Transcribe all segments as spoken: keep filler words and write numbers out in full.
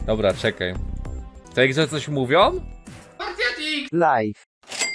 Dobra, czekaj. W tej grze coś mówią? Live.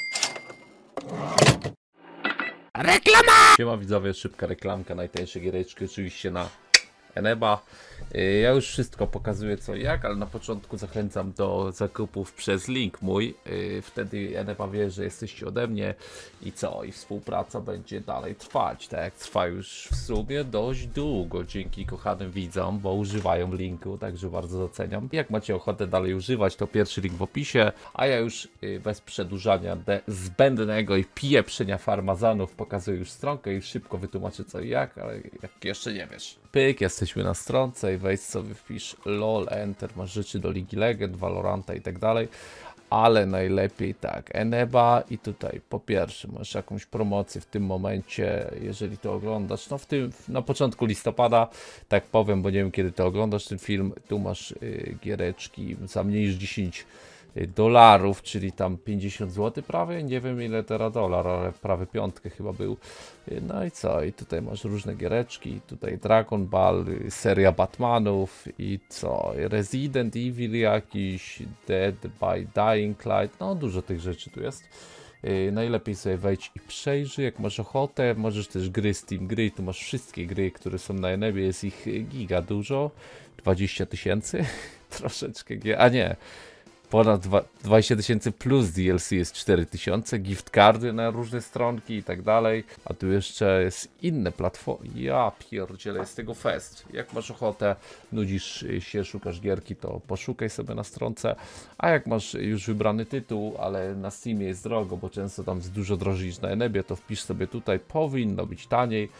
Reklama! Siema widzowie, szybka reklamka, najtańsze giereczki oczywiście na Eneba. Ja już wszystko pokazuję co i jak, ale na początku zachęcam do zakupów przez link mój. Wtedy Eneba wie, że jesteście ode mnie i co? I współpraca będzie dalej trwać, tak jak trwa już w sumie dość długo, dzięki kochanym widzom, bo używają linku, także bardzo doceniam. Jak macie ochotę dalej używać, to pierwszy link w opisie, a ja już bez przedłużania zbędnego i pieprzenia farmazanów pokazuję już stronkę i szybko wytłumaczę co i jak, ale jak jeszcze nie wiesz. Pyk, jesteśmy na stronce i wejdź sobie, wpisz lol, enter, masz rzeczy do Ligi Legend, Valoranta i tak dalej. Ale najlepiej tak, Eneba i tutaj po pierwsze masz jakąś promocję w tym momencie, jeżeli to oglądasz, no w tym, na początku listopada, tak powiem, bo nie wiem kiedy to oglądasz ten film, tu masz y, giereczki za mniej niż dziesięć dolarów, czyli tam pięćdziesiąt złotych prawie, nie wiem ile teraz dolar, ale prawie piątkę chyba był. No i co, i tutaj masz różne giereczki, tutaj Dragon Ball, seria Batmanów i co, Resident Evil jakiś, Dead by Dying Light, no dużo tych rzeczy tu jest. Najlepiej sobie wejdź i przejrzyj, jak masz ochotę, możesz też gry Steam gry, tu masz wszystkie gry, które są na Enebie, jest ich giga dużo, dwadzieścia tysięcy, troszeczkę gier, a nie. Ponad dwadzieścia tysięcy plus D L C jest cztery tysiące, gift cardy na różne stronki i tak dalej. A tu jeszcze jest inne platformy. Ja pierdzielę, jest tego fest. Jak masz ochotę, nudzisz się, szukasz gierki, to poszukaj sobie na stronce. A jak masz już wybrany tytuł, ale na Steamie jest drogo, bo często tam jest dużo drożej niż na Enebie, to wpisz sobie tutaj, powinno być taniej.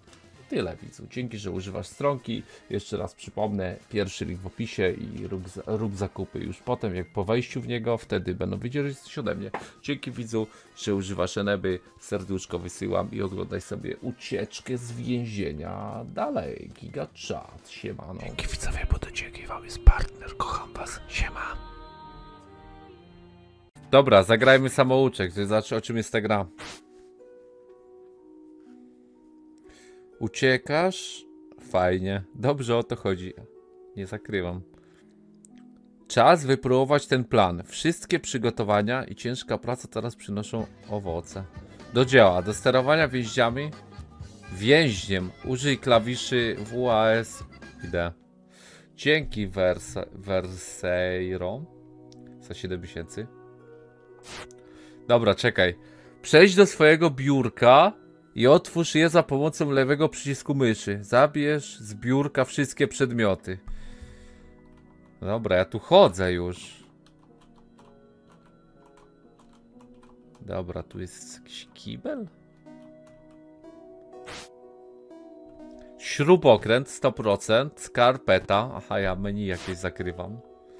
Tyle widzu, dzięki, że używasz stronki. Jeszcze raz przypomnę, pierwszy link w opisie i rób, rób zakupy już potem, jak po wejściu w niego, wtedy będą wiedzieć, że jesteś ode mnie. Dzięki widzu, że używasz Eneby, serduszko wysyłam i oglądaj sobie ucieczkę z więzienia dalej. Giga Chat, siemano. Dzięki widzowie, bo do dzięki wam jest partner, kocham was, siema. Dobra, zagrajmy samouczek, to znaczy o czym jest ta gra. Uciekasz? Fajnie. Dobrze o to chodzi. Nie zakrywam. Czas wypróbować ten plan. Wszystkie przygotowania i ciężka praca teraz przynoszą owoce. Do dzieła. Do sterowania więźniami. Więźniem. Użyj klawiszy W A S i D. Dzięki Verse Verseiro. Za siedem miesięcy. Dobra, czekaj. Przejdź do swojego biurka i otwórz je za pomocą lewego przycisku myszy. Zabierz z biurka wszystkie przedmioty. Dobra, ja tu chodzę już. Dobra, tu jest jakiś kibel? Śrubokręt sto procent. Skarpeta. Aha, ja menu jakieś zakrywam.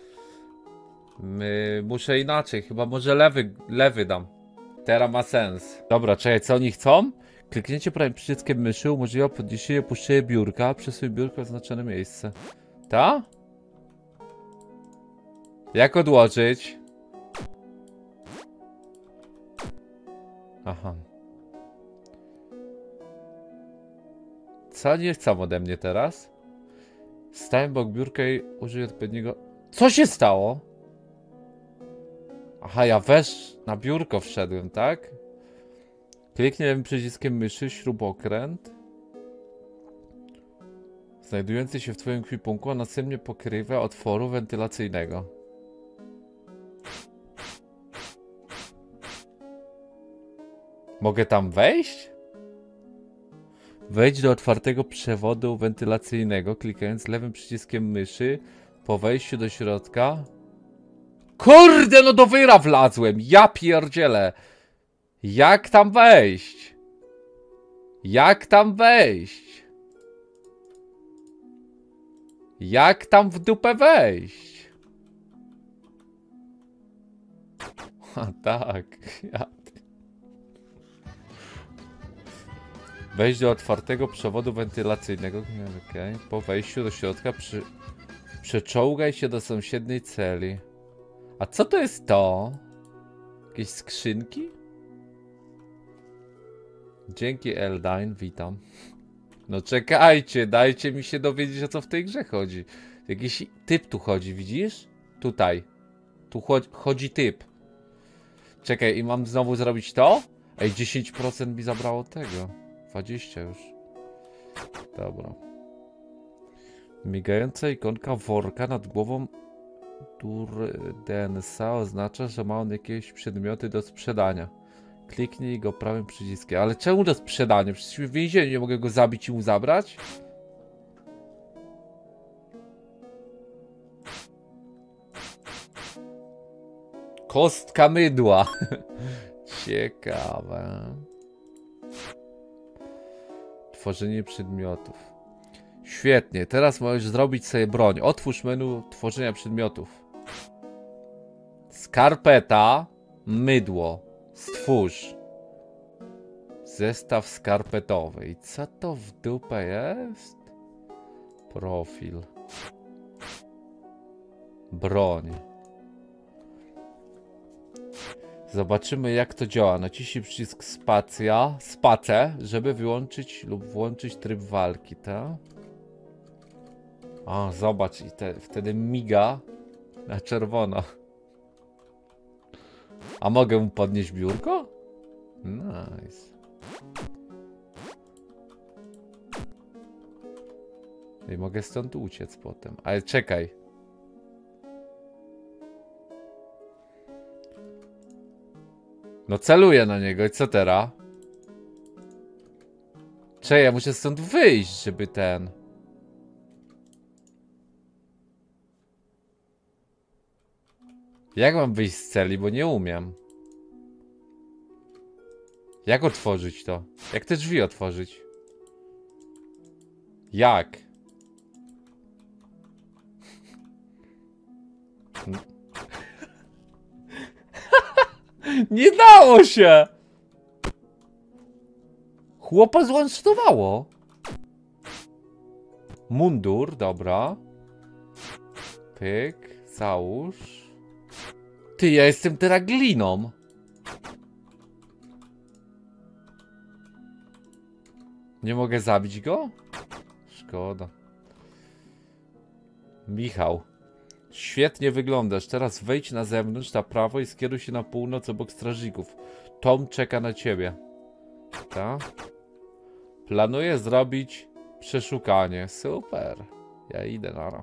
My, muszę inaczej. Chyba może lewy, lewy dam. Teraz ma sens. Dobra, czekaj, co oni chcą? Kliknięcie prawym przyciskiem myszy umożliwia podniesienie i opuszczenie biurka. Przesuń biurko w oznaczone miejsce. Ta? Jak odłożyć? Aha. Co nie chcą ode mnie teraz? Stań bok biurka i użyj odpowiedniego... Co się stało? Aha, ja wesz na biurko wszedłem, tak? Kliknij lewym przyciskiem myszy, śrubokręt znajdujący się w twoim ekwipunku, a następnie pokrywę otworu wentylacyjnego. Mogę tam wejść? Wejdź do otwartego przewodu wentylacyjnego, klikając lewym przyciskiem myszy. Po wejściu do środka... Kurde, no do wyra wlazłem! Ja pierdzielę! Jak tam wejść? Jak tam wejść? Jak tam w dupę wejść? A tak. Ja... Wejść do otwartego przewodu wentylacyjnego. Okay. Po wejściu do środka przy... przeczołgaj się do sąsiedniej celi. A co to jest to? Jakieś skrzynki? Dzięki Eldine, witam. No czekajcie, dajcie mi się dowiedzieć, o co w tej grze chodzi. Jakiś typ tu chodzi, widzisz? Tutaj. Tu chodzi, chodzi typ. Czekaj, i mam znowu zrobić to? Ej, dziesięć procent mi zabrało tego. dwadzieścia już. Dobra. Migająca ikonka worka nad głową Durdensa oznacza, że ma on jakieś przedmioty do sprzedania. Kliknij go prawym przyciskiem. Ale czemu do sprzedania? Przecież w więzieniu nie mogę go zabić i mu zabrać? Kostka mydła. Ciekawe. Tworzenie przedmiotów. Świetnie, teraz możesz zrobić sobie broń. Otwórz menu tworzenia przedmiotów. Skarpeta, mydło. Stwórz. Zestaw skarpetowy. I co to w dupę jest? Profil. Broń. Zobaczymy, jak to działa. Naciśnij przycisk spacja, spacę, żeby wyłączyć lub włączyć tryb walki, tak? O, zobacz, i te, wtedy miga na czerwono. A mogę mu podnieść biurko? Nice. I mogę stąd uciec potem. Ale czekaj. No celuję na niego i co teraz? Czekaj, ja muszę stąd wyjść, żeby ten... Jak mam wyjść z celi, bo nie umiem. Jak otworzyć to? Jak te drzwi otworzyć? Jak? Nie dało się! Chłopa złącztowało. Mundur, dobra. Pyk, załóż. Ty, ja jestem teraz gliną. Nie mogę zabić go? Szkoda. Michał. Świetnie wyglądasz. Teraz wejdź na zewnątrz, na prawo i skieruj się na północ obok strażników. Tom czeka na ciebie. Tak? Planuję zrobić przeszukanie. Super. Ja idę nara.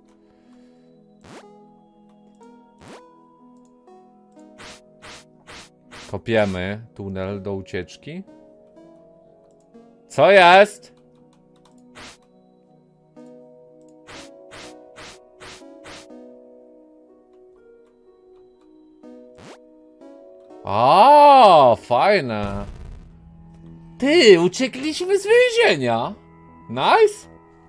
Kopiemy tunel do ucieczki. Co jest? A, fajne. Ty, uciekliśmy z więzienia. Nice.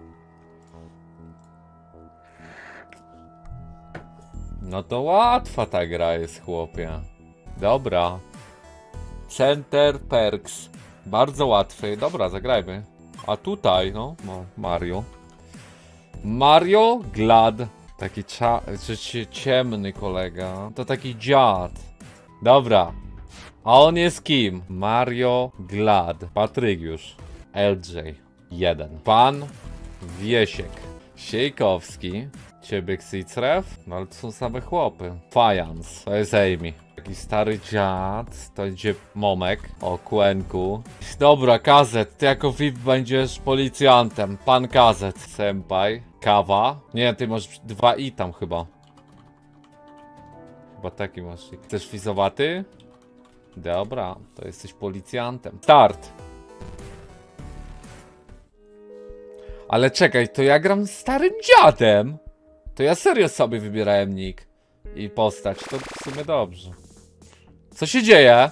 No to łatwa ta gra jest, chłopie. Dobra. Center Perks. Bardzo łatwy. Dobra, zagrajmy. A tutaj, no, no Mario. Mario Glad. Taki cza... ciemny kolega. To taki dziad. Dobra. A on jest kim? Mario Glad. Patrygiusz. L J. jeden. Pan Wiesiek. Siejkowski. Ciebie Xicref? No ale to są same chłopy. Fajans. To jest Amy. Taki stary dziad. To będzie Momek. O, Kłenku. Dobra, Kazet. Ty jako V I P będziesz policjantem. Pan Kazet. Senpai. Kawa. Nie, ty masz dwa i tam chyba. Chyba taki masz. Chcesz fizowaty? Dobra, to jesteś policjantem. Start. Ale czekaj, to ja gram starym dziadem. To ja serio sobie wybierałem nick i postać. To w sumie dobrze. Co się dzieje?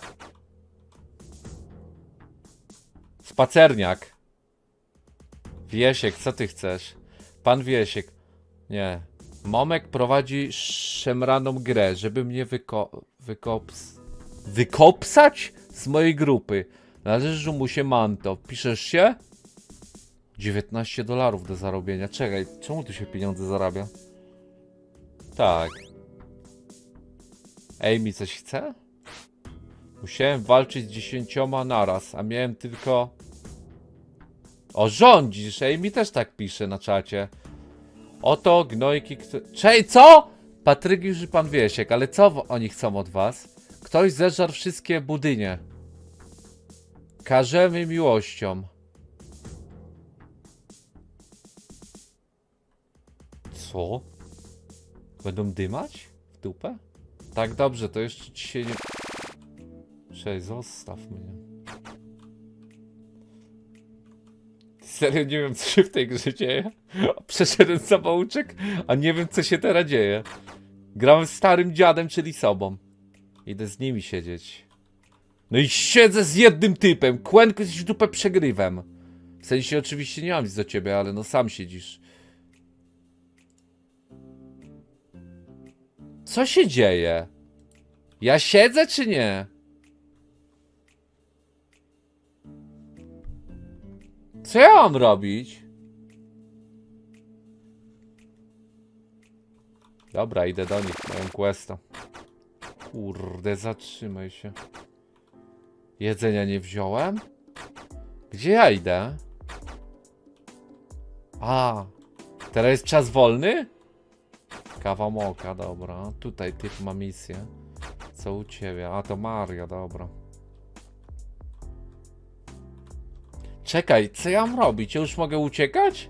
Spacerniak. Wiesiek, co ty chcesz? Pan Wiesiek. Nie. Momek prowadzi szemraną grę, żeby mnie wyko... wykops... Wykopsać? Z mojej grupy. Należy mu się manto. Piszesz się? dziewiętnaście dolarów do zarobienia. Czekaj, czemu tu się pieniądze zarabia? Tak. Amy coś chce? Musiałem walczyć z dziesięcioma naraz, a miałem tylko... O, rządzisz! Amy też tak pisze na czacie. Oto gnojki, które... Czej, co? Patrygiusz i pan Wiesiek, ale co oni chcą od was? Ktoś zeżarł wszystkie budynie. Karzemy miłością. Co? Będą dymać? W dupę? Tak, dobrze, to jeszcze ci się nie... Cześć, zostaw mnie. Serio nie wiem, co się w tej grze dzieje. Przeszedłem samouczek, a nie wiem, co się teraz dzieje. Gram z starym dziadem, czyli sobą. Idę z nimi siedzieć. No i siedzę z jednym typem. Kłęku jesteś w dupę przegrywem. W sensie oczywiście nie mam nic do ciebie, ale no sam siedzisz. Co się dzieje? Ja siedzę czy nie? Co ja mam robić? Dobra, idę do nich, mają questa. Kurde, zatrzymaj się. Jedzenia nie wziąłem? Gdzie ja idę? A, teraz jest czas wolny? Kawa moka, dobra. Tutaj typ ma misję. Co u ciebie? A, to Maria, dobra. Czekaj, co ja mam robić? Ja już mogę uciekać?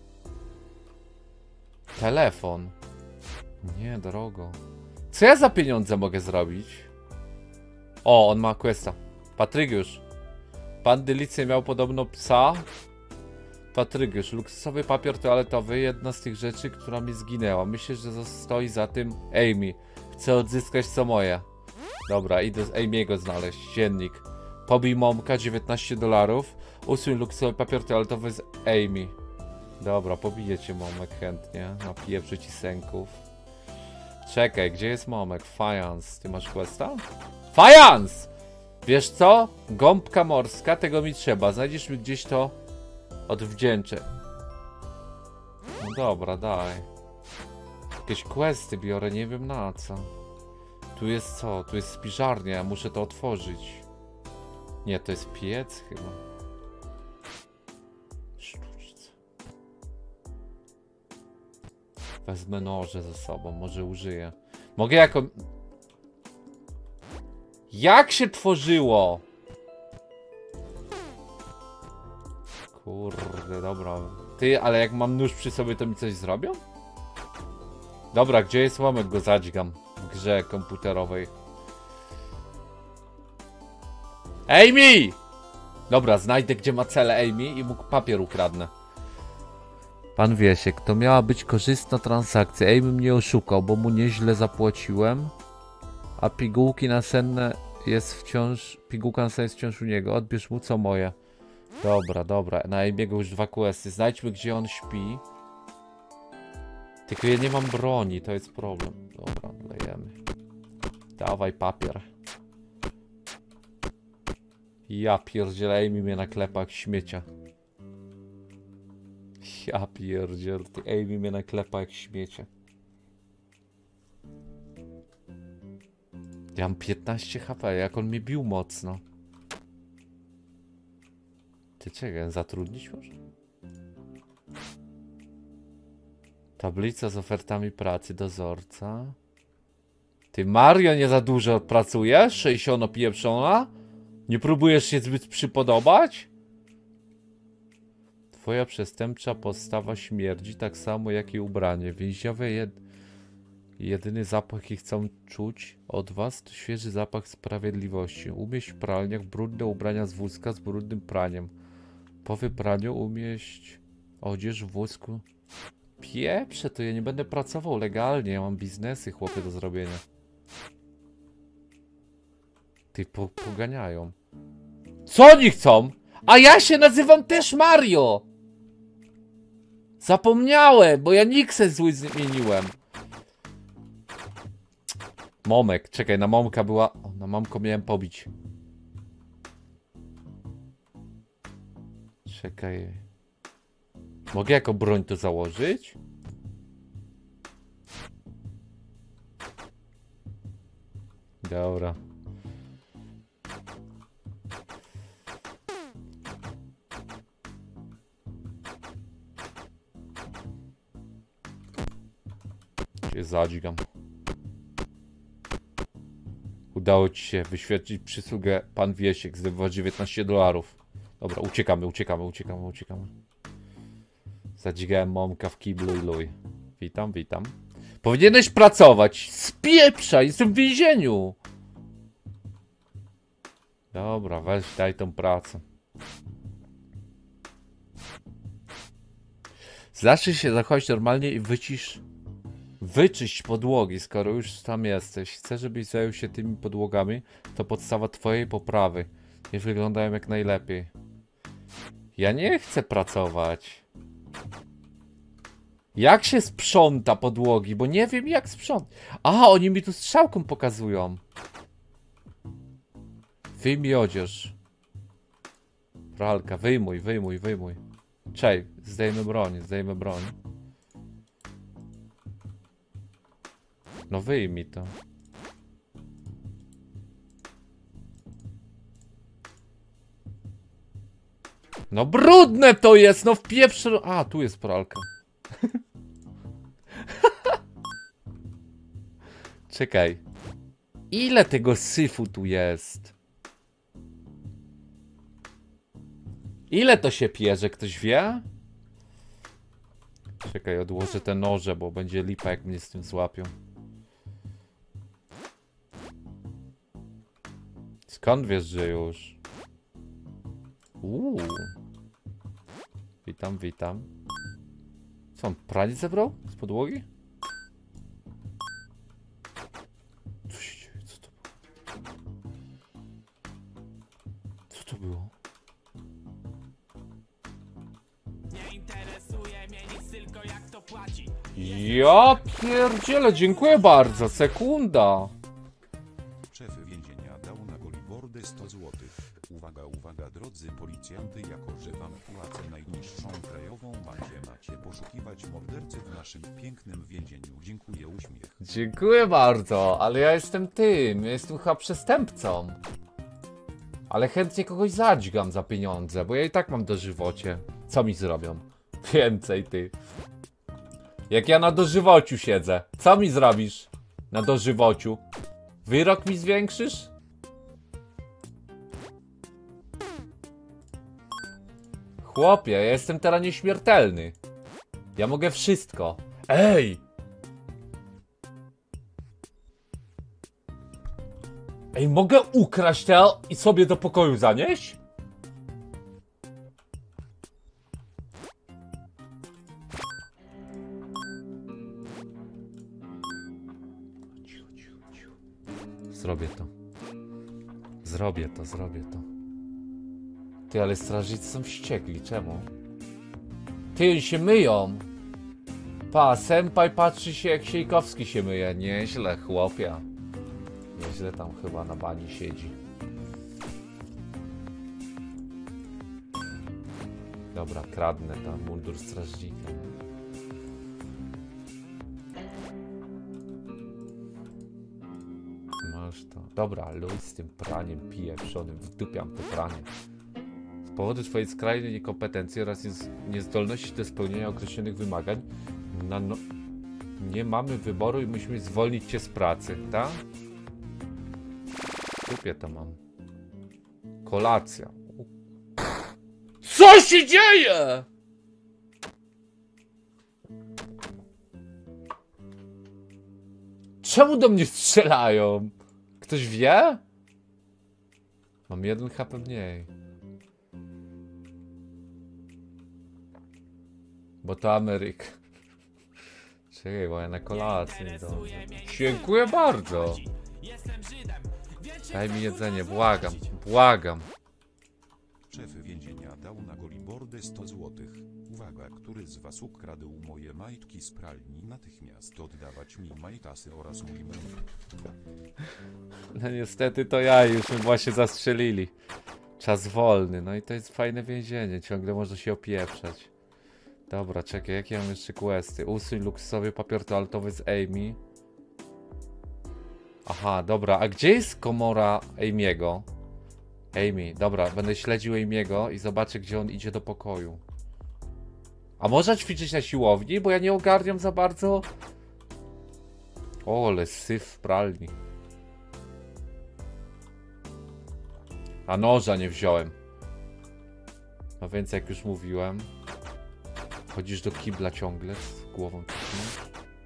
Telefon. Nie, drogo. Co ja za pieniądze mogę zrobić? O, on ma questa. Patrygiusz. Pan Dylicy miał podobno psa. Patrygiusz, luksusowy papier toaletowy, jedna z tych rzeczy, która mi zginęła. Myślę, że stoi za tym Amy. Chcę odzyskać co moje. Dobra, idę z Amy'ego znaleźć. Dziennik. Pobij momka, dziewiętnaście dolarów. Usuń luksusowy papier toaletowy z Amy. Dobra, pobiję cię momek chętnie. Napieprzę ci sęków. Czekaj, gdzie jest momek? Fajans. Ty masz questa? Fajans! Wiesz co? Gąbka morska, tego mi trzeba. Znajdziesz mi gdzieś to odwdzięczę. No dobra, daj. Jakieś questy biorę, nie wiem na co. Tu jest co? Tu jest spiżarnia, ja muszę to otworzyć. Nie, to jest piec chyba. Sztuczce. Wezmę noże ze sobą, może użyję. Mogę jako... Jak się tworzyło? Kurde, dobra. Ty, ale jak mam nóż przy sobie, to mi coś zrobią? Dobra, gdzie jest łomek? Go zadźgam w grze komputerowej. Amy! Dobra, znajdę gdzie ma cele Amy i mu papier ukradnę. Pan Wiesiek, to miała być korzystna transakcja. Amy mnie oszukał, bo mu nieźle zapłaciłem. A pigułki nasenne jest wciąż... Pigułka nasenna jest wciąż u niego. Odbierz mu co moje. Dobra, dobra. Na Amy'ego już dwa questy. Znajdźmy gdzie on śpi. Tylko ja nie mam broni, to jest problem. Dobra, lejemy. Dawaj papier. Ja pierdzielę, Amy mnie naklepa jak śmiecia. Ja pierdzielę, Amy mnie naklepa jak śmiecia. Ja mam piętnaście H P, jak on mnie bił mocno. Ty czekaj, zatrudnić może? Tablica z ofertami pracy, dozorca. Ty Mario, nie za dużo pracujesz? sześćdziesiąt pieprzona? Nie próbujesz się zbyt przypodobać? Twoja przestępcza postawa śmierdzi tak samo jak i ubranie. Więźniowie jed... jedyny zapach jaki chcą czuć od was to świeży zapach sprawiedliwości. Umieść w pralniach brudne ubrania z wózka z brudnym praniem. Po wypraniu umieść odzież w wózku. Pieprze, to ja nie będę pracował legalnie, ja mam biznesy chłopy do zrobienia. Ty po, poganiają. Co oni chcą? A ja się nazywam też Mario! Zapomniałem, bo ja nick se zły zmieniłem. Momek, czekaj, na Momka była... O, na Momko miałem pobić. Czekaj. Mogę jako broń to założyć? Dobra. zadźgam. Udało ci się wyświetlić przysługę pan Wiesiek, zdobywa dziewiętnaście dolarów. Dobra, uciekamy, uciekamy, uciekamy, uciekamy. Zadźgałem momka w kiblu i luj. Witam, witam. Powinieneś pracować. Spieprzaj, jestem w więzieniu. Dobra, weź, daj tą pracę. Zacznij się zachować normalnie i wycisz... Wyczyść podłogi, skoro już tam jesteś. Chcę, żebyś zajął się tymi podłogami. To podstawa twojej poprawy. Nie wyglądają jak najlepiej. Ja nie chcę pracować. Jak się sprząta podłogi? Bo nie wiem jak sprzątać. Aha, oni mi tu strzałką pokazują. Wyjmij odzież. Pralka, wyjmuj, wyjmuj, wyjmuj. Czej, zdejmę broń, zdejmę broń. No wyjmij to. No brudne to jest, no w pieprze... A, tu jest pralka. Czekaj. Ile tego syfu tu jest? Ile to się pierze? Ktoś wie? Czekaj, odłożę te noże, bo będzie lipa, jak mnie z tym złapią. Skąd wiesz, że już? Uuu. Witam, witam. Co, on pranie zebrał? Z podłogi? Co się dzieje? Co to było? Co to było? Nie interesuje mnie nic, tylko jak to płaci. Ja pierdzielę, dziękuję bardzo. Sekunda. Szef więzienia dał na Golibordę sto złotych. Uwaga, uwaga drodzy policjanty, jako że wam płacę najniższą krajową, macie, macie poszukiwać mordercy w naszym pięknym więzieniu. Dziękuję, uśmiech. Dziękuję bardzo, ale ja jestem tym, ja jestem chyba przestępcą. Ale chętnie kogoś zadźgam za pieniądze, bo ja i tak mam dożywocie. Co mi zrobią? Więcej, ty. Jak ja na dożywociu siedzę, co mi zrobisz na dożywociu? Wyrok mi zwiększysz? Chłopie, ja jestem teraz nieśmiertelny. Ja mogę wszystko. Ej! Ej, mogę ukraść to i sobie do pokoju zanieść? Zrobię to. Zrobię to, zrobię to. Ty, ale strażnicy są wściekli, czemu? Ty, oni się myją. Pa, senpai patrzy się jak Siejkowski się myje. Nieźle, chłopia. Nieźle tam chyba na bani siedzi. Dobra, kradnę tam mundur strażnika. Masz to. Dobra, luj z tym praniem, piję przodem, wdupiam to pranie. Z powodu swojej skrajnej niekompetencji oraz niezdolności do spełnienia określonych wymagań na no... nie mamy wyboru i musimy zwolnić cię z pracy, tak? Dupie to mam. Kolacja. Co się dzieje? Czemu do mnie strzelają? Ktoś wie? Mam jeden H P mniej. Bo to Ameryka. Czekaj, bo ja na kolację nie dążę. Dziękuję bardzo. Daj mi jedzenie, błagam, błagam. Szef więzienia dał na Golibordę sto złotych. Uwaga, który z was ukradł moje majtki z pralni? Natychmiast oddawać mi majtasy oraz mój męż. No niestety to ja, już mnie właśnie zastrzelili. Czas wolny, no i to jest fajne więzienie, ciągle można się opieprzać. Dobra, czekaj, jakie mam jeszcze questy? Usuń luksusowy papier toaletowy z Amy. Aha, dobra, a gdzie jest komora Amy'ego? Amy, dobra, będę śledził Amy'ego i zobaczę, gdzie on idzie do pokoju. A można ćwiczyć na siłowni? Bo ja nie ogarniam za bardzo O, ale syf w pralni. A noża nie wziąłem. No więc jak już mówiłem, chodzisz do kibla ciągle z głową taką.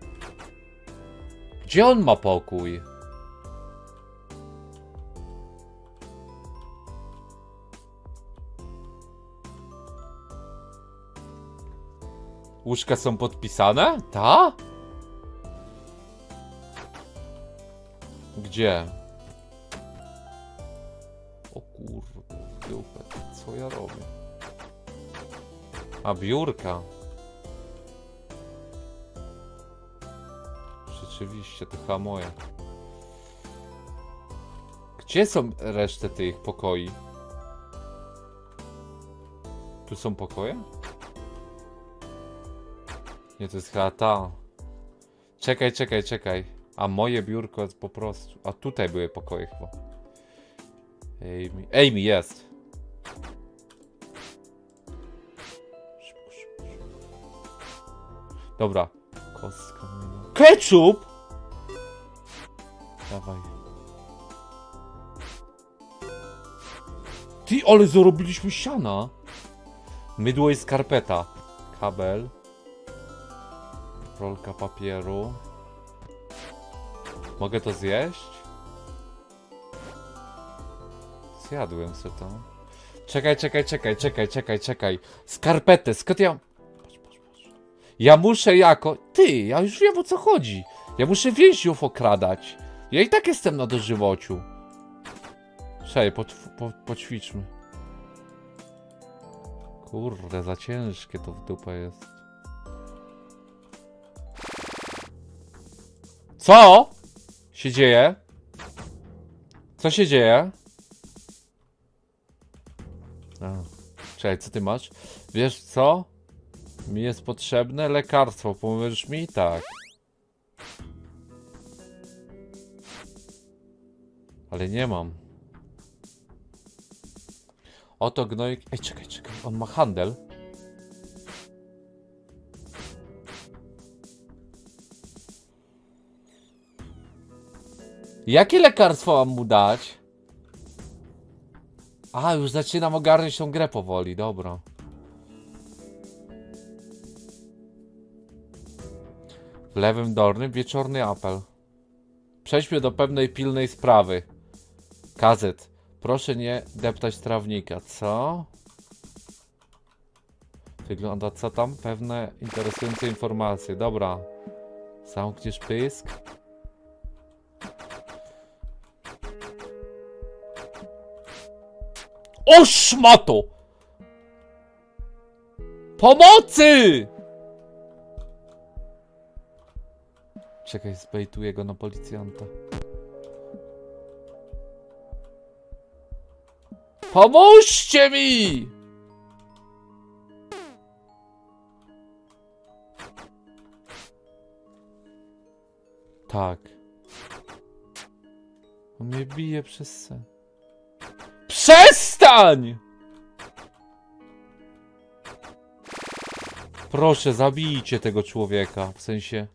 Gdzie on ma pokój? Łóżka są podpisane? Ta? Gdzie? O kurde, dupę, co ja robię? A biurka. Rzeczywiście, to chyba moje. Gdzie są resztę tych pokoi? Tu są pokoje? Nie, to jest chyba ta. Czekaj, czekaj, czekaj. A moje biurko jest po prostu. A tutaj były pokoje chyba. Amy, Amy jest. Szybko, szybko, szybko. Dobra. Kostka. Ketchup! Dawaj. Ty, ale zarobiliśmy siana. Mydło i skarpeta. Kabel. Rolka papieru. Mogę to zjeść? Zjadłem sobie to. Czekaj, czekaj, czekaj, czekaj, czekaj, czekaj. Skarpetę, skąd ja... Patrz, patrz, patrz. Ja muszę jako... Ty, ja już wiem, o co chodzi. Ja muszę więźniów okradać. Ja i tak jestem na dożywociu. Czekaj, po, po, poćwiczmy. Kurde, za ciężkie to w dupę jest. Co się dzieje? Co się dzieje? A, czekaj, co ty masz? Wiesz co? Mi jest potrzebne lekarstwo, pomożesz mi? Tak. Ale nie mam. Oto gnojek... Ej, czekaj, czekaj, on ma handel. Jakie lekarstwo mam mu dać? A, już zaczynam ogarnąć tą grę powoli, dobra. W lewym dolnym wieczorny apel. Przejdźmy do pewnej pilnej sprawy. Kazet. Proszę nie deptać trawnika. Co? Wygląda co tam? Pewne interesujące informacje. Dobra. Zamkniesz pysk. O szmato! Pomocy! Czekaj, zbejtuję go na policjanta. Pomóżcie mi! Tak. On mnie bije przez sen. Przestań! Proszę, zabijcie tego człowieka. W sensie...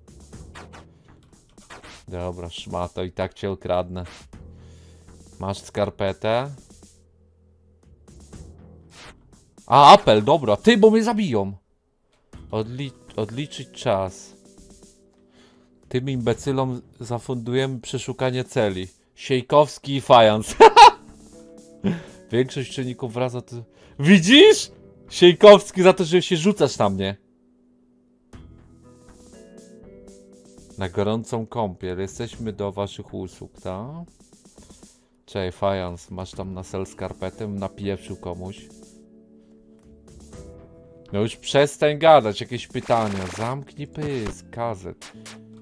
Dobra, szmato, i tak cię okradnę. Masz skarpetę? A, apel, dobra. Ty, bo mnie zabiją. Odli odliczyć czas. Tym imbecylom zafundujemy przeszukanie celi. Siejkowski i fajans. Większość czynników wraz o to... Widzisz? Siejkowski za to, że się rzucasz na mnie. Na gorącą kąpiel. Jesteśmy do waszych usług, tak? Czekaj, fajans. Masz tam na sel skarpetę? Napieprzył komuś. No już przestań gadać. Jakieś pytania. Zamknij pysk. Kazet.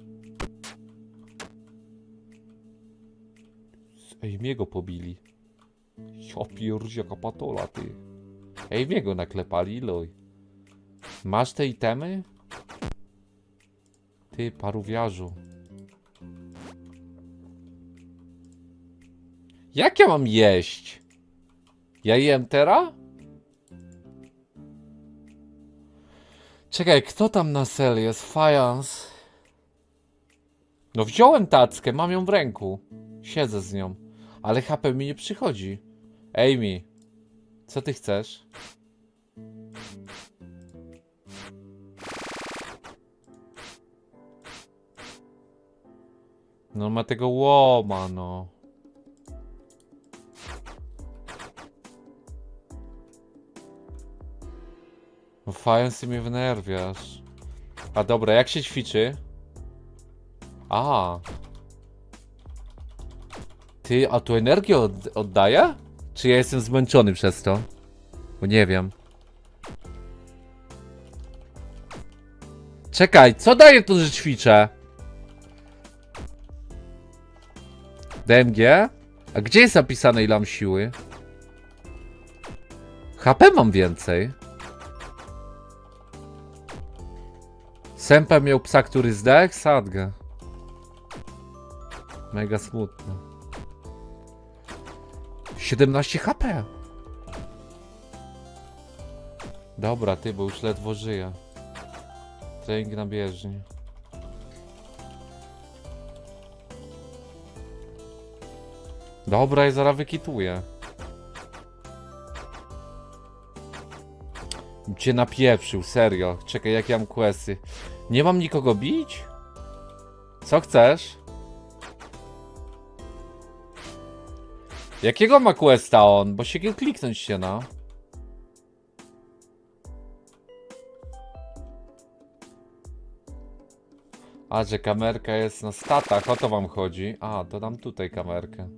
Ej, mnie go pobili. Ja pierdzie, jaka patola, ty. Ej, mnie go naklepali, iloj. Masz te itemy? Ty, parówiarzu. Jak ja mam jeść? Ja jem teraz? Czekaj, kto tam na sel jest? Fajans. No wziąłem tackę, mam ją w ręku. Siedzę z nią. Ale H P mi nie przychodzi. Amy, co ty chcesz? No ma tego łoma, no. No Fajnie mnie wnerwiasz. A dobra, jak się ćwiczy? A. Ty, a tu energię od, oddaje? Czy ja jestem zmęczony przez to? Bo nie wiem. Czekaj, co daje to, że ćwiczę? D M G? A gdzie jest napisane, ile mam siły? H P mam więcej. Sępem miał psa, który zdech? Sadgę. Mega smutne. siedemnaście H P. Dobra, ty, bo już ledwo żyję. Trening na bieżni. Dobra, i zaraz wykituję. Cię napieprzył, serio. Czekaj, jak ja mam questy. Nie mam nikogo bić? Co chcesz? Jakiego ma questa on? Bo się kliknąć się na. A, że kamerka jest na statach, o to wam chodzi. A, to dam tutaj kamerkę.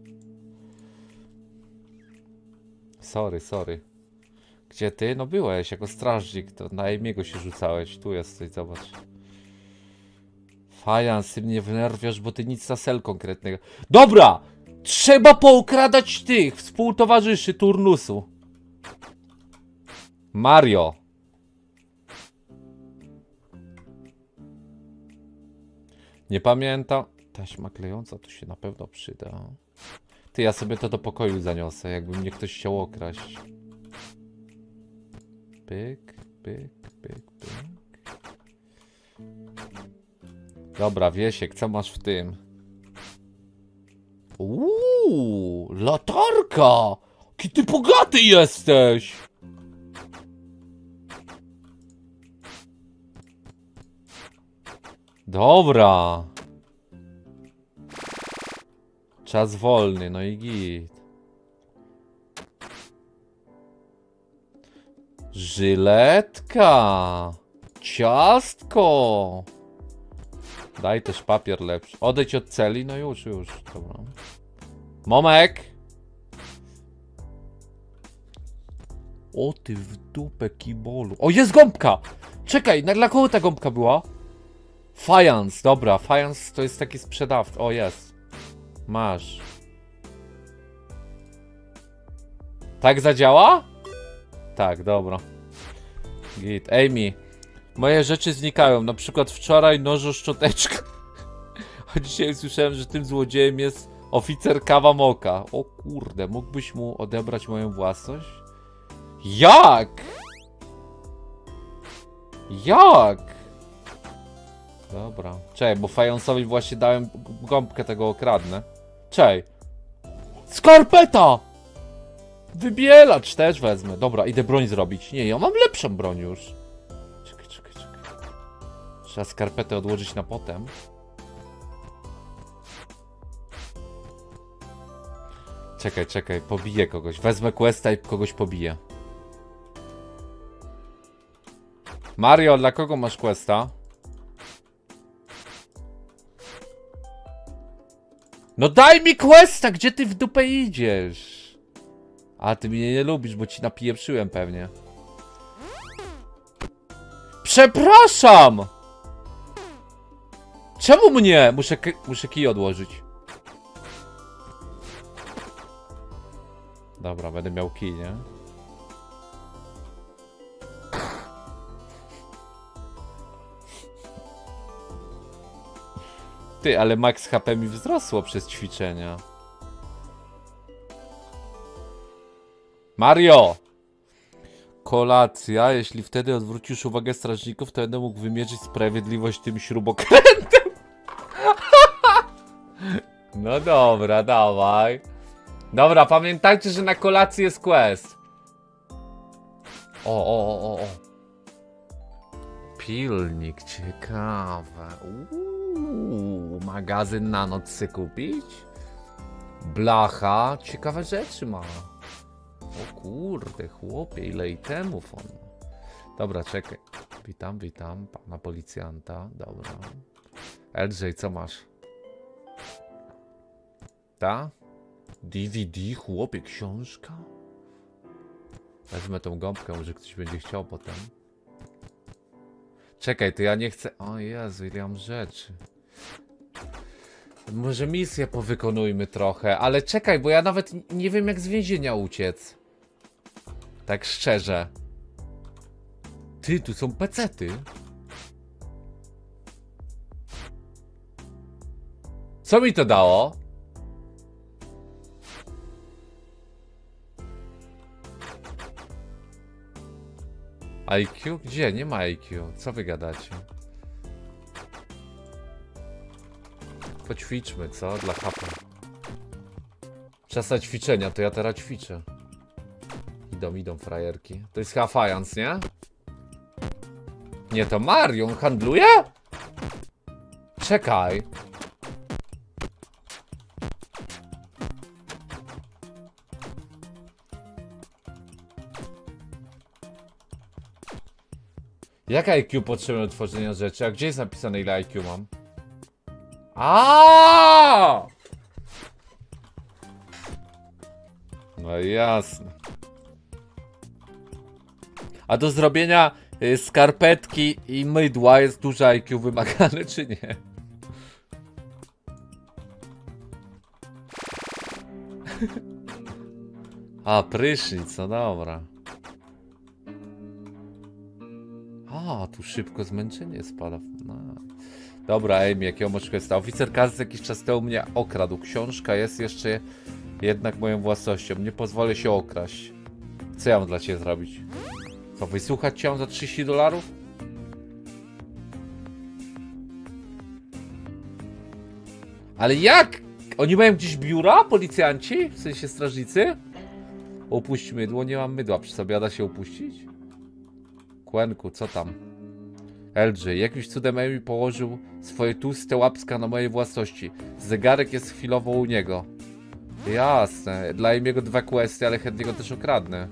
Sorry, sorry. Gdzie ty? No byłeś, jako strażnik, to na Amiego się rzucałeś. Tu jesteś, zobacz. Fajans, ty mnie wnerwiasz, bo ty nic na cel konkretnego. Dobra! Trzeba poukradać tych współtowarzyszy turnusu. Mario. Nie pamiętam. Taśma klejąca tu się na pewno przyda. Ty, ja sobie to do pokoju zaniosę, jakby mnie ktoś chciał okraść. Pyk, pyk, pyk, pyk. Dobra, Wiesiek, co masz w tym? Uuu, latarka! Jaki ty bogaty jesteś! Dobra. Czas wolny, no i git. Żyletka. Ciastko. Daj też papier lepszy. Odejdź od celi, no już, już. Dobra. Momek. O ty w dupę kibolu. O, jest gąbka. Czekaj, dla kogo ta gąbka była? Fajans, dobra, fajans to jest taki sprzedawca. O, jest. Masz. Tak zadziała? Tak, dobra. Git. Amy, moje rzeczy znikają. Na przykład wczoraj nożo szczoteczka. A dzisiaj słyszałem, że tym złodziejem jest oficer Kawamoka. O kurde, mógłbyś mu odebrać moją własność? Jak? Jak? Dobra. Czekaj, bo Fajansowi właśnie dałem gąbkę, tego okradnę. Czekaj. Skarpeta! Wybielacz też wezmę. Dobra, idę broń zrobić. Nie, ja mam lepszą broń już. Czekaj, czekaj, czekaj. Trzeba skarpetę odłożyć na potem. Czekaj, czekaj, pobiję kogoś. Wezmę questa i kogoś pobiję. Mario, dla kogo masz questa? No daj mi questa, gdzie ty w dupę idziesz? A ty mnie nie lubisz, bo ci napieprzyłem pewnie. Przepraszam! Czemu mnie? Muszę, muszę kij odłożyć. Dobra, będę miał kij, nie? Ty, ale max H P mi wzrosło przez ćwiczenia. Mario! Kolacja. Jeśli wtedy odwrócisz uwagę strażników, to będę mógł wymierzyć sprawiedliwość tym śrubokrętem. No dobra, dawaj. Dobra, pamiętajcie, że na kolacji jest quest. O, o, o, o, o. Pilnik, ciekawe. Uuu, magazyn na noc chcę kupić? Blacha, ciekawe rzeczy ma. O kurde, chłopie, ile itemów on ma. Dobra, czekaj. Witam, witam, pana policjanta. Dobra. L J, co masz? Ta? D V D, chłopie, książka? Wezmę tą gąbkę, może ktoś będzie chciał potem. Czekaj, to ja nie chcę... O Jezu, ile mam rzeczy. Może misję powykonujmy trochę, ale czekaj, bo ja nawet nie wiem, jak z więzienia uciec. Tak szczerze. Ty, tu są pecety. Co mi to dało? I Q? Gdzie? Nie ma I Q. Co wy gadacie? Poćwiczmy, co? Dla hapa. Czas na ćwiczenia, to ja teraz ćwiczę. Idą, idą frajerki. To jest chyba fajans, nie? Nie, to Mario, on handluje? Czekaj. Jaka I Q potrzebne do tworzenia rzeczy? A gdzie jest napisane, ile I Q mam? A! No jasne. A do zrobienia y, skarpetki i mydła jest duże I Q wymagane, czy nie? A, prysznic, no dobra. A, tu szybko zmęczenie spada. No. Dobra, Amy, jakiego masz questa? Oficer Kaz jakiś czas temu mnie okradł. Książka jest jeszcze jednak moją własnością. Nie pozwolę się okraść. Co ja mam dla ciebie zrobić? Co, wysłuchać cię mam za trzydzieści dolarów? Ale jak? Oni mają gdzieś biura? Policjanci? W sensie strażnicy? Opuść mydło, nie mam mydła przy sobie, a da się upuścić? Kłenku, co tam? L J, jakimś cudem Amy położył swoje tłuste łapska na mojej własności. Zegarek jest chwilowo u niego. Jasne, dla Amy'ego dwa questy, ale chętnie go też okradnę.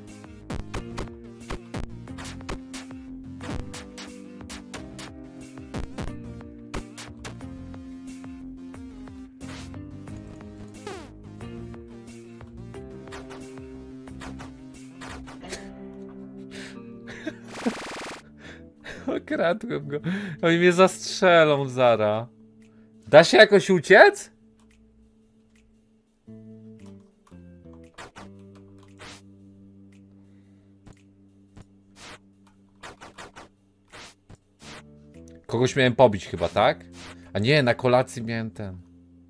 Okradłem go. Oni mnie zastrzelą zara. Da się jakoś uciec? Kogoś miałem pobić chyba, tak? A nie, na kolacji miałem ten.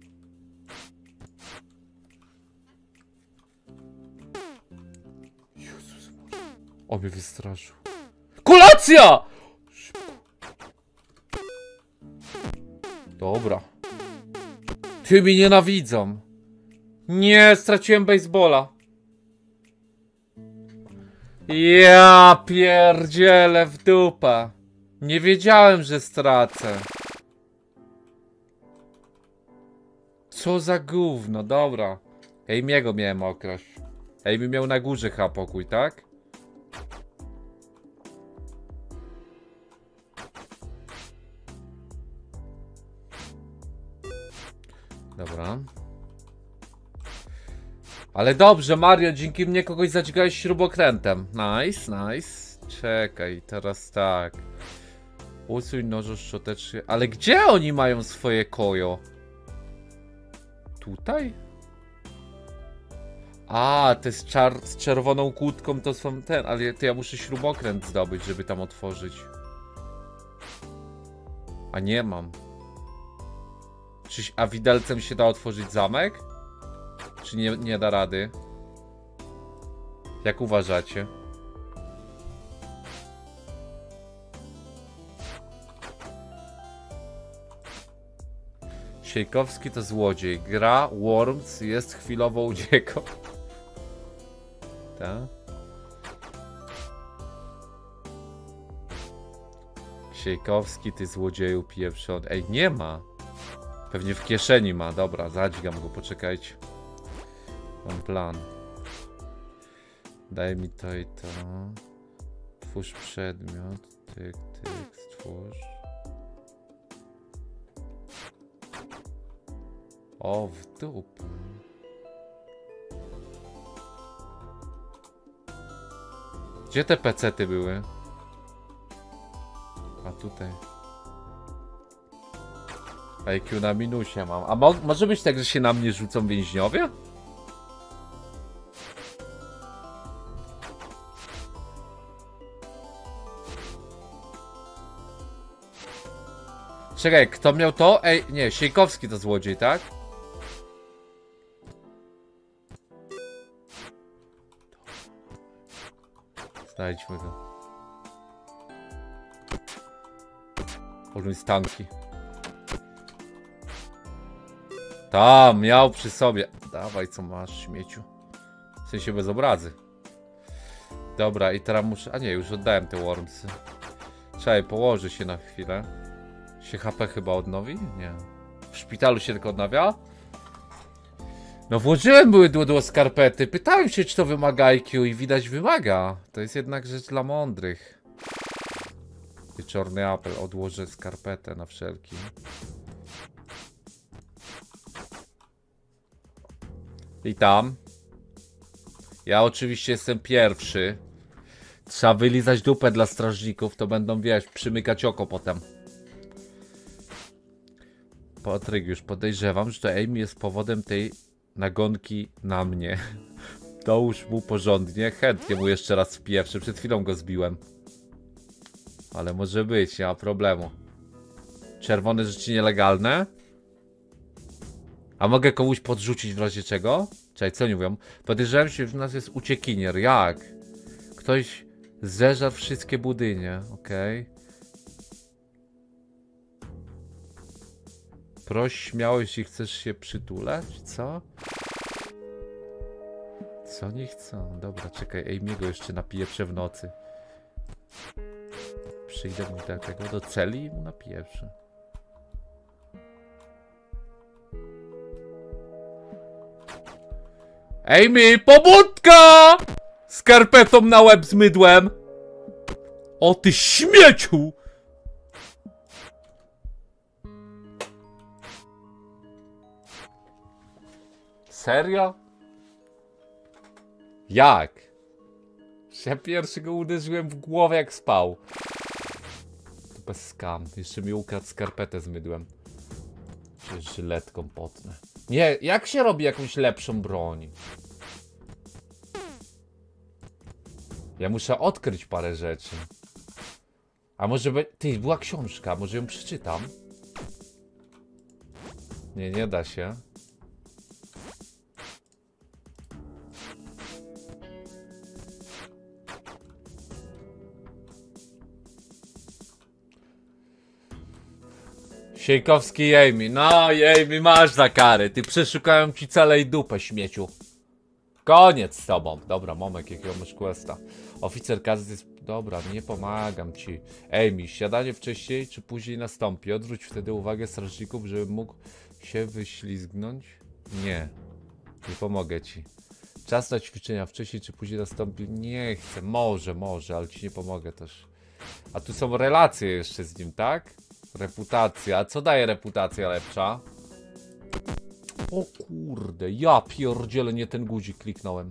Jezus, o mnie wystraszył. Kolacja! Dobra. Ty mi nienawidzą. Nie, straciłem baseballa. Ja pierdzielę w dupę. Nie wiedziałem, że stracę. Co za gówno, dobra. Amy'ego miałem okraść. Amy miał na górze chyba pokój, tak? Dobra. Ale dobrze, Mario, dzięki mnie kogoś zadźgałeś śrubokrętem. Nice, nice. Czekaj, teraz tak. Usuń noże, szczoteczki. Ale gdzie oni mają swoje kojo? Tutaj? A, te z, czar z czerwoną kłódką to są ten, ale to ja muszę śrubokręt zdobyć, żeby tam otworzyć. A nie mam. Czyś, a widelcem się da otworzyć zamek? Czy nie, nie da rady? Jak uważacie? Siejkowski to złodziej. Gra Worms, jest chwilowo uciekał. Tak? Siejkowski, ty złodzieju pieprzony. Ej, nie ma. Pewnie w kieszeni ma. Dobra, zadźgam go, poczekajcie. Mam plan. Daj mi to i to. Twórz przedmiot. Tyk, tyk, stwórz. O, w dupę. Gdzie te pecety były? A tutaj. I Q na minusie mam. A mo może być tak, że się na mnie rzucą więźniowie? Czekaj, kto miał to? Ej, nie, Siejkowski to złodziej, tak? Znajdźmy go. Może z tanki. Tam, miał przy sobie. Dawaj, co masz, śmieciu. W sensie bez obrazy. Dobra, i teraz muszę... A nie, już oddałem te wormsy. Czekaj, położę się na chwilę. Się H P chyba odnowi? Nie. W szpitalu się tylko odnawia? No włożyłem były dło skarpety. Pytałem się, czy to wymaga I Q i widać wymaga. To jest jednak rzecz dla mądrych. Wieczorny apel. Odłożę skarpetę na wszelki. I tam. Ja oczywiście jestem pierwszy. Trzeba wylizać dupę dla strażników. To będą, wiesz, przymykać oko potem. Patryk, już podejrzewam, że to Amy jest powodem tej nagonki na mnie. Dołóż mu porządnie. Chętnie mu jeszcze raz wpieprzę. Przed chwilą go zbiłem. Ale może być, nie ma problemu. Czerwone rzeczy nielegalne. A mogę komuś podrzucić w razie czego? Czekaj, co oni mówią? Podejrzewam się, że w nas jest uciekinier. Jak? Ktoś zeżarł wszystkie budynie. Okej. Okay. Proś śmiało, jeśli chcesz się przytulać, co? Co nie chcą? Dobra, czekaj, Amy'ego jeszcze napieprzę w nocy. Przyjdę mu do tego, do celi i mu napieprzę. Amy, pobudka! Skarpetą na łeb z mydłem! O ty śmieciu! Serio? Jak? Ja pierwszy go uderzyłem w głowę jak spał. To bez skam. Jeszcze mi ukradł skarpetę z mydłem. Czy żyletką potnę. Nie, jak się robi jakąś lepszą broń? Ja muszę odkryć parę rzeczy. A może by... Ty, była książka, może ją przeczytam? Nie, nie da się. Siejkowski i Amy. No, Amy, masz za karę. Ty przeszukałem ci całej dupę, śmieciu. Koniec z tobą. Dobra, moment, jakiego masz questa. Oficer kazy jest... Dobra, nie pomagam ci. Amy, siadanie wcześniej czy później nastąpi? Odwróć wtedy uwagę strażników, żebym mógł się wyślizgnąć? Nie. Nie pomogę ci. Czas na ćwiczenia wcześniej czy później nastąpi? Nie chcę. Może, może, ale ci nie pomogę też. A tu są relacje jeszcze z nim, tak? Reputacja. A co daje reputacja lepsza? O kurde, ja pierdzielę, nie ten guzik kliknąłem.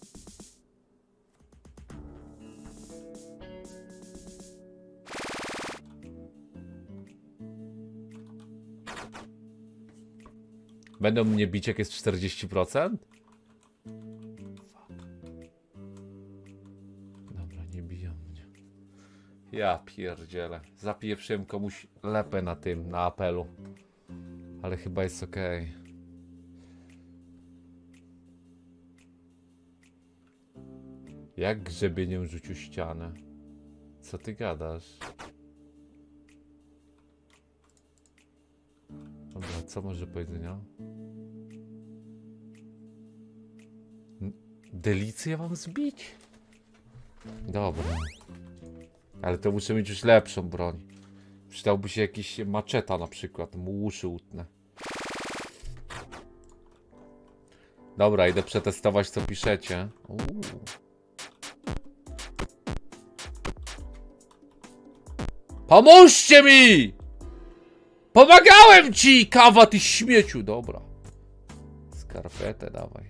Będą mnie bić jak jest czterdzieści procent? Dobra, nie biją mnie. Ja pierdzielę. Zapieprzyłem komuś lepę na tym, na apelu. Ale chyba jest okej. Okay. Jak grzebieniem rzucił ścianę? Co ty gadasz? Dobra, co może powiedzenia? Delicję mam zbić? Dobra. Ale to muszę mieć już lepszą broń. Przydałby się jakiś maczeta na przykład. Mu uszy utnę. Dobra, idę przetestować co piszecie. Uuu. Pomóżcie mi! Pomagałem ci, kawa, ty śmieciu! Dobra. Skarpetę dawaj.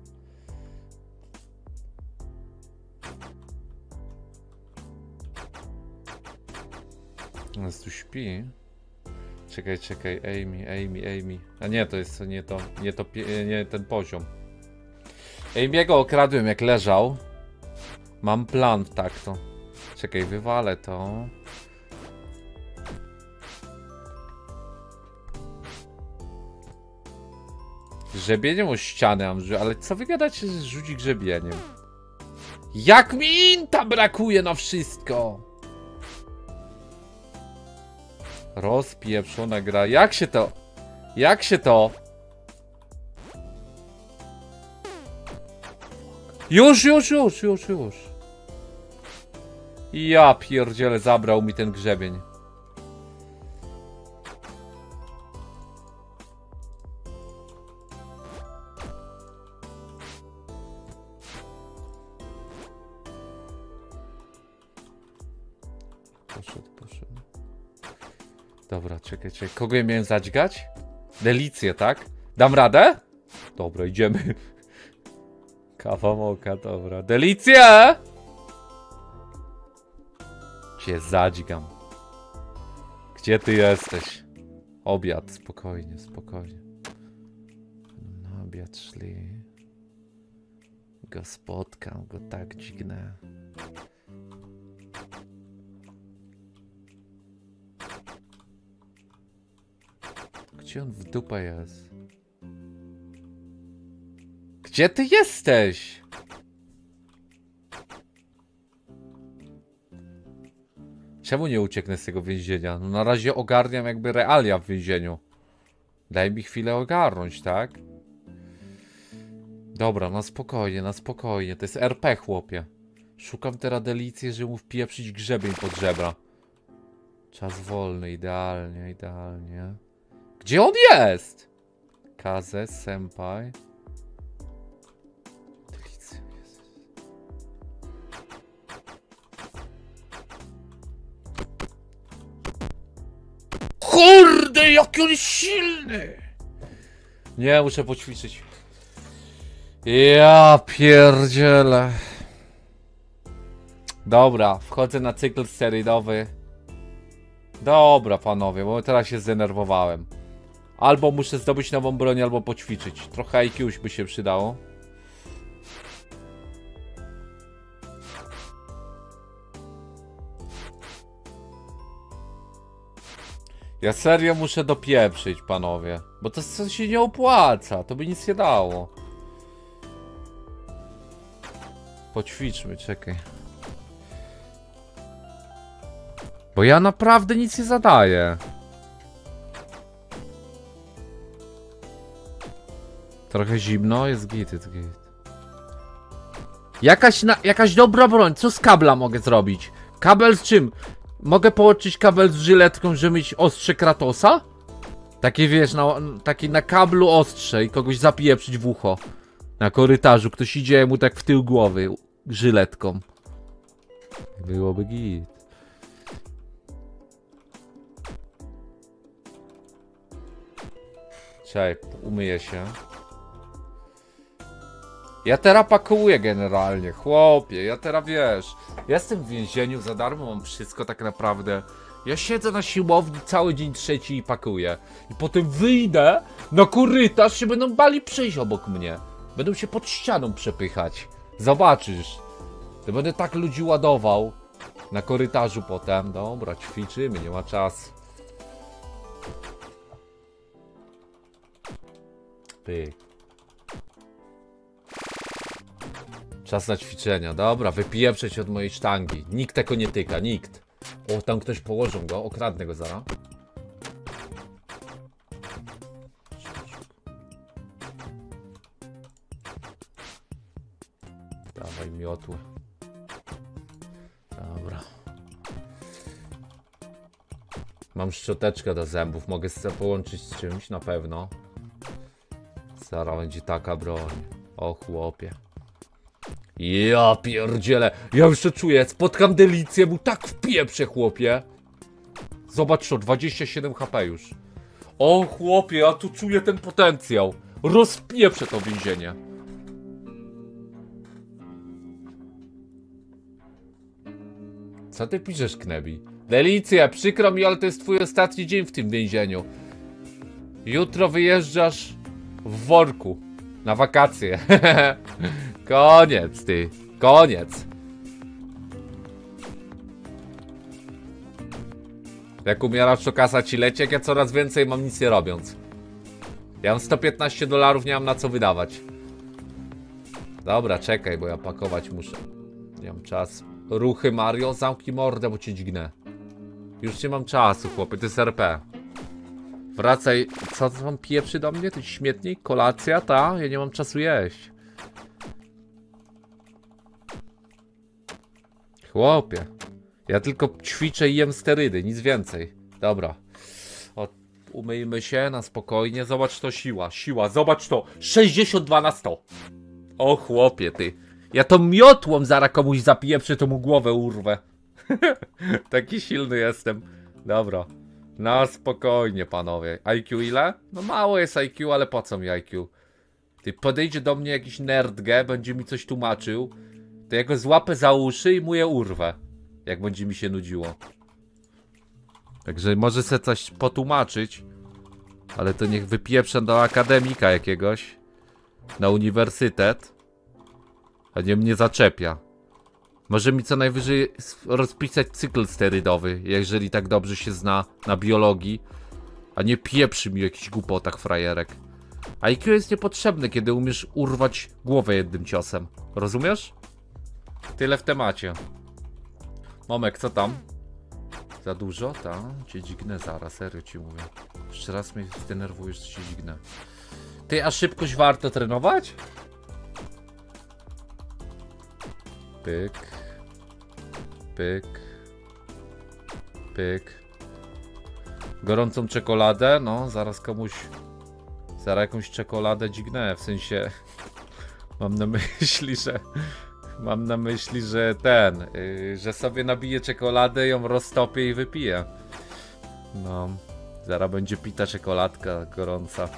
Nas tu śpi. Czekaj, czekaj, Amy, Amy, Amy. A nie, to jest nie to, nie to, nie ten poziom. Amy'ego okradłem jak leżał. Mam plan tak to. Czekaj, wywalę to. Grzebieniem o ścianę mam, ale co wy gadacie, że rzuci grzebieniem? Jak mi inta brakuje na wszystko! Rozpieprzona gra. Jak się to? Jak się to? Już, już, już, już, już. Ja pierdzielę, zabrał mi ten grzebień. Poszedł, poszedł. Dobra, czekaj, czekaj. Kogo ja miałem zadźgać? Delicję, tak? Dam radę? Dobra, idziemy. Kawa moka, dobra. Delicję! Cię zadźgam. Gdzie ty jesteś? Obiad, spokojnie, spokojnie. Na obiad szli. Go spotkam, go tak dźgnę. Gdzie on w dupę jest? Gdzie ty jesteś? Czemu nie ucieknę z tego więzienia? No na razie ogarniam jakby realia w więzieniu. Daj mi chwilę ogarnąć, tak? Dobra, na spokojnie, na spokojnie. To jest R P, chłopie. Szukam teraz Delicję, żeby mu wpieprzyć grzebień pod żebra. Czas wolny, idealnie, idealnie. Gdzie on jest? Kaze, senpai. Delicja, Jezus. Kurde, jaki on jest silny! Nie, muszę poćwiczyć. Ja pierdzielę. Dobra, wchodzę na cykl seryjnowy. Dobra, panowie, bo teraz się zdenerwowałem. Albo muszę zdobyć nową broń, albo poćwiczyć. Trochę I Q by się przydało. Ja serio muszę dopieprzyć, panowie. Bo to się nie opłaca. To by nic nie dało. Poćwiczmy, czekaj. Bo ja naprawdę nic nie zadaję. Trochę zimno, jest git, jest git. Jakaś, na, jakaś dobra broń, co z kabla mogę zrobić? Kabel z czym? Mogę połączyć kabel z żyletką, żeby mieć ostrze Kratosa? Takie wiesz, na, taki na kablu ostrze i kogoś zapieprzyć w ucho. Na korytarzu, ktoś idzie mu tak w tył głowy żyletką. Byłoby git. Czekaj, umyję się. Ja teraz pakuję generalnie, chłopie, ja teraz wiesz. Ja jestem w więzieniu, za darmo mam wszystko tak naprawdę. Ja siedzę na siłowni cały dzień trzeci i pakuję. I potem wyjdę na korytarz, się będą bali przyjść obok mnie. Będą się pod ścianą przepychać. Zobaczysz. To będę tak ludzi ładował na korytarzu potem. Dobra, ćwiczymy, nie ma czasu. Pyk. Czas na ćwiczenia. Dobra, wypieprzeć od mojej sztangi. Nikt tego nie tyka, nikt. O, tam ktoś położył go, okradnę go zaraz. miotły. Dobra. Mam szczoteczkę do zębów, mogę sobie połączyć z czymś na pewno. Zaraz będzie taka broń. O chłopie. Ja pierdzielę. Ja już to czuję. Spotkam Delicję, mu tak wpieprzę, chłopie. Zobacz to, dwadzieścia siedem H P już. O chłopie, ja tu czuję ten potencjał. Rozpieprzę to więzienie. Co ty piszesz, Knebi? Delicja, przykro mi, ale to jest twój ostatni dzień w tym więzieniu. Jutro wyjeżdżasz w worku. Na wakacje. Koniec, ty. Koniec. Jak umiera Czokasa ci leci, jak ja coraz więcej mam nic nie robiąc. Ja mam sto piętnaście dolarów, nie mam na co wydawać. Dobra, czekaj, bo ja pakować muszę. Nie mam czasu. Ruchy Mario, zamknij mordę, bo cię dźgnę. Już nie mam czasu, chłopie, to jest R P. Wracaj. Co to wam pieprzy do mnie? To śmietnik? Kolacja? Ta? Ja nie mam czasu jeść. Chłopie. Ja tylko ćwiczę i jem sterydy, nic więcej. Dobra. O, umyjmy się na spokojnie. Zobacz to siła, siła, zobacz to. sześćdziesiąt dwa na sto. O chłopie, ty. Ja to miotłą zaraz komuś zapieprzę, to mu głowę urwę. Taki silny jestem. Dobra. Na spokojnie, panowie. I Q ile? No mało jest I Q, ale po co mi I Q? Ty podejdzie do mnie jakiś nerdge, będzie mi coś tłumaczył. To ja go złapę za uszy i mu je urwę. Jak będzie mi się nudziło. Także może sobie coś potłumaczyć. Ale to niech wypieprzę do akademika jakiegoś. Na uniwersytet. A nie mnie zaczepia. Może mi co najwyżej rozpisać cykl sterydowy, jeżeli tak dobrze się zna na biologii. A nie pieprzy mi jakiś głupotach frajerek. I Q jest niepotrzebne, kiedy umiesz urwać głowę jednym ciosem. Rozumiesz? Tyle w temacie. Momek, co tam? Za dużo? Ta? Cię dźgnę zaraz, serio ci mówię. Jeszcze raz mnie zdenerwujesz, to cię dźgnę. Ty, a szybkość warto trenować? Pyk. Pyk. Pyk. Gorącą czekoladę? No, zaraz komuś... Zaraz jakąś czekoladę dźgnę, w sensie... Mam na myśli, że... Mam na myśli, że ten... Yy, że sobie nabiję czekoladę, ją roztopię i wypiję. No... Zaraz będzie pita czekoladka gorąca.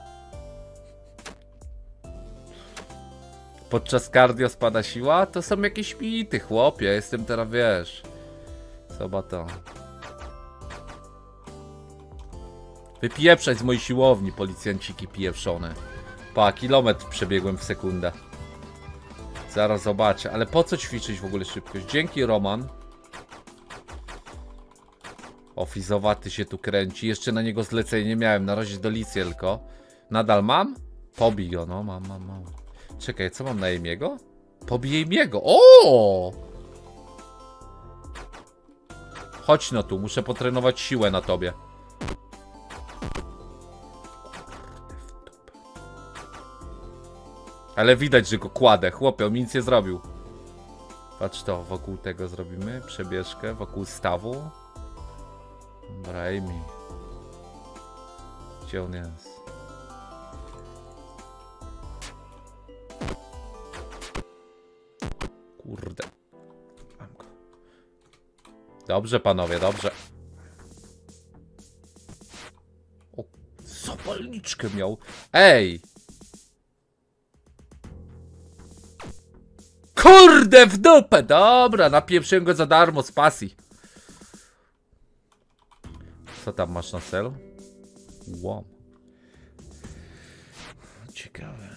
Podczas cardio spada siła? To są jakieś mity, chłopie. Jestem teraz, wiesz... Zobacz to. Wypieprzać z mojej siłowni, policjanciki pieprzone. Pa, kilometr przebiegłem w sekundę. Zaraz zobaczę. Ale po co ćwiczyć w ogóle szybkość? Dzięki, Roman. O, fizowaty się tu kręci. Jeszcze na niego zlecenie nie miałem. Na razie Delicję tylko. Nadal mam? Pobij go, no. Mam, mam, mam. Czekaj, co mam na imiego? Pobij imiego. O! Chodź no tu. Muszę potrenować siłę na tobie. Ale widać, że go kładę. Chłopie, on mi nic nie zrobił. Patrz to, wokół tego zrobimy przebieżkę, wokół stawu. Dobra, Amy. Gdzie on jest? Kurde. Mam go. Dobrze, panowie, dobrze. O, zapalniczkę miał. Ej! Kurde, w dupę! Dobra, napieprzyłem go za darmo z pasji. Co tam masz na celu? Wow. Ciekawe.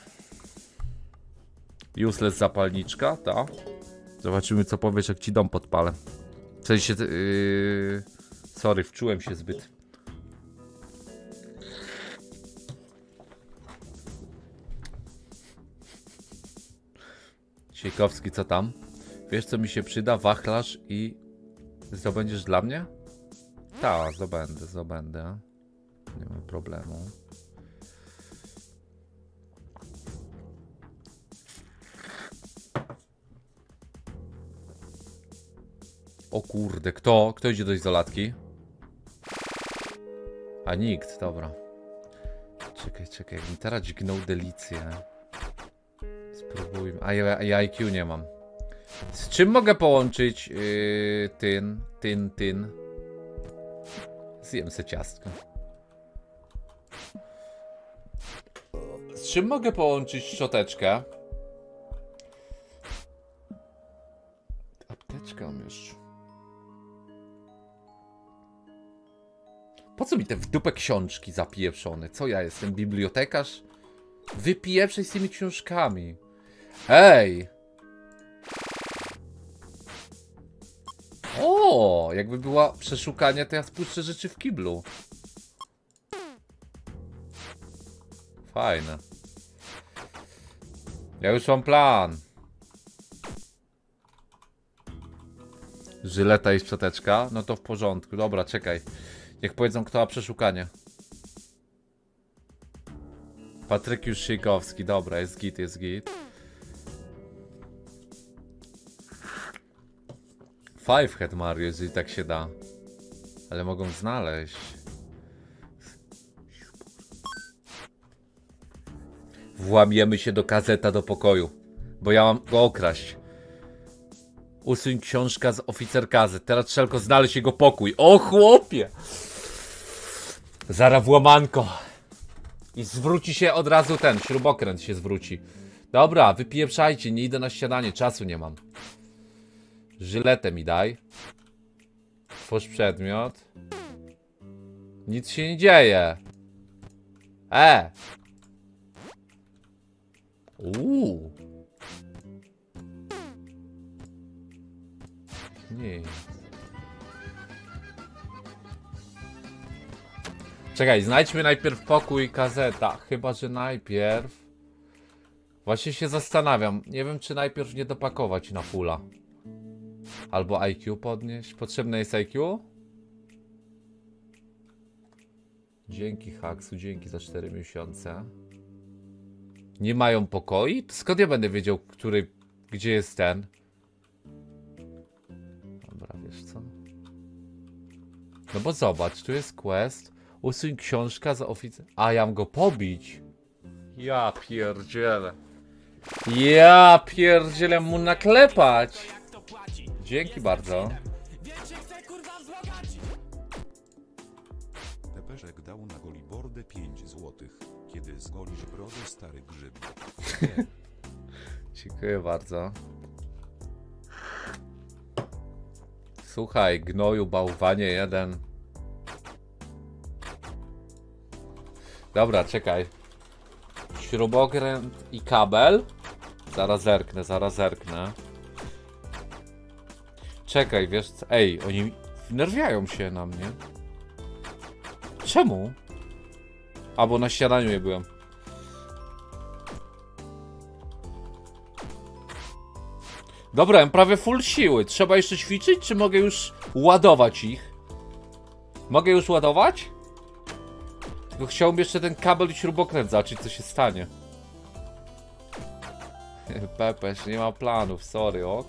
Useless zapalniczka, ta. Zobaczymy, co powiesz, jak ci dom podpalę. W sensie... Yy... Sorry, wczułem się zbyt. Ciekowski, co tam? Wiesz, co mi się przyda? Wachlarz i... Zdobędziesz dla mnie? Tak, zdobędę, zdobędę. Nie ma problemu. O kurde, kto? Kto idzie do izolatki? A nikt, dobra. Czekaj, czekaj, jak mi teraz dźgnął delicję. Spróbujmy. A ja, ja I Q nie mam. Z czym mogę połączyć yy, tyn, tyn, tyn? Zjem se ciastko. Z czym mogę połączyć szczoteczkę? Apteczkę mam jeszcze. Po co mi te w dupę książki zapieprzone? Co ja jestem, bibliotekarz? Wypieprzaj z tymi książkami. Ej! O, jakby była przeszukanie, to ja spuszczę rzeczy w kiblu. Fajne. Ja już mam plan. Żyleta i szczoteczka? No to w porządku. Dobra, czekaj. Niech powiedzą, kto ma przeszukanie. Patryk Juszykowski. Dobra, jest git, jest git. Fivehead Mario, jeżeli tak się da. Ale mogą znaleźć. Włamiemy się do Kazeta do pokoju. Bo ja mam go okraść. Usuń książka z oficer Kazet. Teraz trzeba tylko znaleźć jego pokój. O chłopie! Zara włamanko. I zwróci się od razu ten, śrubokręt się zwróci. Dobra, wypieprzajcie, nie idę na śniadanie, czasu nie mam. Żyletę mi daj. Twórz przedmiot. Nic się nie dzieje. E! Uuu. Nie. Czekaj, znajdźmy najpierw pokój Kazeta. Chyba, że najpierw... Właśnie się zastanawiam. Nie wiem, czy najpierw nie dopakować na fulla. Albo I Q podnieść. Potrzebne jest I Q? Dzięki Haksu, dzięki za cztery miesiące. Nie mają pokoi? To skąd ja będę wiedział, który... Gdzie jest ten? Dobra, wiesz co? No bo zobacz, tu jest quest. Usuń książka za oficer... A, ja mam go pobić. Ja pierdzielę. Ja pierdzielę mu naklepać. Dzięki bardzo. Tepeszek dał na Golibordę pięć złotych. Kiedy zgolisz brodę, stary grzyb. Dziękuję bardzo. Słuchaj, gnoju, bałwanie jeden. Dobra, czekaj. Śrubokręt i kabel. Zaraz zerknę, zaraz zerknę. Czekaj, wiesz co? Ej, oni wnerwiają się na mnie. Czemu? A, bo na śniadaniu nie byłem. Dobra, mam prawie full siły. Trzeba jeszcze ćwiczyć, czy mogę już ładować ich? Mogę już ładować? Tylko chciałbym jeszcze ten kabel i śrubokręt zobaczyć, co się stanie. Pepeś, nie ma planów, sorry, ok?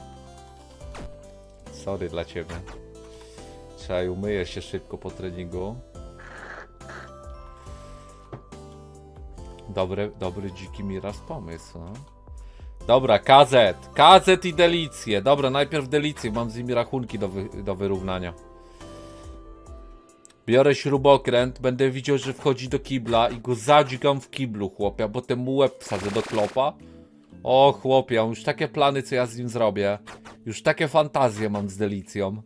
Sorry dla ciebie. Trzeba i umyję się szybko po treningu. Dobry, dobry dziki miraz pomysł, no? Dobra, kazet. Kazet i delicje. Dobra, najpierw delicje. Mam z nimi rachunki do, wy, do wyrównania. Biorę śrubokręt. Będę widział, że wchodzi do kibla i go zadźgam w kiblu, chłopie. A potem mu łeb wsadzę do klopa. O, chłopie, mam już takie plany, co ja z nim zrobię. Już takie fantazje mam z delicją.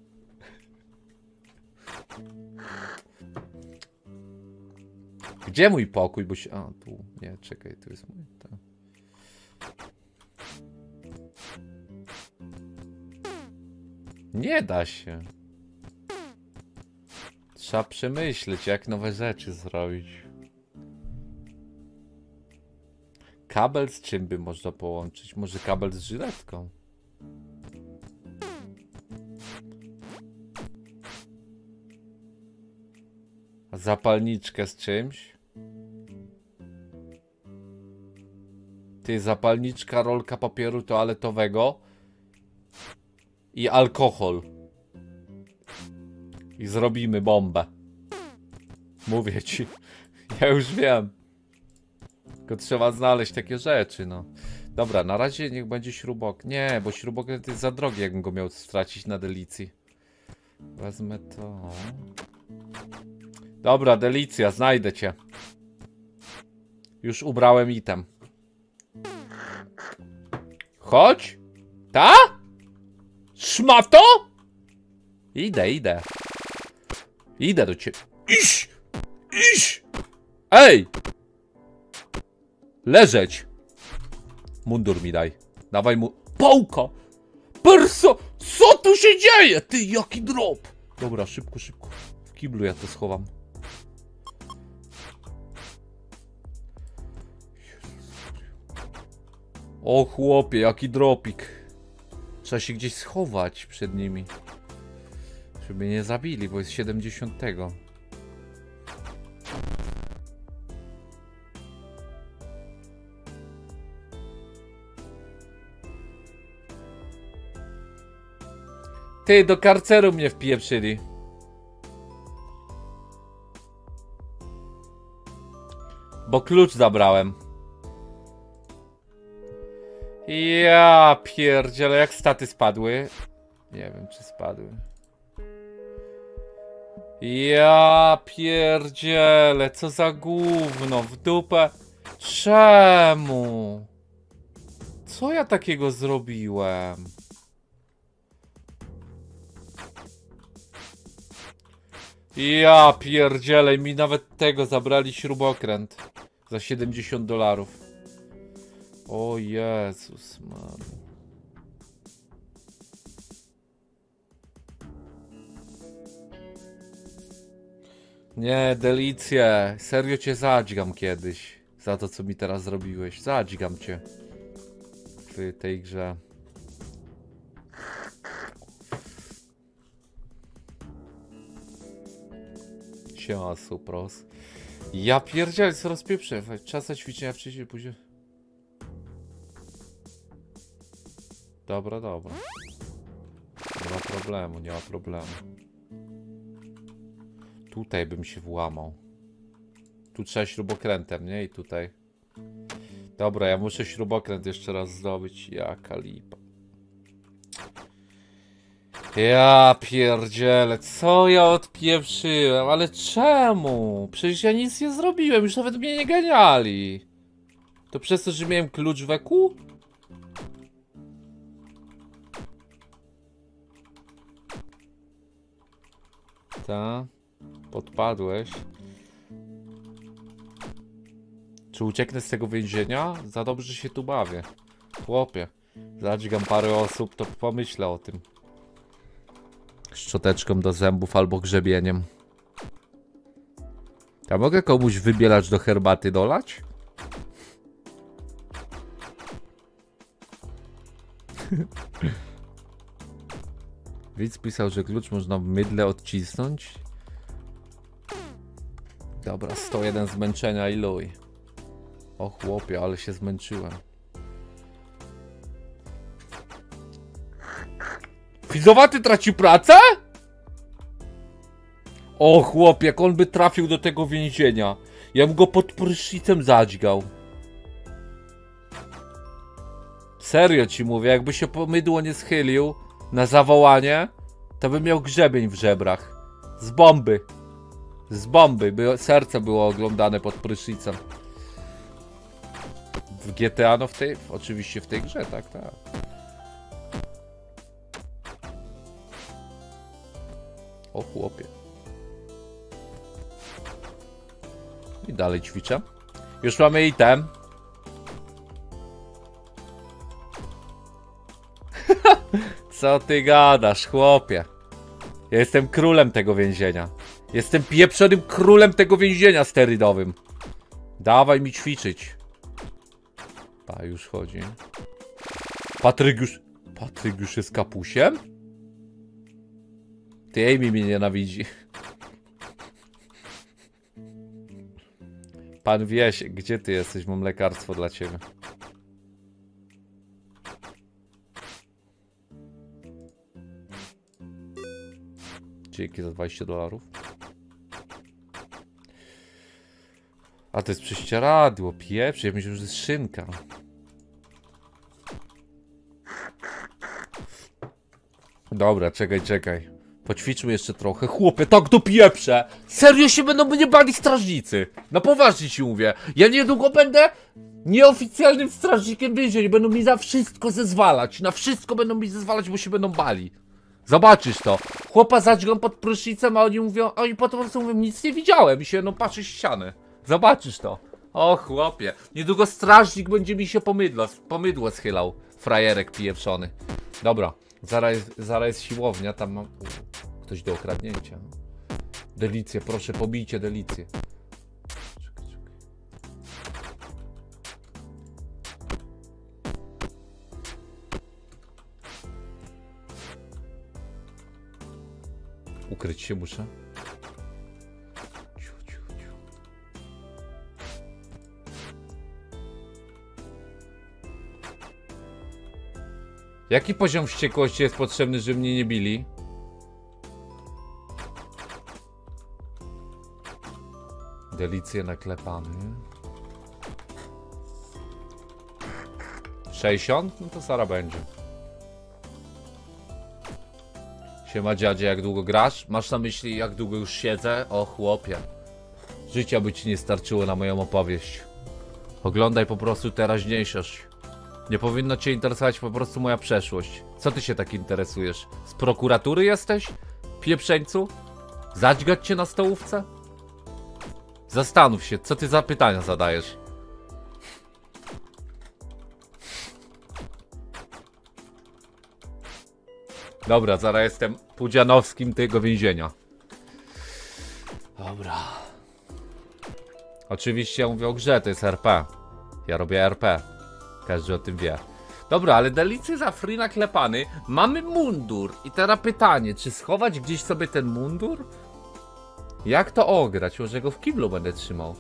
Gdzie mój pokój? Bo się... A, tu. Nie, czekaj, tu jest mój... To... Nie da się. Trzeba przemyśleć, jak nowe rzeczy zrobić. Kabel z czym by można połączyć? Może kabel z żyletką? A zapalniczkę z czymś? Ty, zapalniczka, rolka papieru toaletowego i alkohol. I zrobimy bombę. Mówię ci. Ja już wiem. Tylko trzeba znaleźć takie rzeczy, no. Dobra, na razie niech będzie śrubok. Nie, bo śrubokręt jest za drogi, jakbym go miał stracić na delicji. Wezmę to. Dobra, delicja, znajdę cię. Już ubrałem item. Chodź. Ta? Szmato? Idę, idę. Idę do ciebie. Iść! Iść! Ej! Leżeć! Mundur mi daj. Dawaj mu... Pałka! Perso! Co tu się dzieje? Ty, jaki drop! Dobra, szybko, szybko. W kiblu ja to schowam. O chłopie, jaki dropik. Trzeba się gdzieś schować przed nimi. Żeby nie zabili, bo jest siedemdziesiątego. Ty, do karceru mnie wpieprzyli. Bo klucz zabrałem. Ja pierdzielę, jak staty spadły? Nie wiem, czy spadły. Ja pierdzielę, co za gówno, w dupę. Czemu? Co ja takiego zrobiłem? Ja pierdzielę, mi nawet tego zabrali śrubokręt. Za siedemdziesiąt dolarów. O Jezus, man. Nie, delicje. Serio cię zadźgam kiedyś. Za to, co mi teraz zrobiłeś. Zadźgam cię. W tej grze. Siema, Supros. Ja pierdzielę, co rozpieprzę. Czas na ćwiczenia wcześniej, później. Dobra, dobra. Nie ma problemu, nie ma problemu. Tutaj bym się włamał. Tu trzeba śrubokrętem, nie? I tutaj. Dobra, ja muszę śrubokręt jeszcze raz zdobyć. Jaka lipa. Ja pierdzielę, co ja odpieprzyłem? Ale czemu? Przecież ja nic nie zrobiłem, już nawet mnie nie ganiali. To przez to, że miałem klucz w E Q? Ta, podpadłeś. Czy ucieknę z tego więzienia? Za dobrze się tu bawię. Chłopie, zadźgam parę osób, to pomyślę o tym. Szczoteczką do zębów albo grzebieniem. Ja mogę komuś wybielacz do herbaty dolać? Widz pisał, że klucz można w mydle odcisnąć. Dobra, sto jeden zmęczenia i luj. O chłopie, ale się zmęczyłem. Fizowaty traci pracę? O chłopie, jak on by trafił do tego więzienia. Ja bym go pod prysznicem zadźgał. Serio ci mówię, jakby się pomydło nie schylił na zawołanie, to by miał grzebień w żebrach. Z bomby. Z bomby, by serce było oglądane pod prysznicem. W G T A, no w tej, oczywiście w tej grze, tak, tak. O chłopie. I dalej ćwiczę. Już mamy item. Co ty gadasz, chłopie? Ja jestem królem tego więzienia. Jestem pieprzonym królem tego więzienia sterydowym. Dawaj mi ćwiczyć. Pa, już chodzi. Patryk już... Patryk już jest kapusiem? Ty, Amy mnie nienawidzi. Pan Wieś, gdzie ty jesteś? Mam lekarstwo dla ciebie. dzięki za dwadzieścia dolarów. A to jest prześcieradło, pieprz, ja myślę, że to jest szynka. Dobra, czekaj, czekaj. Poćwiczmy jeszcze trochę. Chłopie, tak do pieprze! Serio się będą mnie bali strażnicy! Na poważnie ci mówię. Ja niedługo będę nieoficjalnym strażnikiem więzienia. Będą mi za wszystko zezwalać. Na wszystko będą mi zezwalać, bo się będą bali. Zobaczysz to. Chłopa zadźgam pod prysznicem, a oni mówią, a oni po prostu mówią, nic nie widziałem. I się no patrzy ścianę. Zobaczysz to. O chłopie. Niedługo strażnik będzie mi się pomydło, pomydło schylał. Frajerek pieprzony. Dobra. Zaraz jest, zaraz jest siłownia, tam mam... Ktoś do okradnięcia. Delicję, proszę, pobijcie delicję. Czekaj, czekaj. Ukryć się muszę. Ciu, ciu, ciu. Jaki poziom wściekłości jest potrzebny, żeby mnie nie bili? Delicje naklepane. sześćdziesiąt? No to zaraz będzie. Siema dziadzie, jak długo grasz? Masz na myśli, jak długo już siedzę? O chłopie. Życia by ci nie starczyło na moją opowieść. Oglądaj po prostu teraźniejszość. Nie powinno cię interesować po prostu moja przeszłość. Co ty się tak interesujesz? Z prokuratury jesteś? Pieprzeńcu? Zadźgać cię na stołówce? Zastanów się, co ty za pytania zadajesz. Dobra, zaraz jestem Pudzianowskim tego więzienia. Dobra. Oczywiście ja mówię o grze, to jest R P. Ja robię R P. Każdy o tym wie. Dobra, ale delicje za free naklepany. Mamy mundur. I teraz pytanie, czy schować gdzieś sobie ten mundur? Jak to ograć? Może go w kiblu będę trzymał.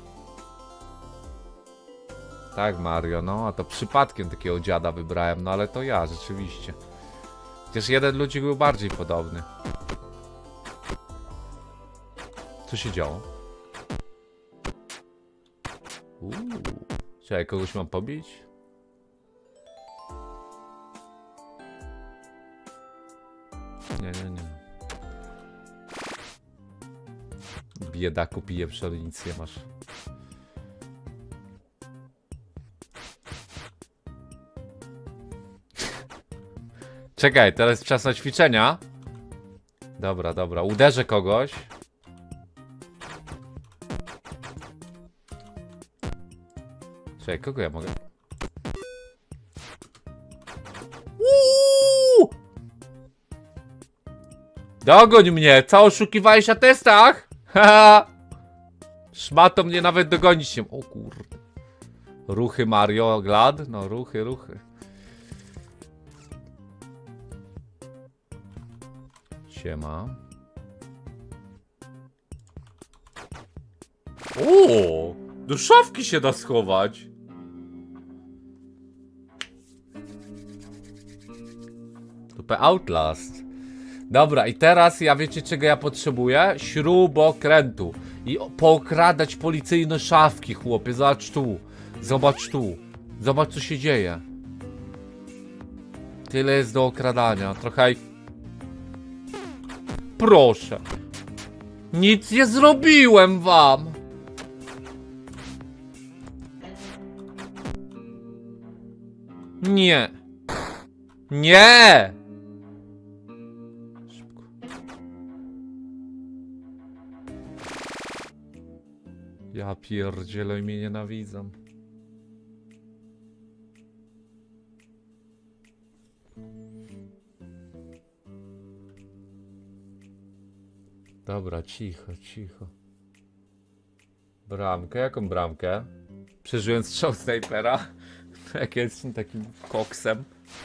Tak, Mario, no, a to przypadkiem takiego dziada wybrałem, no ale to ja, rzeczywiście. Chociaż jeden ludzik był bardziej podobny. Co się działo? Uuu. Czekaj, kogoś mam pobić? Nie, nie, nie. Biedaku pije pszenicję masz. Czekaj, teraz czas na ćwiczenia. Dobra, dobra, uderzę kogoś. Czekaj, kogo ja mogę? Uuu! Dogoń mnie, co oszukiwałeś na testach? Haha! Szmato mnie nawet dogonić się. O kurde. Ruchy Mario Glad? No ruchy, ruchy. Siema. O, do szafki się da schować. To Outlast. Dobra, i teraz ja wiecie czego ja potrzebuję? Śrubokrętu. I pookradać policyjne szafki, chłopie. Zobacz tu. Zobacz tu. Zobacz co się dzieje. Tyle jest do okradania. Trochę... Proszę. Nic nie zrobiłem wam. Nie. Nie. Szybko. Ja pierdzielę i mnie nienawidzą. Dobra, cicho, cicho. Bramkę? Jaką bramkę? Przeżyłem strzał snajpera. Jak jestem takim koksem.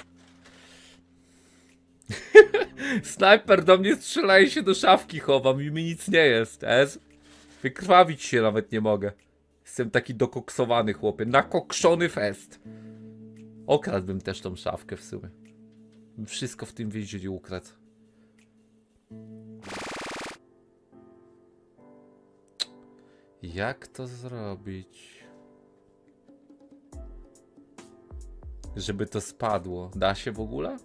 Snajper do mnie strzela i się do szafki chowam i mi nic nie jest. Ez? Wykrwawić się nawet nie mogę. Jestem taki dokoksowany chłopie. Nakokszony fest. Okradłbym też tą szafkę w sumie. Wszystko w tym więzieniu ukradł. Jak to zrobić? Żeby to spadło. Da się w ogóle?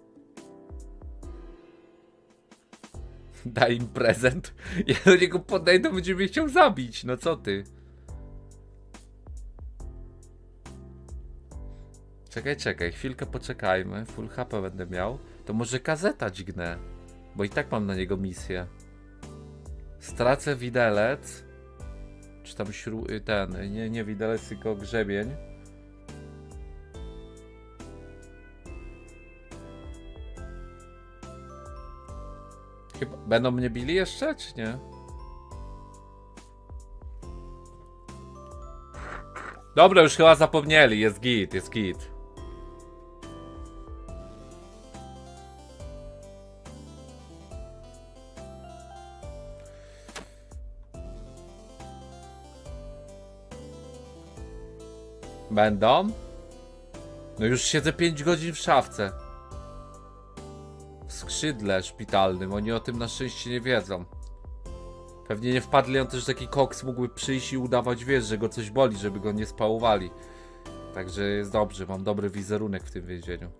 Daj im prezent. Ja do niego podejdę, będzie mnie chciał zabić. No co ty? Czekaj, czekaj. Chwilkę poczekajmy. Full H P będę miał. To może kazeta dźgnę. Bo i tak mam na niego misję. Stracę widelec. Czy tam śru... ten... Nie, nie widelec, tylko grzebień. Chyba... Będą mnie bili jeszcze, czy nie? Dobra, już chyba zapomnieli. Jest git, jest git. Będą? No już siedzę pięć godzin w szafce. W skrzydle szpitalnym. Oni o tym na szczęście nie wiedzą. Pewnie nie wpadli on też, że taki koks mógłby przyjść i udawać, wiesz, że go coś boli, żeby go nie spałowali. Także jest dobrze, mam dobry wizerunek w tym więzieniu.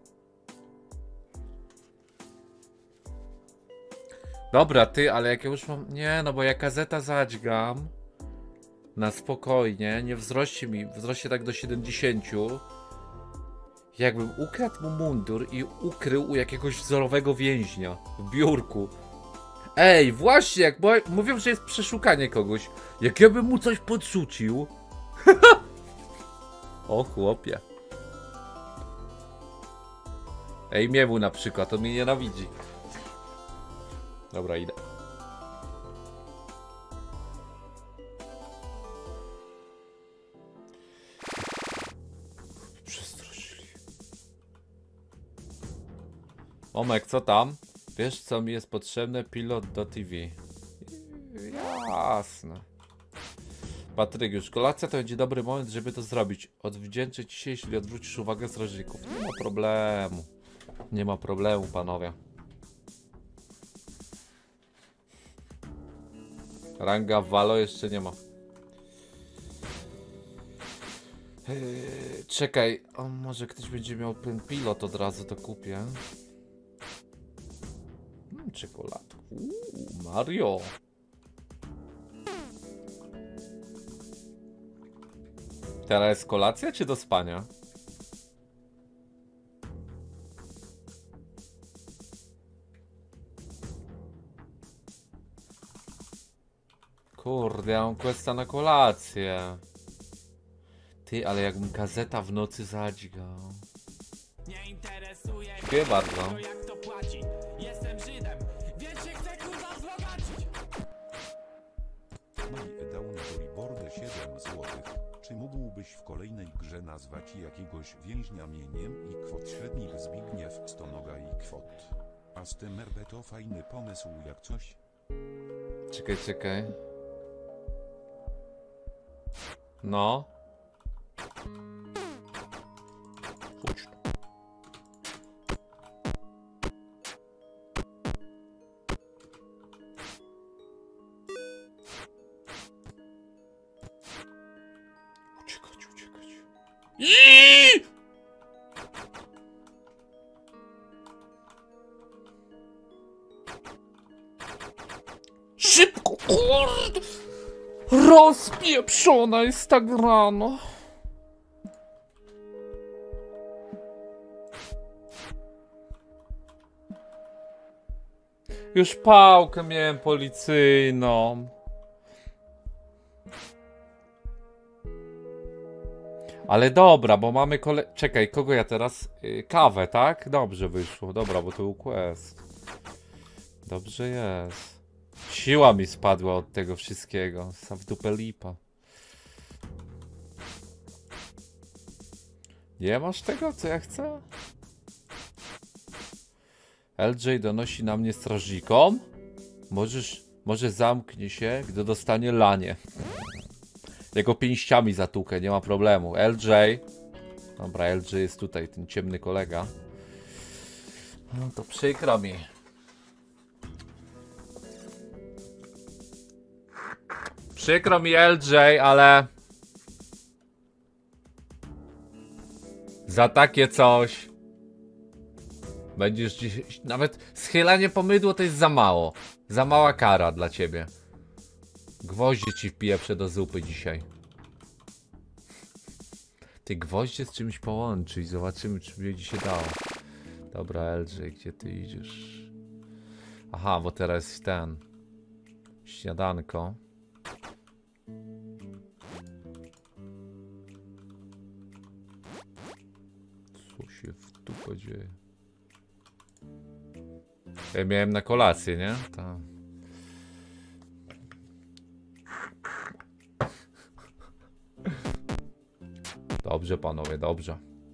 Dobra, ty, ale jak ja już mam... Nie, no bo ja kazeta zadźgam na spokojnie, nie wzrośnie mi, wzrośnie tak do siedemdziesięciu. Jakbym ukradł mu mundur i ukrył u jakiegoś wzorowego więźnia w biurku. Ej, właśnie, jak bo, mówią, że jest przeszukanie kogoś. Jak ja bym mu coś podrzucił. O chłopie. Ej, Miemu na przykład, on mnie nienawidzi. Dobra, idę. Przestraszyli. Omek, co tam? Wiesz, co mi jest potrzebne? Pilot do T V. Jasne. Patryk, już kolacja to będzie dobry moment, żeby to zrobić. Odwdzięczę ci się, jeśli odwrócisz uwagę strażników. Nie ma problemu. Nie ma problemu, panowie. Ranga w Valo jeszcze nie ma. Yy, czekaj, o, może ktoś będzie miał ten pilot, od razu to kupię. Hmm, czekoladku. Uuu, Mario. Teraz jest kolacja czy do spania? Kurde, ja mam questa na kolację. Ty, ale jakbym gazeta w nocy zadźgał. Nie interesuje mnie Dziękuję bardzo. to, jak to płaci. Jestem Żydem, więc się chcę kurwa wzbogacić. Maj dał na Olibordę siedem złotych. Czy mógłbyś w kolejnej grze nazwać jakiegoś więźnia mieniem i kwot średnich Zbigniew Stonoga i kwot? A z tym R B to fajny pomysł jak coś. Czekaj, czekaj. No. Chodź. Uciekać, uciekać. Iii! Szybko, kurde! Rozpieprzona jest tak rano. Już pałkę miałem policyjną. Ale dobra, bo mamy kole... Czekaj, kogo ja teraz... Yy, kawę, tak? Dobrze wyszło. Dobra, bo to był quest. Dobrze jest. Siła mi spadła od tego wszystkiego. Sam w dupę lipa. Nie masz tego, co ja chcę? L J donosi na mnie strażnikom. Możesz, może zamknie się, gdy dostanie lanie. Jego pięściami zatukę, nie ma problemu. L J. Dobra, L J jest tutaj, ten ciemny kolega. No to przykro mi. Przykro mi L J, ale... Za takie coś... Będziesz dziś... Nawet schylanie po mydło to jest za mało. Za mała kara dla ciebie. Gwoździe ci wpieprzę do zupy dzisiaj. Ty gwoździe z czymś połączyć. Zobaczymy, czy będzie się dało. Dobra, L J, gdzie ty idziesz? Aha, bo teraz jest ten... Śniadanko. Co się w dupę dzieje? Ja miałem na kolację, nie? Ta. Dobrze, panowie, dobrze.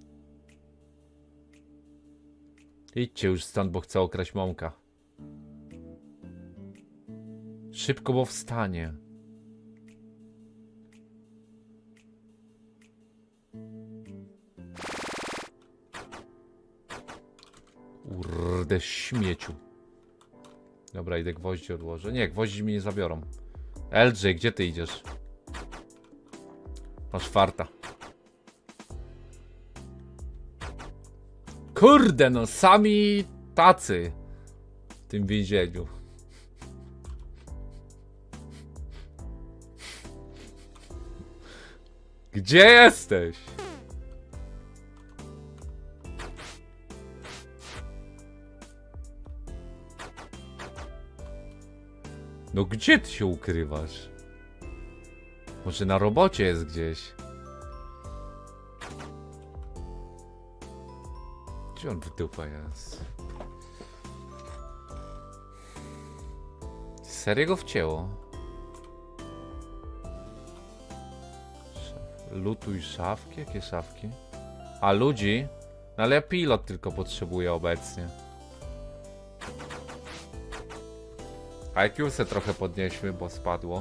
Idźcie już stąd, bo chcę okraść Mąka. Szybko, bo wstanie. Urde śmieciu. Dobra, idę gwoździe odłożę. Nie, gwoździ mi nie zabiorą. L J, gdzie ty idziesz? Masz farta. Kurde, no sami tacy w tym więzieniu. Gdzie jesteś? No gdzie ty się ukrywasz? Może na robocie jest gdzieś? Gdzie on w dupę jest? Serio go wcięło? Lutuj szafki? Jakie szafki? A ludzi? No ale ja pilot tylko potrzebuję obecnie. I Q se trochę podnieśmy, bo spadło.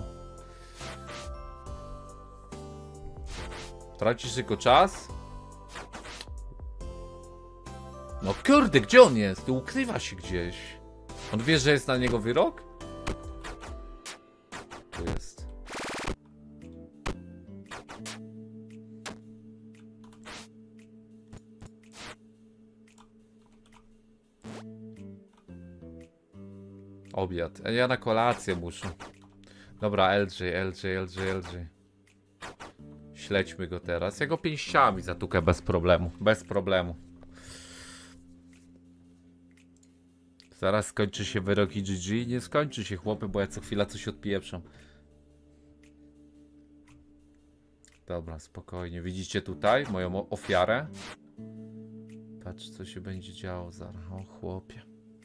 Tracisz tylko czas? No kurde, gdzie on jest? Ukrywa się gdzieś. On wie, że jest na niego wyrok? Tu jest. Obiad. Ja na kolację muszę. Dobra, L J, L J, L J, L J. Śledźmy go teraz. Ja go pięściami zatukę bez problemu. Bez problemu. Zaraz skończy się wyrok i G G. Nie skończy się, chłopy, bo ja co chwila coś odpieprzam. Dobra, spokojnie. Widzicie tutaj moją ofiarę? Patrz, co się będzie działo zaraz. O, chłopie.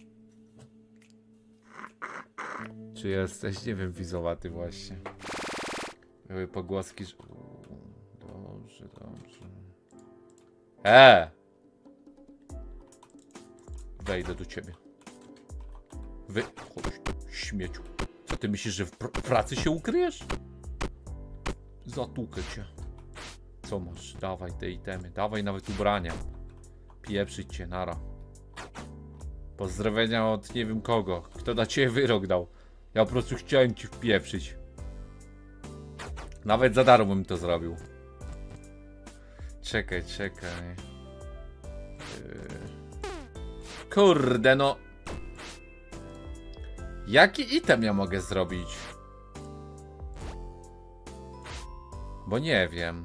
Czy jesteś? Nie wiem, wizowaty właśnie. Były pogłoski, że... Dobrze, dobrze. E! Wejdę do ciebie. Wy... Chodź tu, śmieciu. Co ty myślisz, że w pr pracy się ukryjesz? Zatukę cię. Co masz? Dawaj te itemy. Dawaj nawet ubrania. Pieprzyć cię, nara. Pozdrowienia od nie wiem kogo. Kto na ciebie wyrok dał. Ja po prostu chciałem ci wpieprzyć. Nawet za darmo bym to zrobił. Czekaj, czekaj. Yy... Kurde, no. Jaki item ja mogę zrobić? Bo nie wiem.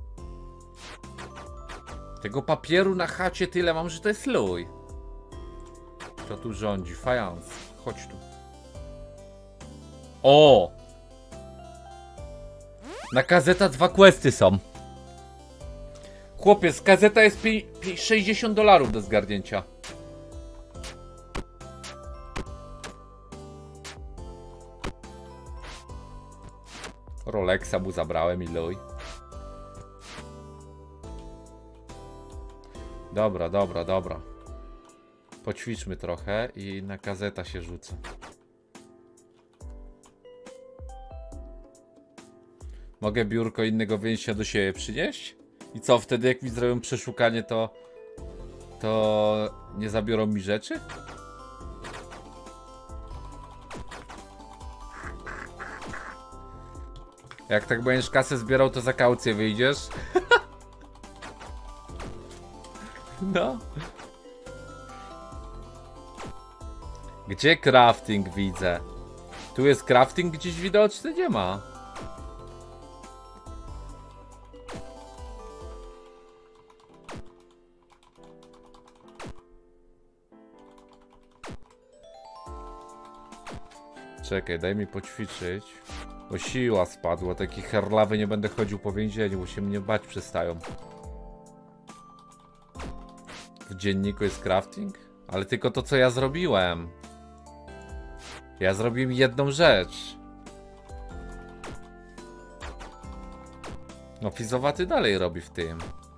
Tego papieru na chacie tyle mam, że to jest luj. Kto tu rządzi? Fajans. Chodź tu. O! Na kazeta dwa questy są. Chłopiec, kazeta jest sześćdziesiąt dolarów do zgarnięcia. Rolexa mu zabrałem i luj. Dobra, dobra, dobra. Poćwiczmy trochę i na kazeta się rzucę. Mogę biurko innego więźnia do siebie przynieść? I co, wtedy jak mi zrobią przeszukanie, to... To... nie zabiorą mi rzeczy? Jak tak będziesz kasę zbierał, to za kaucję wyjdziesz. No. Gdzie crafting widzę? Tu jest crafting gdzieś widoczny? Nie ma. Czekaj, daj mi poćwiczyć. Bo siła spadła, taki herlawy nie będę chodził po więzieniu, bo się mnie bać przestają. W dzienniku jest crafting? Ale tylko to, co ja zrobiłem. Ja zrobiłem jedną rzecz. No Fizowaty dalej robi w tym.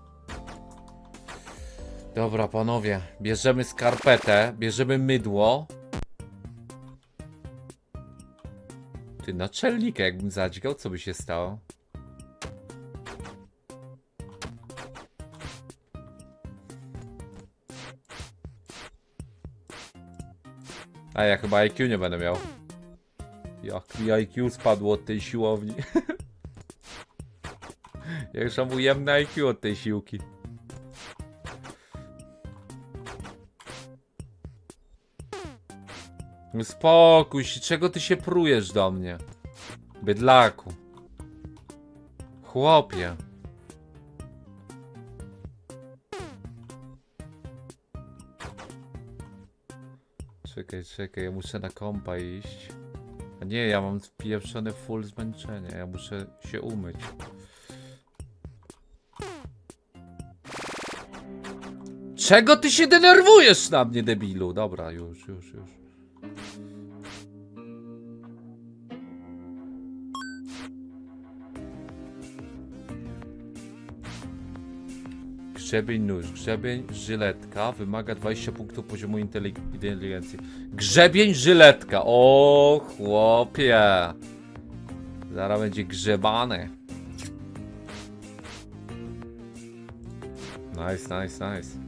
Dobra, panowie. Bierzemy skarpetę, bierzemy mydło. Ty, naczelnika jakbym zadźgał, co by się stało? A ja chyba I Q nie będę miał. Jak mi I Q spadło od tej siłowni. Ja już mam ujemne I Q od tej siłki. Spokój się, czego ty się prujesz do mnie? Bydlaku. Chłopie. Czekaj, czekaj, ja muszę na kompa iść. A nie, ja mam spieprzone full zmęczenie, ja muszę się umyć. Czego ty się denerwujesz na mnie, debilu? Dobra, już, już, już. Grzebień, nóż, grzebień, żyletka, wymaga dwadzieścia punktów poziomu inteligencji. Grzebień, żyletka, o chłopie. Zaraz będzie grzebany. Nice, nice, nice.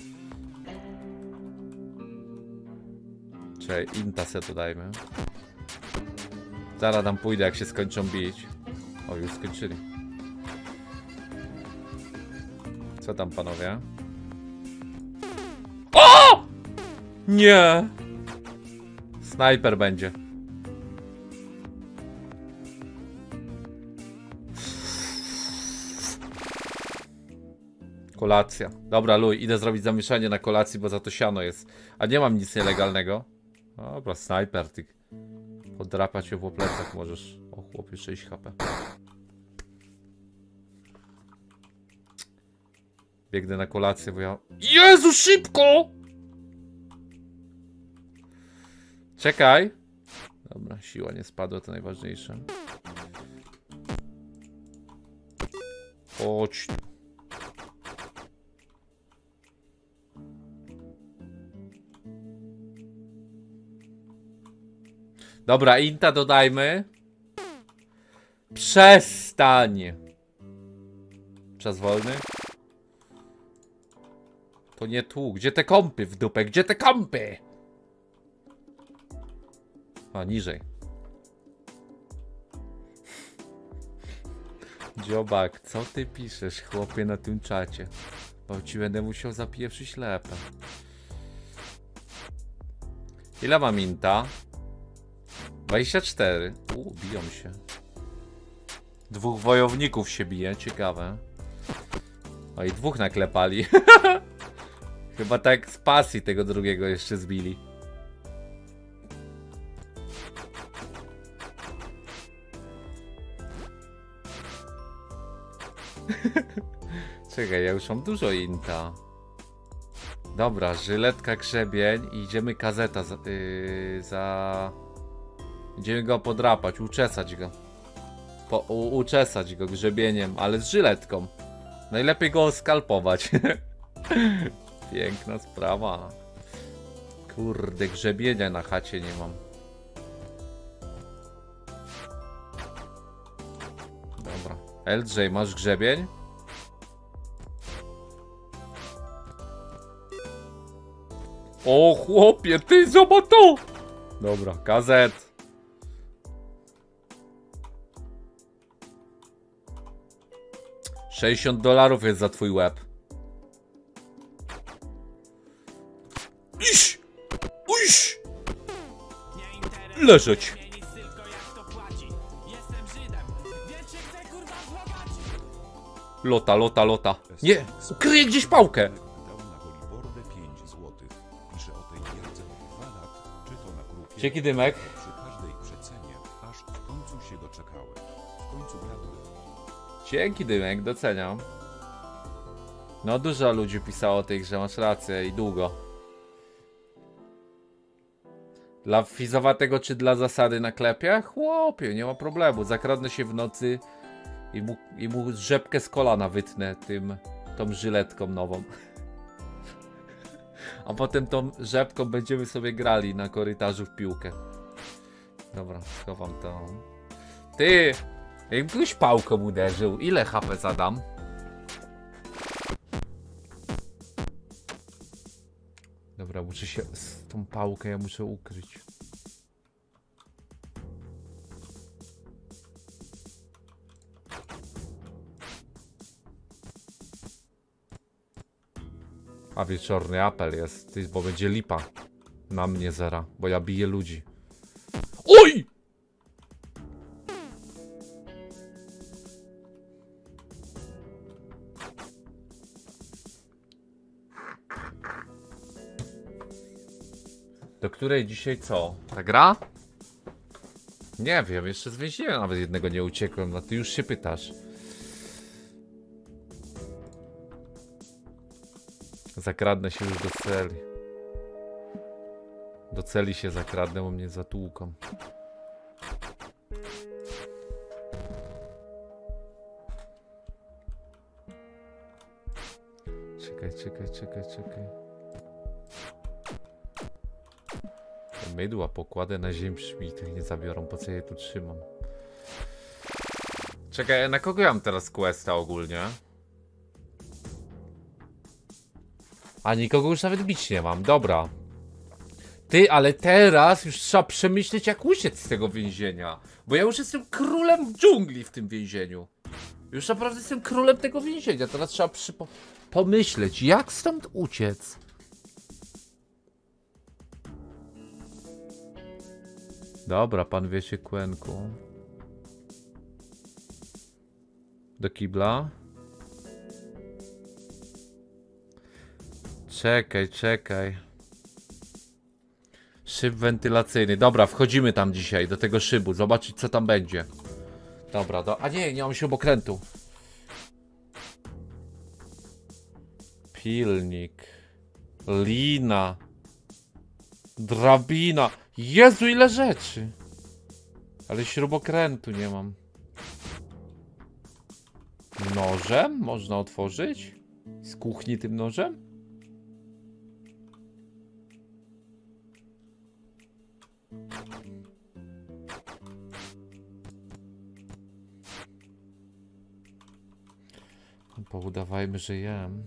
Czekaj, inta se dodajmy. Zaraz tam pójdę, jak się skończą bić. O, już skończyli. Co tam, panowie? O! Nie! Snajper będzie. Kolacja. Dobra, luj, idę zrobić zamieszanie na kolacji, bo za to siano jest. A nie mam nic nielegalnego. Dobra, snajper, ty. Podrapać się po plecach możesz. O, chłopie, sześć H P. Biegnę na kolację, bo ja... Jezu, szybko! Czekaj. Dobra, siła nie spadła, to najważniejsze. Chodź. Dobra, inta dodajmy. Przestań. Czas wolny. To nie tu. Gdzie te kompy w dupę? Gdzie te kompy? A, niżej. Dziobak, co ty piszesz, chłopie, na tym czacie? Bo ci będę musiał zapieprzyć ślepę. Ile mam inta? dwadzieścia cztery. U, biją się. Dwóch wojowników się bije, ciekawe. O, i dwóch naklepali. Chyba tak z pasji tego drugiego jeszcze zbili. Czekaj, ja już mam dużo inta. Dobra, żyletka, grzebień i idziemy kazeta za... Yy, za... Idziemy go podrapać, uczesać go. Po, u, uczesać go grzebieniem, ale z żyletką. Najlepiej go skalpować. Piękna sprawa. Kurde, grzebienia na chacie nie mam. Dobra. L J, masz grzebień? O chłopie, ty zobacz to! Dobra, kazet. sześćdziesiąt dolarów jest za twój łeb. Iś! Uś! Leżeć! Lota, lota, lota. Nie! Ukryję gdzieś pałkę! Dał na Golibordę pięć złotych. Pisze o tej gierce od dwóch lat. Czy to na grupie? Dzięki, Dymek. Przy każdej przecenie, aż w końcu się doczekałem. W końcu gratuluję. Dzięki, Dymek, doceniam. No dużo ludzi pisało o tej grze, masz rację i długo. Dla fizowatego czy dla zasady na klepie? Chłopie, nie ma problemu. Zakradnę się w nocy i mu, i mu rzepkę z kolana wytnę tym, tą żyletką nową. A potem tą rzepką będziemy sobie grali na korytarzu w piłkę. Dobra, schowam to. Ty! Jakbyś pałką uderzył, ile H P zadam? Dobra, muszę się z tą pałkę ja muszę ukryć. A wieczorny apel jest, ty, bo będzie lipa. Na mnie zera, bo ja biję ludzi. Oj! Do której dzisiaj co? Ta gra? Nie wiem, jeszcze z więzienia nawet jednego nie uciekłem, no ty już się pytasz. Zakradnę się już do celi. Do celi się zakradnę, bo mnie zatłuką. Czekaj, czekaj, czekaj, czekaj. Mydła pokładę na ziemi, mi tych nie zabiorą, po co je tu trzymam. Czekaj, na kogo ja mam teraz questa ogólnie? A nikogo już nawet bić nie mam, dobra. Ty, ale teraz już trzeba przemyśleć, jak uciec z tego więzienia. Bo ja już jestem królem dżungli w tym więzieniu. Już naprawdę jestem królem tego więzienia. Teraz trzeba przypo pomyśleć, jak stąd uciec. Dobra, pan wie się kłęku. Do kibla. Czekaj, czekaj. Szyb wentylacyjny. Dobra, wchodzimy tam dzisiaj, do tego szybu. Zobaczyć, co tam będzie. Dobra, do... a nie, nie mam śrubokrętu. Pilnik. Lina. Drabina. Jezu, ile rzeczy. Ale śrubokrętu nie mam. Nożem? Można otworzyć? Z kuchni tym nożem? Poudawajmy, że jem.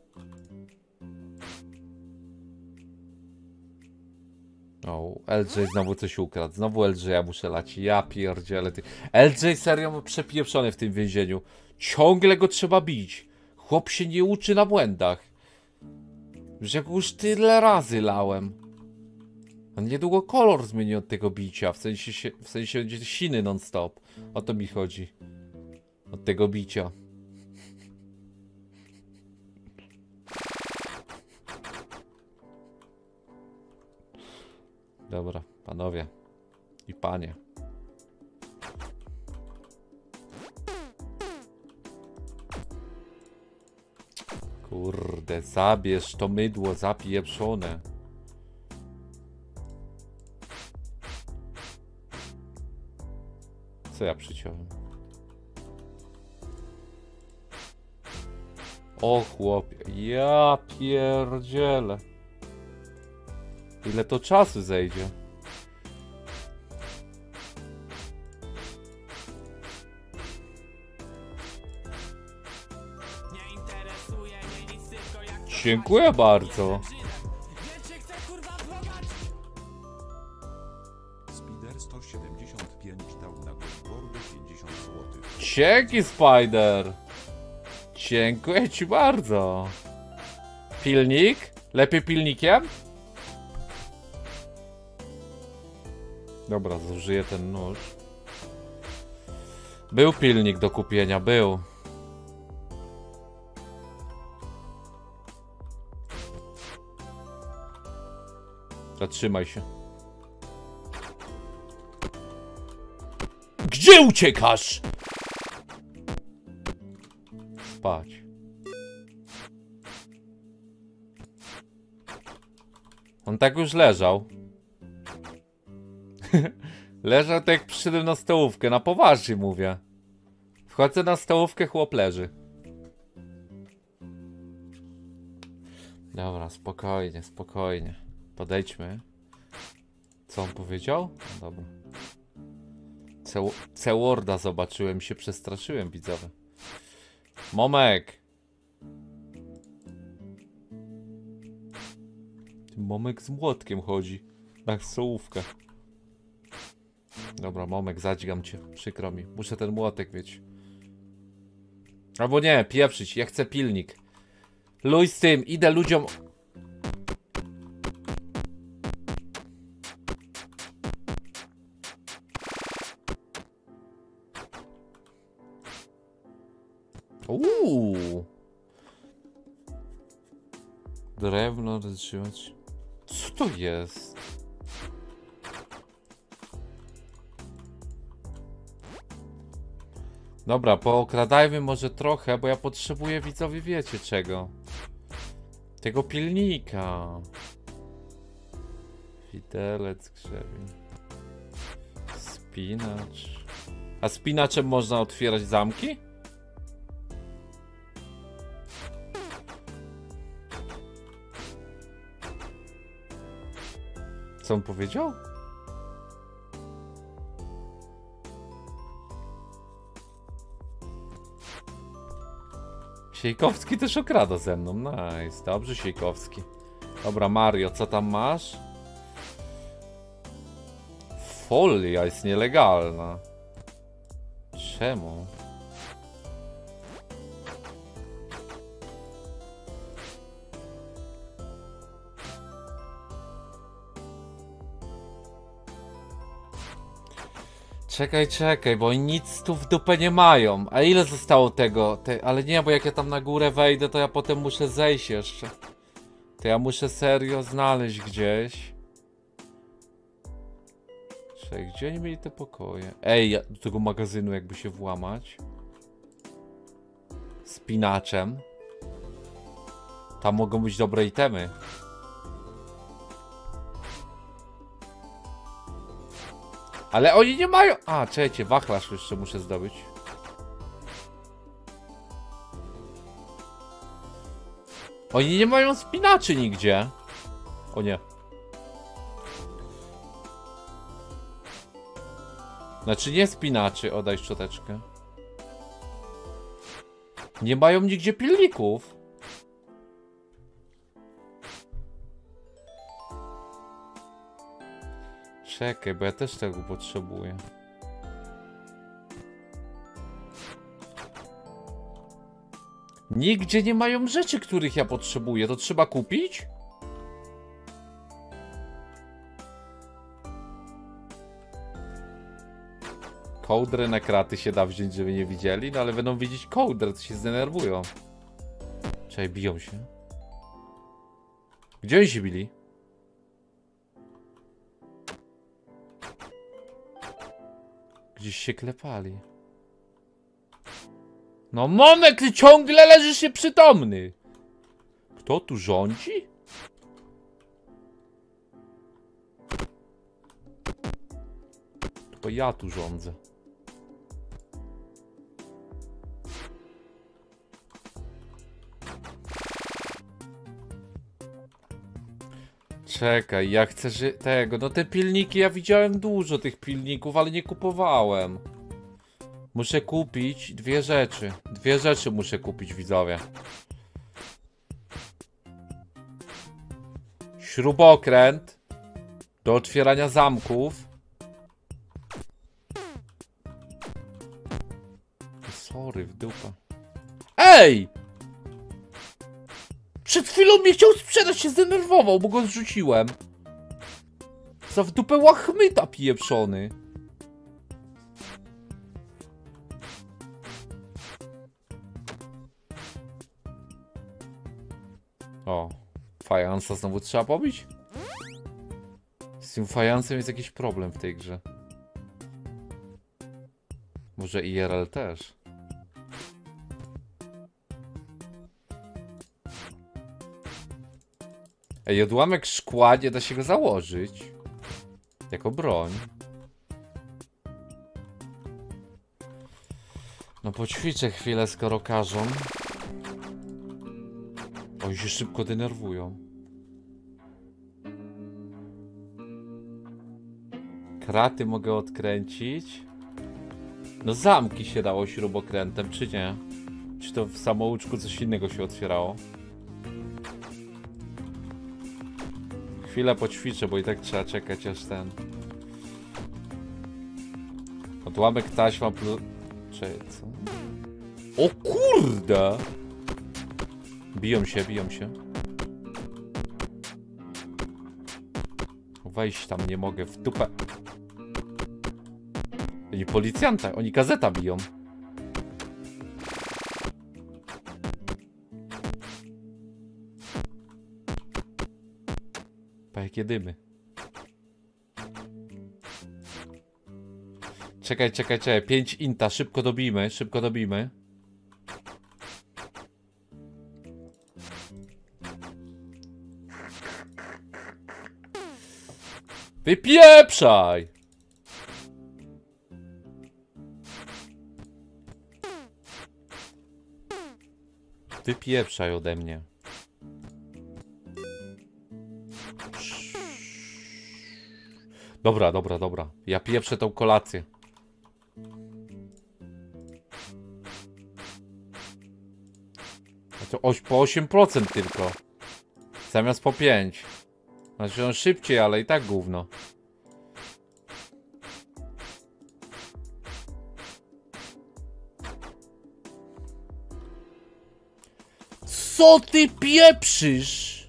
O, L J znowu coś ukradł. Znowu L J ja muszę lać. Ja pierdzielę ty. L J serio przepieprzony w tym więzieniu. Ciągle go trzeba bić. Chłop się nie uczy na błędach. Już jak już tyle razy lałem. On niedługo kolor zmieni od tego bicia. W sensie, się, w sensie będzie siny non stop. O to mi chodzi. Od tego bicia. Dobra, panowie i panie. Kurde, zabierz to mydło zapieprzone. Co ja przyciąłem? O chłopie, ja pierdzielę. Ile to czasu zejdzie? Dziękuję bardzo. Spider sto siedemdziesiąt pięć dał na Golibordę pięćdziesiąt złotych. Dzięki, Spider. Dziękuję ci bardzo. Pilnik? Lepiej pilnikiem? Dobra, zużyję ten nóż. Był pilnik do kupienia, był. Zatrzymaj się. Gdzie uciekasz? Spać. On tak już leżał. Leżał tak jak przyszedłem na stołówkę, na poważnie mówię. Wchodzę na stołówkę, chłop leży. Dobra, spokojnie, spokojnie. Podejdźmy. Co on powiedział? No dobra. C-Worda zobaczyłem, się przestraszyłem, widzowie. Momek! Momek z młotkiem chodzi. Na stołówkę. Dobra, Momek, zadźgam cię. Przykro mi. Muszę ten młotek mieć. Albo nie, pieprzyć. Ja chcę pilnik. Luj z tym. Idę ludziom... Uuu. Drewno roztrzymać. Co to jest? Dobra, pookradajmy może trochę, bo ja potrzebuję, widzowie, wiecie czego? Tego pilnika. Widelec, grzebień. Spinacz. A spinaczem można otwierać zamki? Co on powiedział? Siejkowski też okrada ze mną. Nice. Dobrze, Siejkowski. Dobra, Mario, co tam masz? Folia jest nielegalna. Czemu? Czekaj, czekaj, bo oni nic tu w dupę nie mają. A ile zostało tego? Te, ale nie, bo jak ja tam na górę wejdę, to ja potem muszę zejść jeszcze. To ja muszę serio znaleźć gdzieś. Czekaj, gdzie oni mieli te pokoje? Ej, ja, do tego magazynu jakby się włamać. Spinaczem. Tam mogą być dobre itemy. Ale oni nie mają... A, czekajcie, wachlarz jeszcze muszę zdobyć. Oni nie mają spinaczy nigdzie. O nie. Znaczy nie spinaczy, o daj szczoteczkę. Nie mają nigdzie pilników. Czekaj, bo ja też tego potrzebuję. Nigdzie nie mają rzeczy, których ja potrzebuję. To trzeba kupić? Kołdrę na kraty się da wziąć, żeby nie widzieli, no ale będą widzieć kołdrę, to się zdenerwują. Czekaj, biją się. Gdzie oni się bili? Gdzieś się klepali. No Momek, ty ciągle leżysz nieprzytomny. Kto tu rządzi? To ja tu rządzę. Czekaj, ja chcę że tego. No te pilniki, ja widziałem dużo tych pilników, ale nie kupowałem. Muszę kupić dwie rzeczy. Dwie rzeczy muszę kupić, widzowie. Śrubokręt do otwierania zamków. Sorry, w dupę. Ej! Przed chwilą mnie chciał sprzedać, się zdenerwował, bo go zrzuciłem. Za w dupę łachmyta pieprzony. O, fajansa znowu trzeba pobić? Z tym fajansem jest jakiś problem w tej grze. Może I R L też. Ej, odłamek szkła, nie da się go założyć. Jako broń. No poćwiczę chwilę, skoro każą. Oni się szybko denerwują. Kraty mogę odkręcić. No zamki się dało śrubokrętem, czy nie? Czy to w samouczku coś innego się otwierało? Chwilę poćwiczę, bo i tak trzeba czekać aż ten... Odłamek taśma plus... Czekaj, co? O kurde! Biją się, biją się. Wejść tam nie mogę, w dupę. Oni policjanta, oni gazeta biją. Pa jakie dymy. Czekaj, czekaj, czekaj. pięć inta, szybko dobijmy, szybko dobijmy. Wypieprzaj! Wypieprzaj ode mnie. Dobra, dobra, dobra. Ja pieprzę tą kolację. To po osiem procent tylko. Zamiast po pięć. Znaczy on szybciej, ale i tak gówno. Co ty pieprzysz?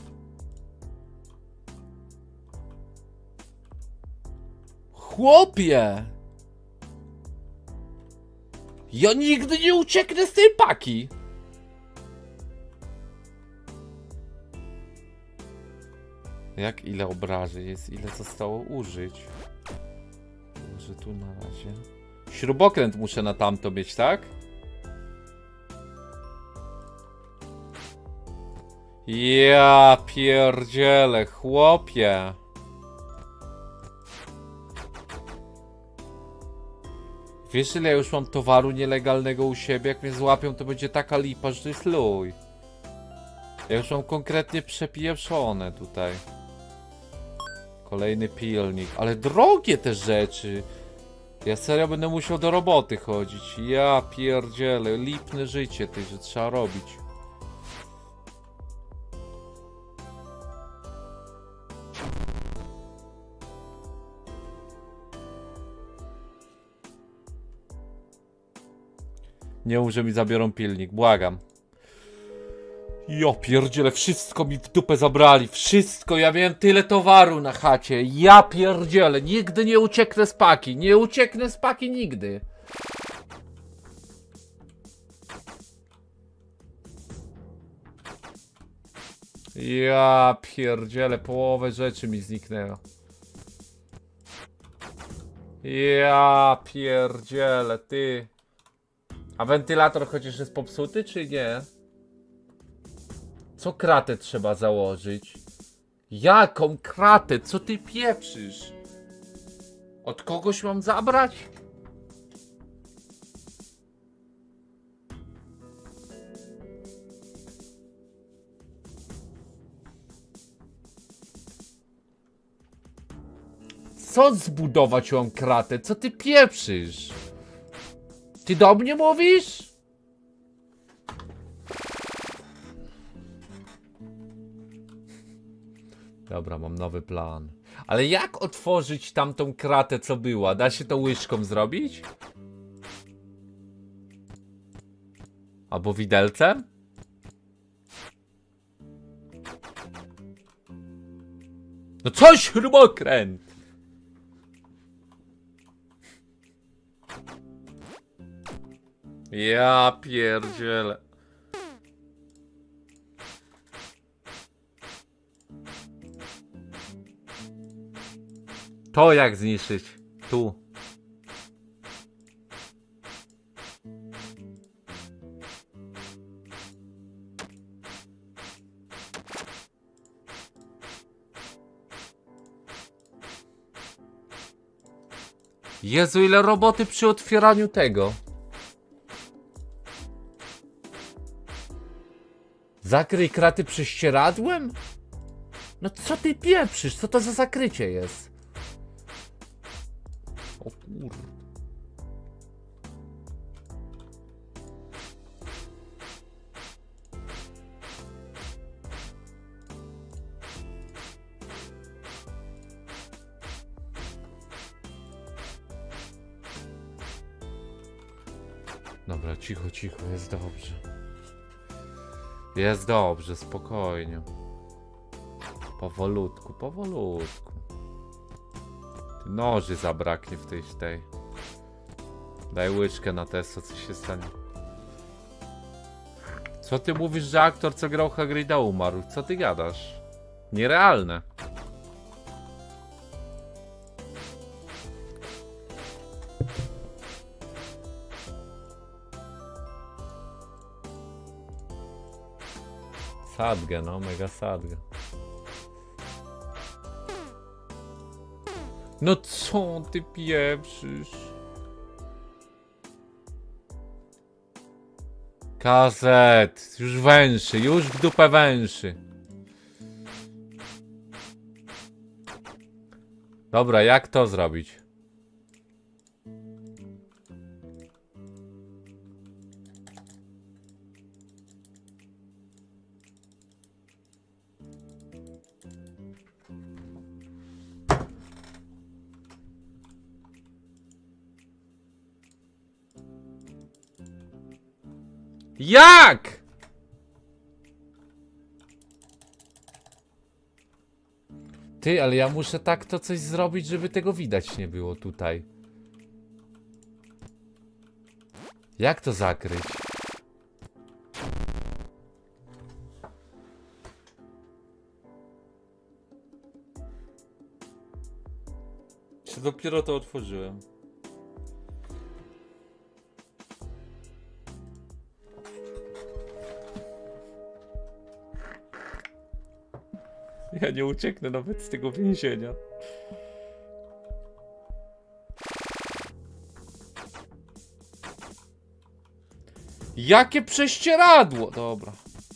Chłopie! Ja nigdy nie ucieknę z tej paki! Jak ile obraży jest? Ile zostało użyć? Może tu na razie. Śrubokręt muszę na tamto mieć, tak? Ja pierdzielę, chłopie. Wiesz, ile ja już mam towaru nielegalnego u siebie? Jak mnie złapią, to będzie taka lipa, że to jest luj. Ja już mam konkretnie przepieprzone tutaj. Kolejny pilnik. Ale drogie te rzeczy. Ja serio będę musiał do roboty chodzić. Ja pierdzielę. Lipne życie ty, że trzeba robić. Nie mów, że mi zabiorą pilnik. Błagam. Ja pierdzielę, wszystko mi w dupę zabrali, wszystko, ja miałem tyle towaru na chacie, ja pierdzielę, nigdy nie ucieknę z paki, nie ucieknę z paki nigdy. Ja pierdzielę, połowę rzeczy mi zniknęło. Ja pierdzielę, ty. A wentylator chociaż jest popsuty, czy nie? Co kratę trzeba założyć? Jaką kratę? Co ty pieprzysz? Od kogoś mam zabrać? Co zbudować mam kratę? Co ty pieprzysz? Ty do mnie mówisz? Dobra, mam nowy plan. Ale jak otworzyć tamtą kratę, co była? Da się to łyżką zrobić? Albo widelcem? No coś, śrubokręt! Ja pierdzielę. To jak zniszczyć? Tu. Jezu, ile roboty przy otwieraniu tego. Zakryj kraty prześcieradłem? No co ty pieprzysz? Co to za zakrycie jest? O kurde. Dobra, cicho, cicho, jest dobrze. Jest dobrze, spokojnie. Powolutku, powolutku. Ty noży zabraknie w tej tej. Daj łyczkę na testo, co się stanie. Co ty mówisz, że aktor, co grał Hagrida, umarł? Co ty gadasz? Nierealne. Sadgę, no, mega sadgę. No co ty pieprzysz? Kazet, już węszy, już w dupę węszy. Dobra, jak to zrobić? Jak? Ty, ale ja muszę tak to coś zrobić, żeby tego widać nie było tutaj. Jak to zakryć? Czy dopiero to otworzyłem? Ja nie ucieknę nawet z tego więzienia. Jakie prześcieradło! Dobra.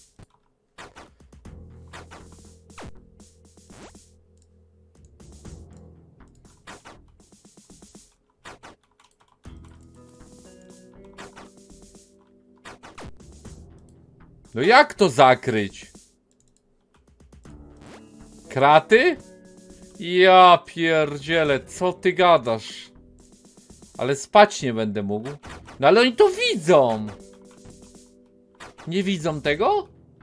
No jak to zakryć? Kraty? Ja pierdzielę, co ty gadasz? Ale spać nie będę mógł. No ale oni to widzą! Nie widzą tego?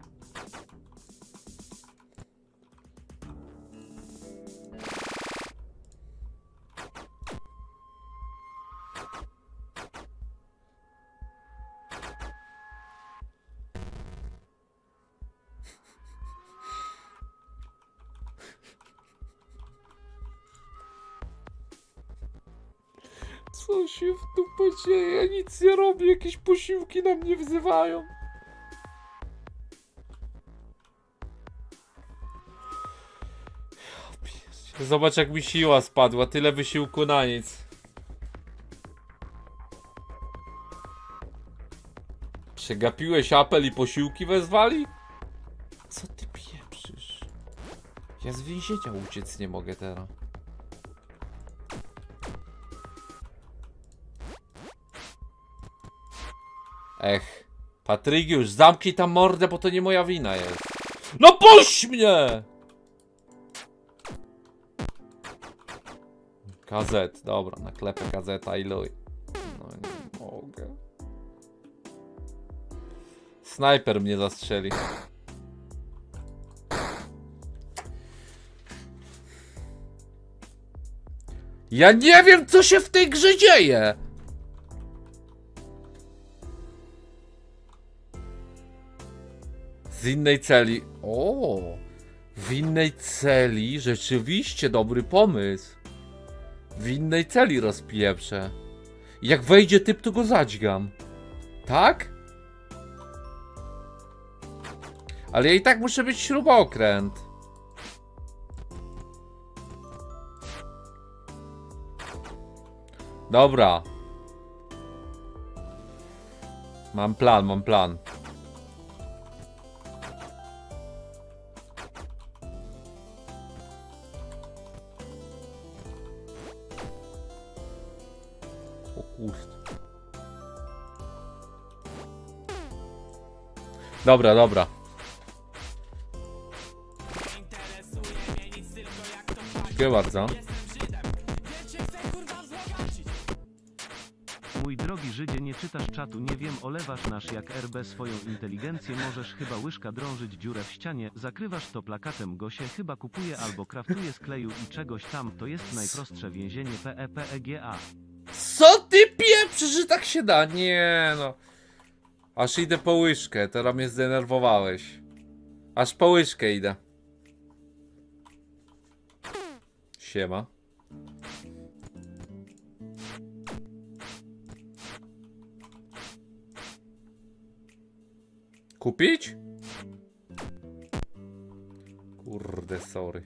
Co się w dupę dzieje? Ja nic nie robię, jakieś posiłki na mnie wzywają. Zobacz, jak mi siła spadła, tyle wysiłku na nic. Przegapiłeś apel i posiłki wezwali? Co ty pieprzysz? Ja z więzienia uciec nie mogę teraz. Ech, Patrygiusz, zamknij tam mordę, bo to nie moja wina jest. No puść mnie! Kazet, dobra, naklepę kazeta i luj. No nie mogę. Snajper mnie zastrzeli. Ja nie wiem, co się w tej grze dzieje! Z innej celi. O, w innej celi rzeczywiście dobry pomysł. W innej celi rozpieprzę. Jak wejdzie typ, to go zadźgam. Tak? Ale ja i tak muszę być śrubokręt. Dobra. Mam plan, mam plan. O kurde. Dobra, dobra. Dziękuję bardzo. Mój drogi Żydzie, nie czytasz czatu, nie wiem, olewasz nasz jak R B swoją inteligencję, możesz chyba łyżka drążyć dziurę w ścianie, zakrywasz to plakatem, go się chyba kupuje albo kraftuje z kleju i czegoś tam, to jest najprostsze więzienie P E P E G A. Co ty pieprzysz, że tak się da? Nie no. Aż idę po łyżkę, teraz mnie zdenerwowałeś. Aż po łyżkę idę. Siema. Kupić? Kurde, sorry.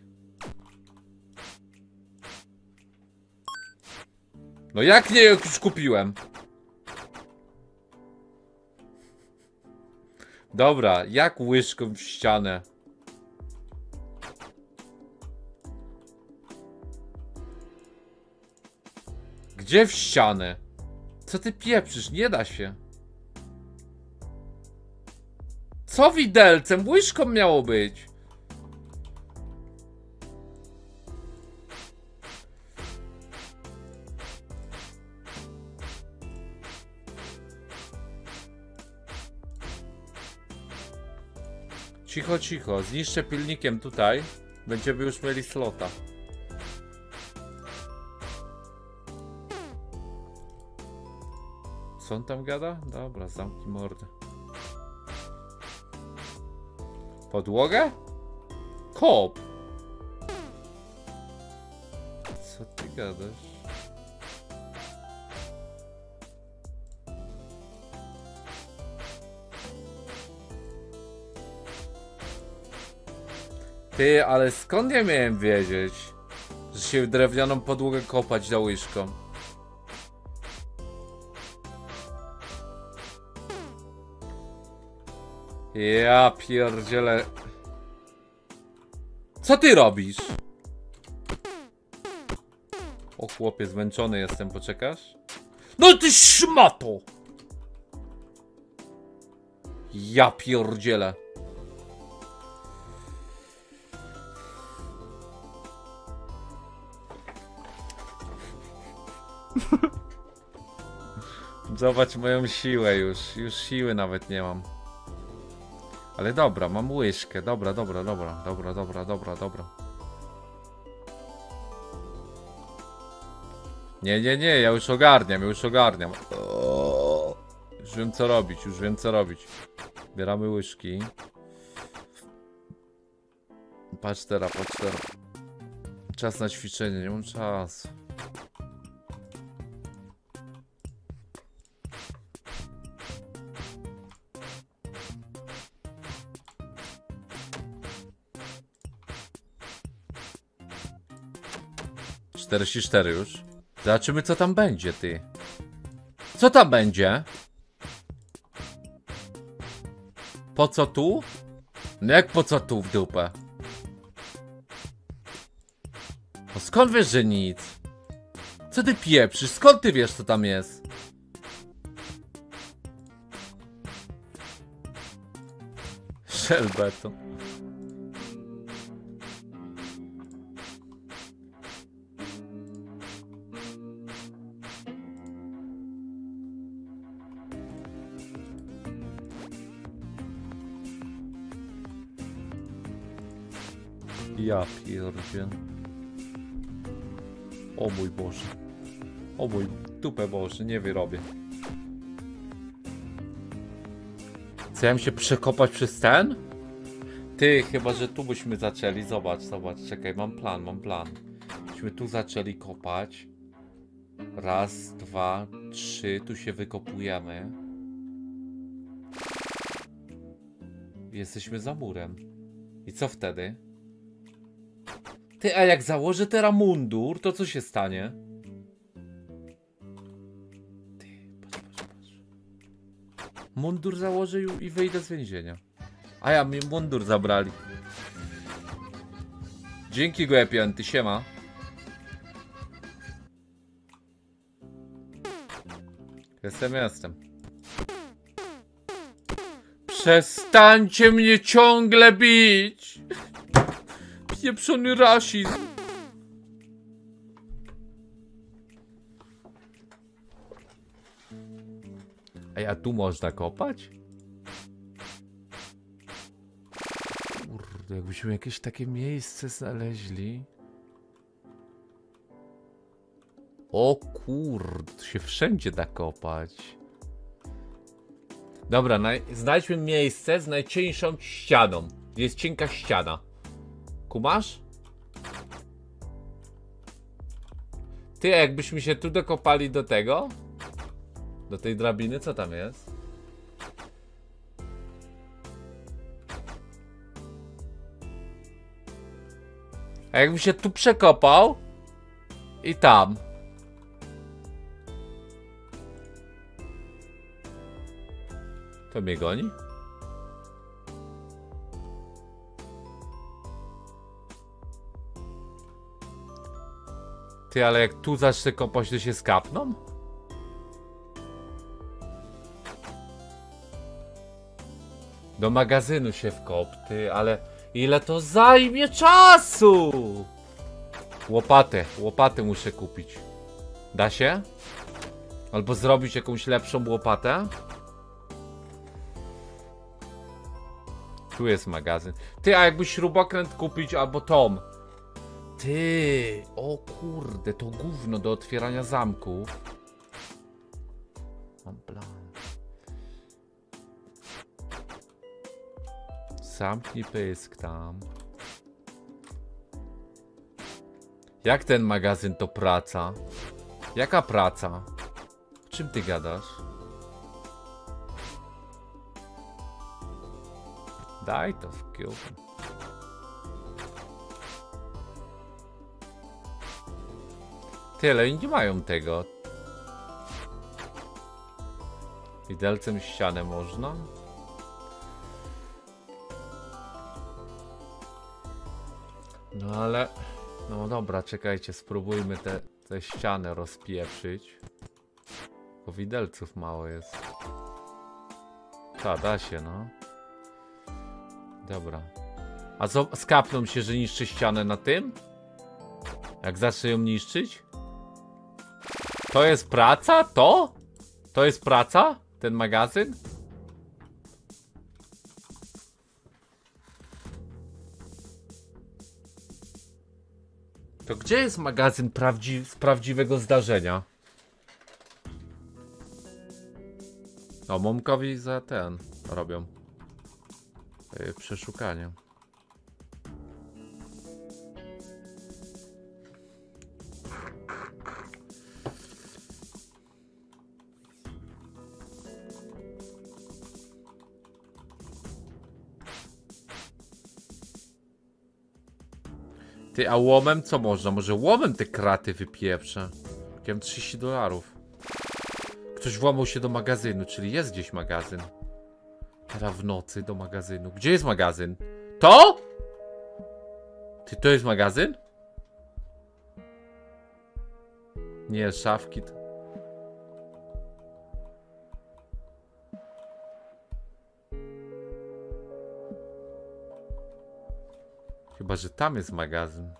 No jak nie, jak już kupiłem? Dobra, jak łyżką w ścianę? Gdzie w ścianę? Co ty pieprzysz? Nie da się. Co widelcem? Łyżką miało być. Cicho, cicho. Zniszczę pilnikiem tutaj. Będziemy już mieli slota. Co on tam gada? Dobra, zamknij mordę. Podłogę? Kop. Co ty gadasz? Ty, ale skąd ja miałem wiedzieć, że się w drewnianą podłogę kopać za łyżką? Ja pierdzielę. Co ty robisz? O chłopie, zmęczony jestem, poczekasz? No ty szmato! Ja pierdzielę. Zobacz moją siłę już. Już siły nawet nie mam. Ale dobra, mam łyżkę. Dobra, dobra, dobra. Dobra, dobra, dobra, dobra. Nie, nie, nie. Ja już ogarniam, ja już ogarniam. O, już wiem co robić, już wiem co robić. Bieramy łyżki. Patrz teraz, patrz teraz. Czas na ćwiczenie, nie mam czasu. czterdzieści cztery już. Zobaczymy co tam będzie, ty. Co tam będzie? Po co tu? No jak po co tu w dupę? No skąd wiesz, że nic? Co ty pieprzysz? Skąd ty wiesz co tam jest? Szelbeton. Ja pierdzie. O mój Boże. O mój dupę Boże, nie wyrobię. Co ja mam się przekopać przez ten? Ty, chyba że tu byśmy zaczęli. Zobacz, zobacz, czekaj, mam plan, mam plan. Byśmy tu zaczęli kopać. Raz, dwa, trzy, tu się wykopujemy. Jesteśmy za murem. I co wtedy? Ty, a jak założę teraz mundur, to co się stanie? Ty, patrz, patrz, patrz. Mundur założę i wyjdę z więzienia. A ja, mi mundur zabrali. Dzięki Goepianty, siema. Jestem, jestem. Przestańcie mnie ciągle bić! Pieprzony rasizm. Ej, a tu można kopać? Kurde, jakbyśmy jakieś takie miejsce znaleźli. O kurde, się wszędzie da kopać. Dobra, znajdźmy miejsce z najcieńszą ścianą. Jest cienka ściana. Kumasz? Ty, a jakbyśmy się tu dokopali do tego? Do tej drabiny, co tam jest? A jakbym się tu przekopał i tam. To mnie goni? Ty, ale jak tu zacznę kopać, to się skapną? Do magazynu się wkop, ty, ale ile to zajmie czasu? Łopatę, łopatę muszę kupić. Da się? Albo zrobić jakąś lepszą łopatę? Tu jest magazyn. Ty, a jakbyś śrubokręt kupić albo tom? Ty, o kurde, to gówno do otwierania zamków. Mam plan. Zamknij pysk tam. Jak ten magazyn to praca? Jaka praca? O czym ty gadasz? Daj to w kiełku. Tyle i nie mają tego. Widelcem ścianę można? No ale... No dobra, czekajcie, spróbujmy te, te ściany rozpieprzyć. Bo widelców mało jest. Ta, da się, no. Dobra. A co, skapną się, że niszczy ścianę na tym? Jak zacznę ją niszczyć? To jest praca? To? To jest praca? Ten magazyn? To gdzie jest magazyn prawdzi z prawdziwego zdarzenia? O, Momkowi za ten robią yy, przeszukanie. Ty, a łomem co można? Może łomem te kraty wypieprzę? Ja mam trzydzieści dolarów. Ktoś włamał się do magazynu, czyli jest gdzieś magazyn. Teraz w nocy do magazynu. Gdzie jest magazyn? To? Ty, to jest magazyn? Nie, szafki. Chyba, że tam jest magazyn.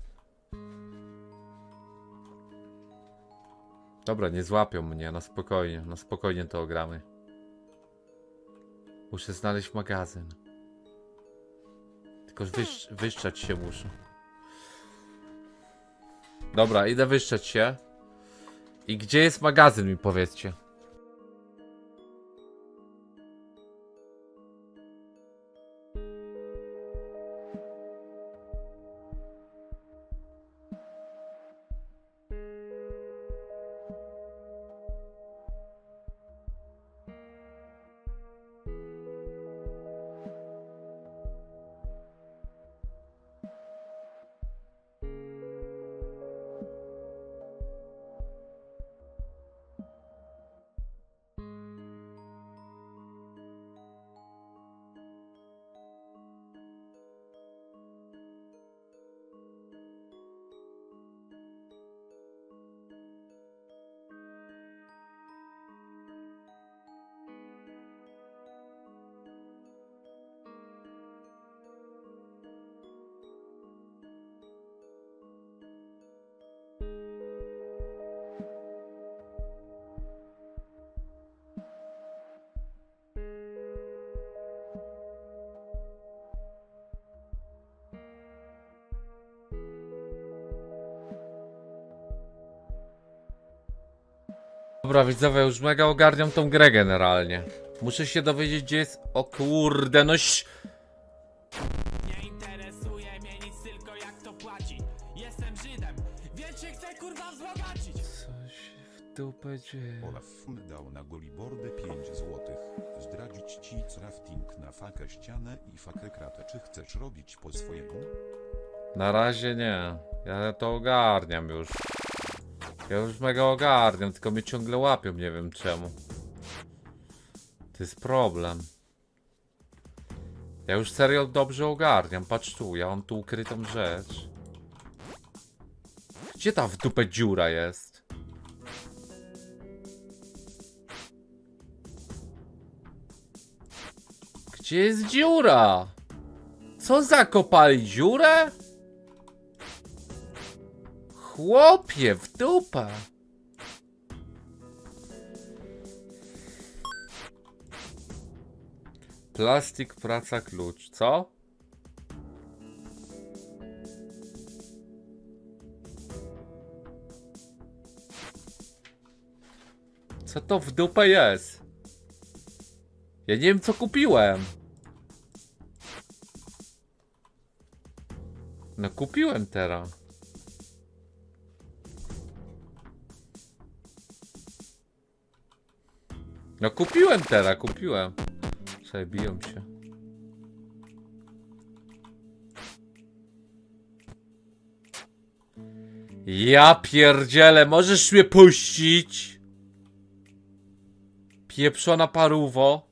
Dobra, nie złapią mnie, na spokojnie, na spokojnie to ogramy. Muszę znaleźć magazyn. Tylko wysz wyszczać się muszę. Dobra, idę wyszczać się. I gdzie jest magazyn, mi powiedzcie. Dobra, widzowie, już mega ogarniam tą grę generalnie. Muszę się dowiedzieć, gdzie jest... O kurde, no ś... Nie interesuje mnie nic, tylko jak to płaci. Jestem Żydem, więc się chcę kurwa wzbogacić. Co się w dupę dzieje? Olaf dał na golibordę pięć złotych. Zdradzić ci crafting na fakę ścianę i fakę kratę. Czy chcesz robić po swojemu? Na razie nie. Ja to ogarniam już. Ja już mega ogarniam, tylko mnie ciągle łapią, nie wiem czemu. To jest problem. Ja już serio dobrze ogarniam. Patrz tu, ja mam tu ukrytą rzecz. Gdzie ta w dupę dziura jest? Gdzie jest dziura? Co, zakopali dziurę? Chłopie, w dupę. Plastik, praca, klucz. Co? Co to w dupę jest? Ja nie wiem, co kupiłem. No kupiłem teraz. No kupiłem teraz, kupiłem. Czekaj, biją się. Ja pierdzielę, możesz mnie puścić? Pieprzona parówo.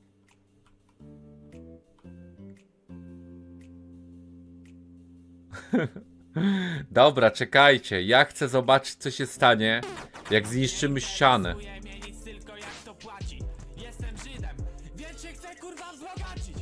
Dobra, czekajcie. Ja chcę zobaczyć, co się stanie, jak zniszczymy ścianę. Jestem Żydem, więc się chcę kurwa wzbogacić.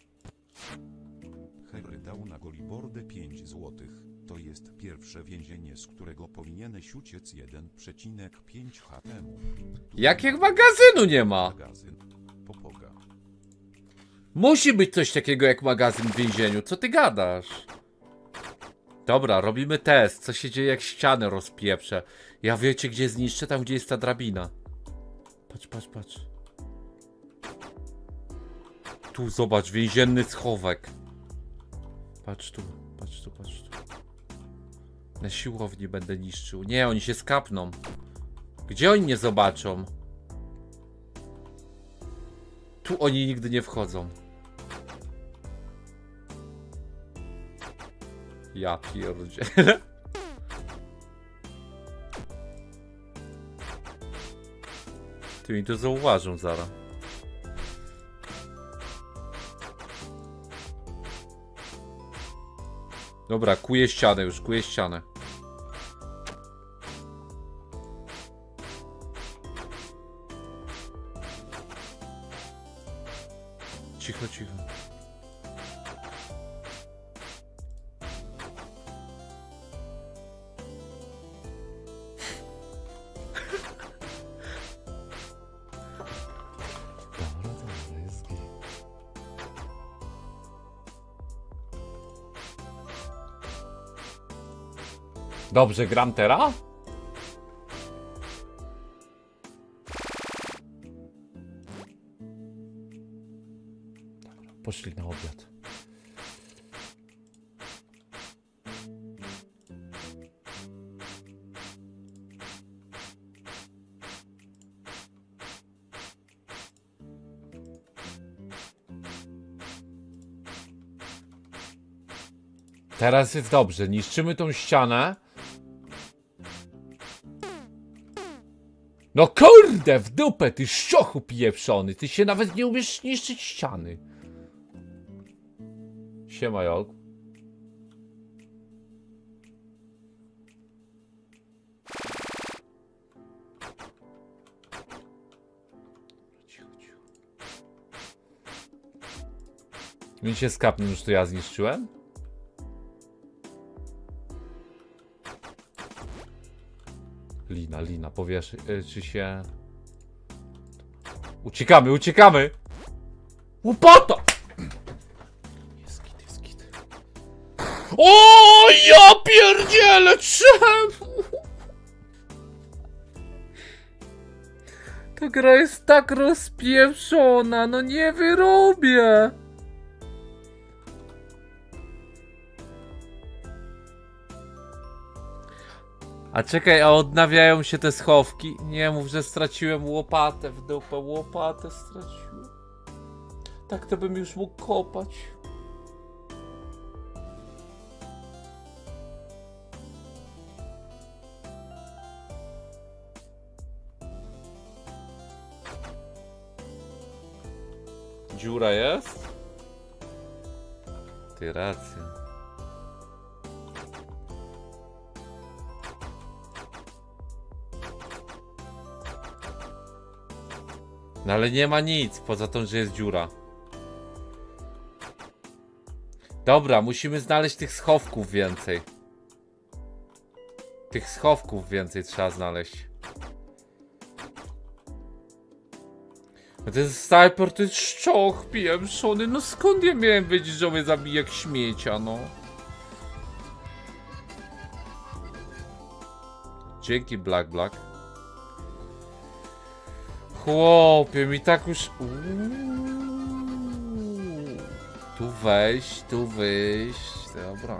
Harry dał na golibordę pięć złotych. To jest pierwsze więzienie, z którego powinieneś uciec jeden przecinek pięć H temu. Jakiego magazynu nie ma? Magazyn. Popoga. Musi być coś takiego jak magazyn w więzieniu. Co ty gadasz? Dobra, robimy test. Co się dzieje, jak ścianę rozpieprzę? Ja wiecie, gdzie zniszczę? Tam, gdzie jest ta drabina. Patrz, patrz, patrz. Tu, zobacz, więzienny schowek. Patrz tu, patrz tu, patrz tu. Na siłowni będę niszczył. Nie, oni się skapną. Gdzie oni nie zobaczą? Tu oni nigdy nie wchodzą. Ja pierdzielę. Ty mi to zauważą zaraz. Dobra, kuję ścianę już, kuję ścianę. Cicho, cicho. Dobrze gram teraz? Poszli na obiad. Teraz jest dobrze. Niszczymy tą ścianę. No kurde, w dupę, ty szczochu pieprzony. Ty się nawet nie umiesz niszczyć ściany. Siema, Jolk. Cicho, cicho. Mi się skapnął, już to ja zniszczyłem? Lina, Lina, powiesz, yy, czy się... Uciekamy, uciekamy! Łopata! Jest git, jest git. O, ja pierdzielę, czemu? Ta gra jest tak rozpieprzona, no nie wyrobię. A czekaj, a odnawiają się te schowki? Nie mów, że straciłem łopatę w dupę. Łopatę straciłem. Tak to bym już mógł kopać. Dziura jest? Ty racja. No ale nie ma nic, poza tym, że jest dziura. Dobra, musimy znaleźć tych schowków więcej. Tych schowków więcej trzeba znaleźć. No ten snajper to jest szczoch pieprzony. No skąd ja miałem wiedzieć, że mnie zabije jak śmiecia, no. Dzięki Black Black. Chłopie, mi tak już... Uuu. Tu wejść, tu wyjść. Dobra.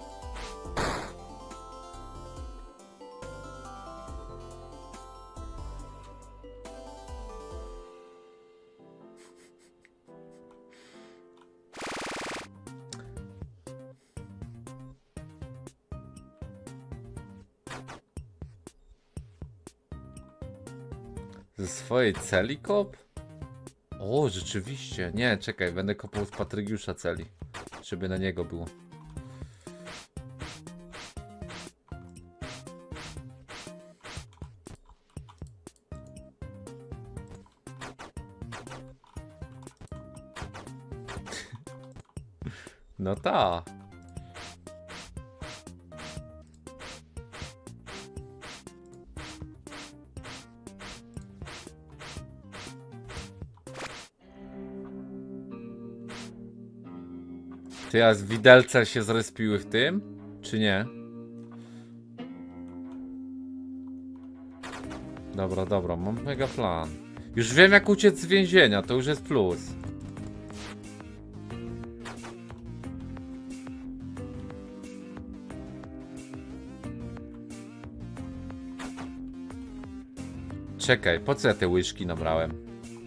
Ze swojej celi kop? O, rzeczywiście. Nie, czekaj, będę kopał z Patrygiusza celi. Żeby na niego było. No ta. Czy ja z widelce się zrespiły w tym? Czy nie? Dobra, dobra, mam mega plan. Już wiem jak uciec z więzienia, to już jest plus. Czekaj, po co ja te łyżki nabrałem?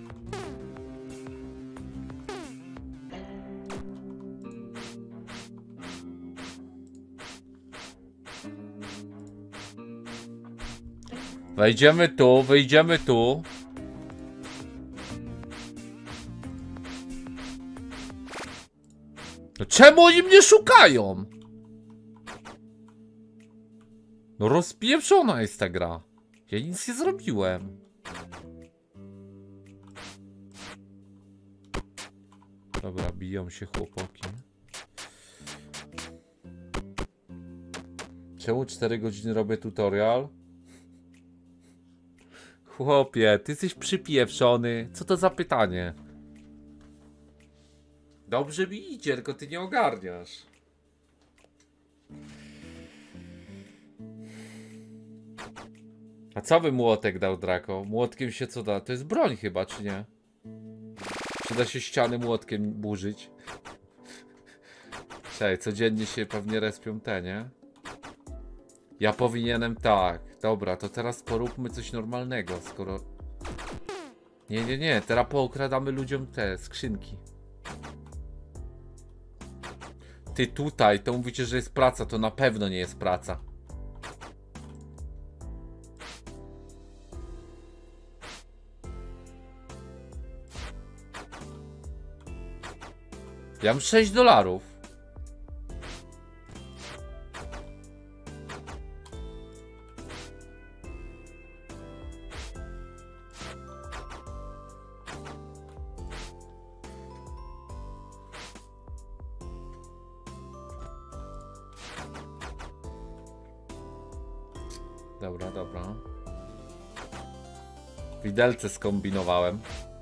Wejdziemy tu, wyjdziemy tu. No czemu oni mnie szukają? No rozpieprzona jest ta gra. Ja nic nie zrobiłem. Dobra, biją się chłopaki. Czemu cztery godziny robię tutorial? Chłopie, ty jesteś przypieprzony. Co to za pytanie? Dobrze mi idzie, tylko ty nie ogarniasz. A co by młotek dał Draco? Młotkiem się co da? To jest broń chyba, czy nie? Czy da się ściany młotkiem burzyć? Cześć, codziennie się pewnie respią te, nie? Ja powinienem tak. Dobra, to teraz poróbmy coś normalnego, skoro... Nie, nie, nie, teraz pookradamy ludziom te skrzynki. Ty tutaj, to mówicie, że jest praca, to na pewno nie jest praca. Ja mam sześć dolarów. Dobra, dobra. Widelce skombinowałem.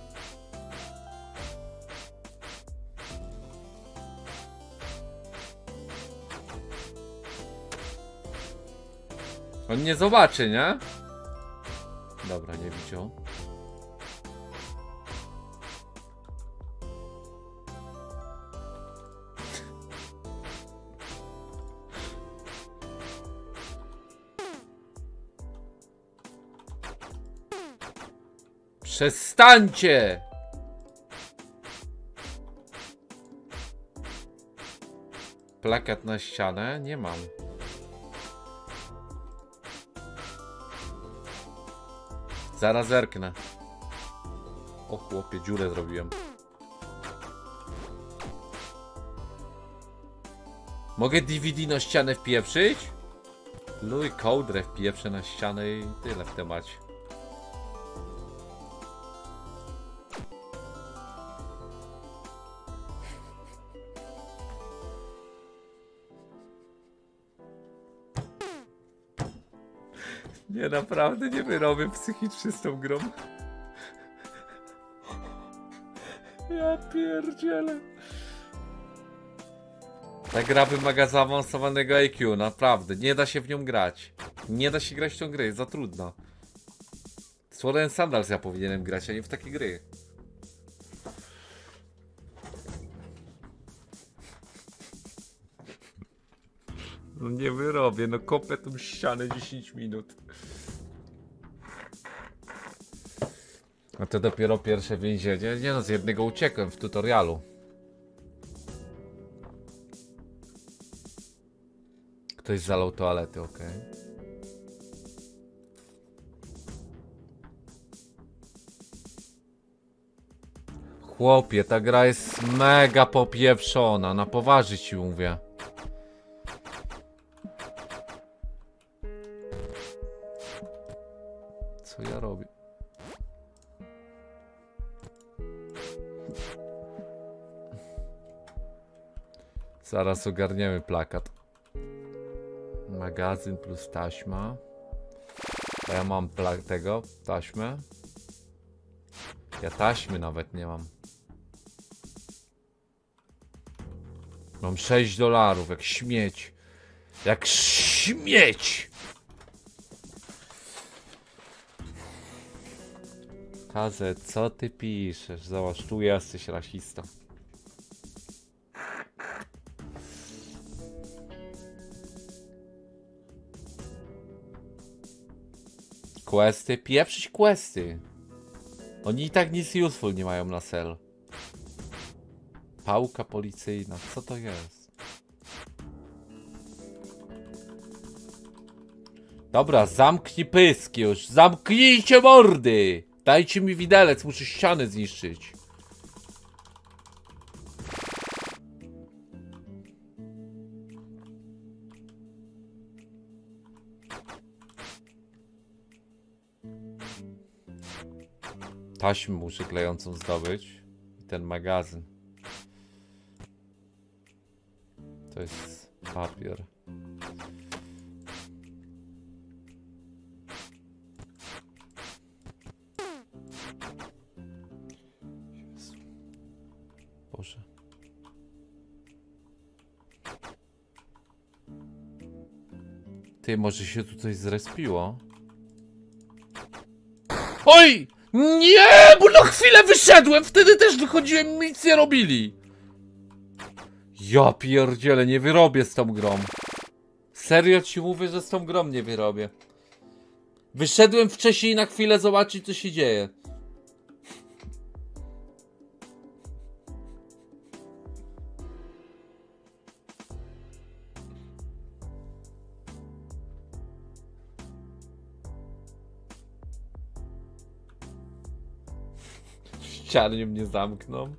On nie zobaczy, nie? Dobra, nie widział. Przestańcie! Plakat na ścianę? Nie mam. Zaraz zerknę. O chłopie, dziurę zrobiłem. Mogę D V D na ścianę wpieprzyć? Luj kołdrę wpieprzę na ścianę i tyle w temacie. Nie, naprawdę nie wyrobię psychicznie z tą grą. Ja pierdzielę. Ta gra wymaga zaawansowanego I Q, naprawdę. Nie da się w nią grać. Nie da się grać w tą grę, jest za trudno. Sword and Sandals ja powinienem grać, a nie w takie gry. No nie wyrobię, no kopę tą ścianę dziesięć minut. A to dopiero pierwsze więzienie. Nie no, z jednego uciekłem w tutorialu. Ktoś zalał toalety, ok. Chłopie, ta gra jest mega popieprzona, na poważnie ci mówię. Co ja robię? Zaraz ogarniemy plakat. Magazyn plus taśma. A ja mam plak tego, taśmę. Ja taśmy nawet nie mam. Mam sześć dolarów, jak śmieć. Jak śmieć! Kazę, co ty piszesz? Zobacz, tu jesteś rasistą. Questy? Pieprzyć questy. Oni i tak nic useful nie mają na cel. Pałka policyjna, co to jest? Dobra, zamknij pyski już. Zamknijcie mordy! Dajcie mi widelec, muszę ściany zniszczyć. Taśmę muszę klejącą zdobyć. I ten magazyn. To jest papier. Jezu. Boże. Ty, może się tutaj zrespiło? Oj! Nie, bo na chwilę wyszedłem, wtedy też wychodziłem i nic nie robili. Ja pierdzielę, nie wyrobię z tą grą. Serio ci mówię, że z tą grą nie wyrobię. Wyszedłem wcześniej na chwilę zobaczyć, co się dzieje. Ściany mnie zamkną.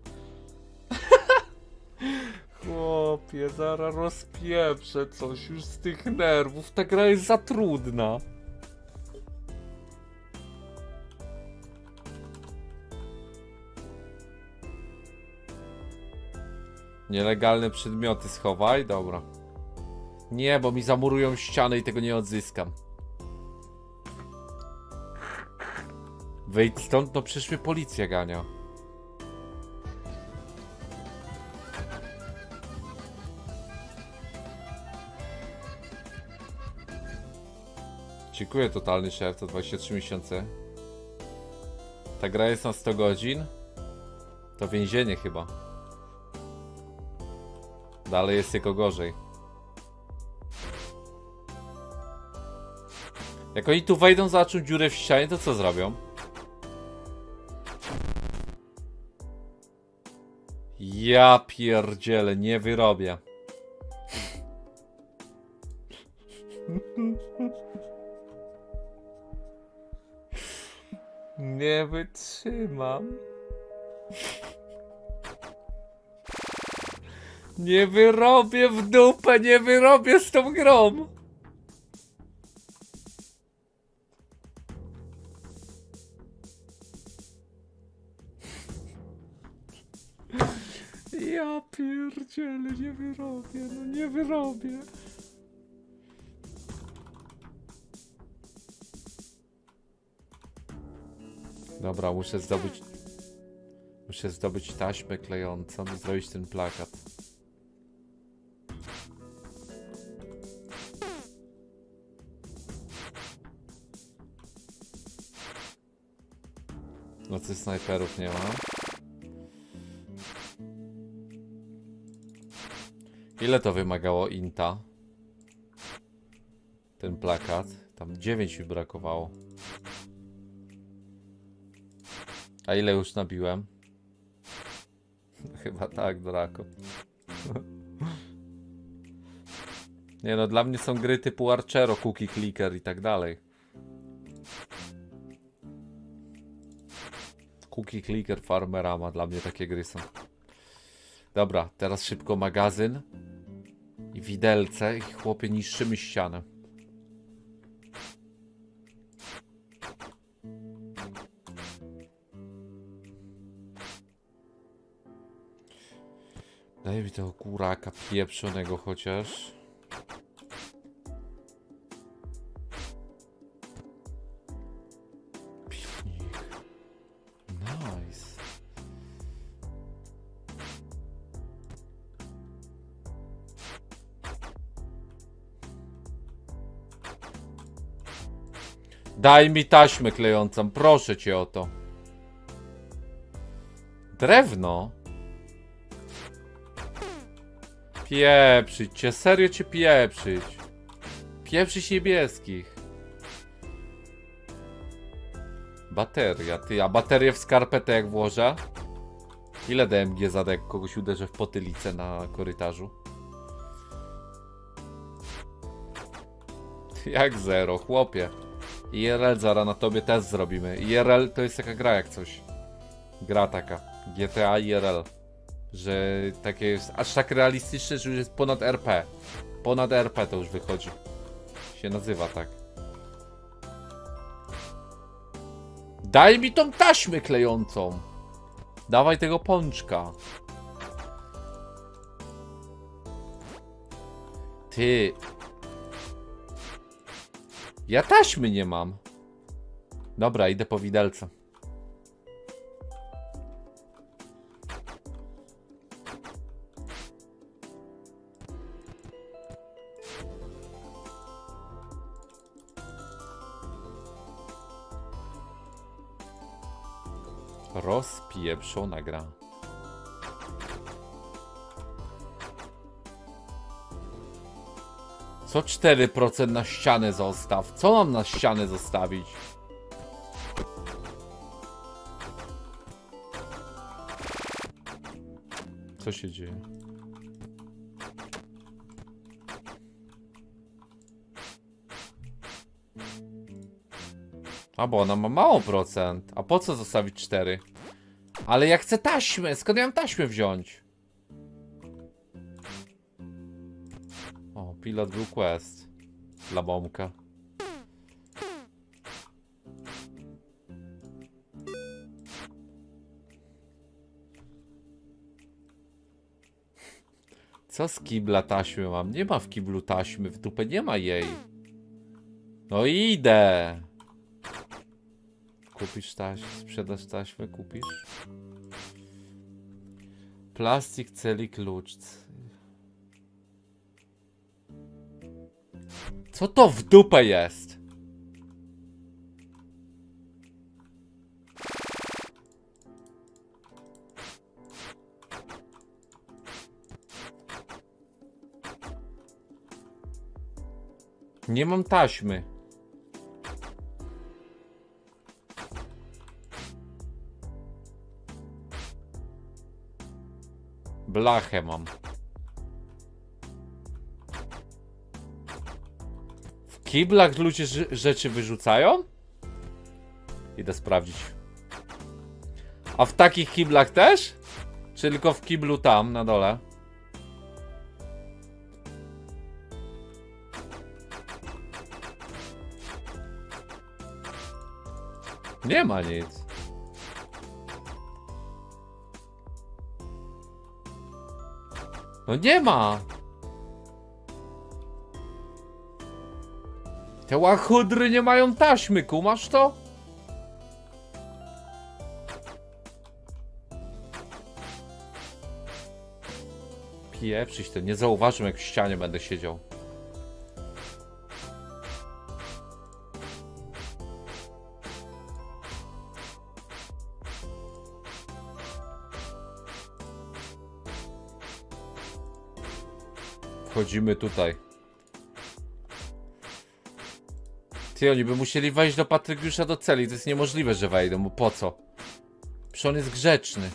Chłopie, zaraz rozpieprzę coś już z tych nerwów. Ta gra jest za trudna. Nielegalne przedmioty schowaj, dobra. Nie, bo mi zamurują ściany i tego nie odzyskam. Wyjdź stąd, no przecież mnie policja gania. Dziękuję, totalny szef, to dwadzieścia trzy miesiące. Ta gra jest na sto godzin. To więzienie chyba. Dalej jest tylko gorzej. Jak oni tu wejdą, zobaczą dziurę w ścianie, to co zrobią? Ja pierdzielę, nie wyrobię. Nie wytrzymam. Nie wyrobię w dupę, nie wyrobię z tą grą. Ja pierdzielę, nie wyrobię, no nie wyrobię. Dobra, muszę zdobyć... Muszę zdobyć taśmę klejącą i zrobić ten plakat. No co, snajperów nie ma. Ile to wymagało inta? Ten plakat. Tam dziewięć mi brakowało. A ile już nabiłem? Chyba tak, Draco. Nie no, dla mnie są gry typu Archero, Cookie Clicker i tak dalej. Cookie Clicker, Farmerama, dla mnie takie gry są. Dobra, teraz szybko magazyn. I widelce i chłopie niszczymy ścianę. Daj mi tego kuraka pieprzonego chociaż. Piwnik. Nice. Daj mi taśmę klejącą, proszę cię o to. Drewno? Pieprzyć cię, serio cię pieprzyć. Pieprzyć niebieskich. Bateria, ty, a baterię w skarpetę jak włożę? Ile D M G za jak kogoś uderzę w potylicę na korytarzu? Jak zero, chłopie. I R L zaraz na tobie test zrobimy. I R L to jest taka gra jak coś. Gra taka. G T A I R L. Że takie jest aż tak realistyczne, że już jest ponad R P. Ponad R P to już wychodzi. Się nazywa tak. Daj mi tą taśmę klejącą. Dawaj tego pączka. Ty. Ja taśmy nie mam. Dobra, idę po widelce. Rozpieprzona gra. Co cztery procent na ścianę zostaw? Co mam na ścianę zostawić? Co się dzieje? A bo ona ma mało procent. A po co zostawić cztery? Ale ja chcę taśmę. Skąd ja mam taśmę wziąć? O, pilot był quest. Dla bombka. Co z kibla taśmy mam? Nie ma w kiblu taśmy. W dupę nie ma jej. No idę. Kupisz taśmę, sprzedasz taśmę, kupisz? Plastik, celi, klucz. Co to w dupę jest? Nie mam taśmy. Blachę mam. W kiblach ludzie rzeczy wyrzucają? Idę sprawdzić. A w takich kiblach też? Czy tylko w kiblu tam, na dole? Nie ma nic. No nie ma. Te łachudry nie mają taśmy, kumasz to? Pieprzyć to, nie zauważyłem jak w ścianie będę siedział. Wchodzimy tutaj. Ty, oni by musieli wejść do Patrygiusza do celi. To jest niemożliwe, że wejdą, bo po co? Przecież on jest grzeczny.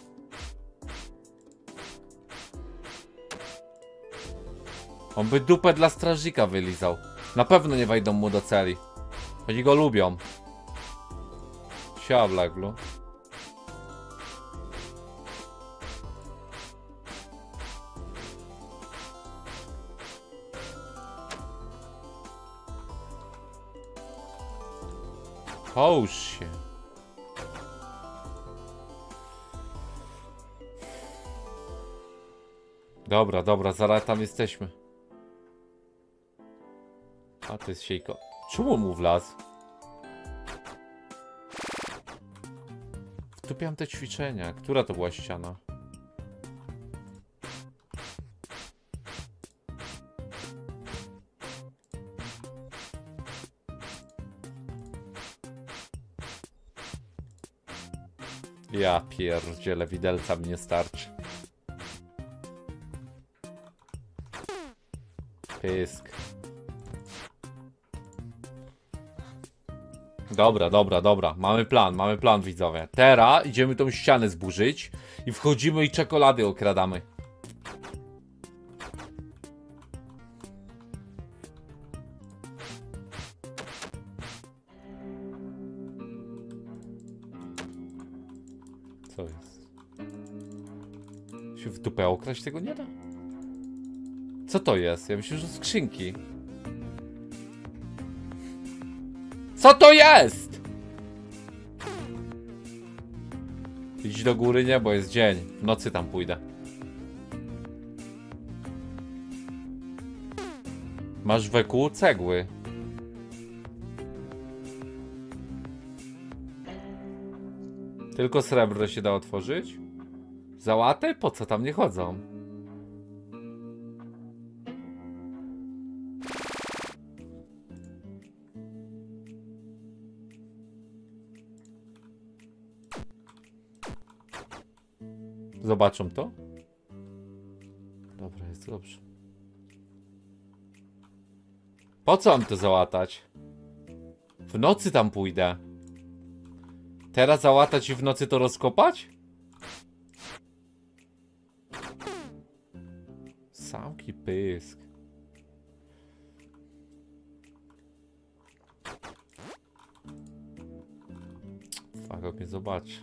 On by dupę dla strażnika wylizał. Na pewno nie wejdą mu do celi. Oni go lubią. Siablaglu. Połóż się. Dobra, dobra, zaraz tam jesteśmy. A to jest siejko. Czemu mu wlazł? Wtupiam te ćwiczenia. Która to była ściana? Ja pierdzielę, widelca mi nie starczy. Pysk. Dobra, dobra, dobra. Mamy plan, mamy plan, widzowie. Teraz idziemy tą ścianę zburzyć i wchodzimy i czekolady okradamy. Co jest? Się w dupę okraść tego nie da? Co to jest? Ja myślę, że skrzynki. Co to jest? Idź do góry, nie, bo jest dzień. W nocy tam pójdę. Masz wokół cegły. Tylko srebro się da otworzyć? Za łatę? Po co tam nie chodzą? Zobaczą to? Dobra, jest dobrze. Po co mam to załatać? W nocy tam pójdę. Teraz załatać i w nocy to rozkopać? Samki pysk. Fakt, mnie zobaczy.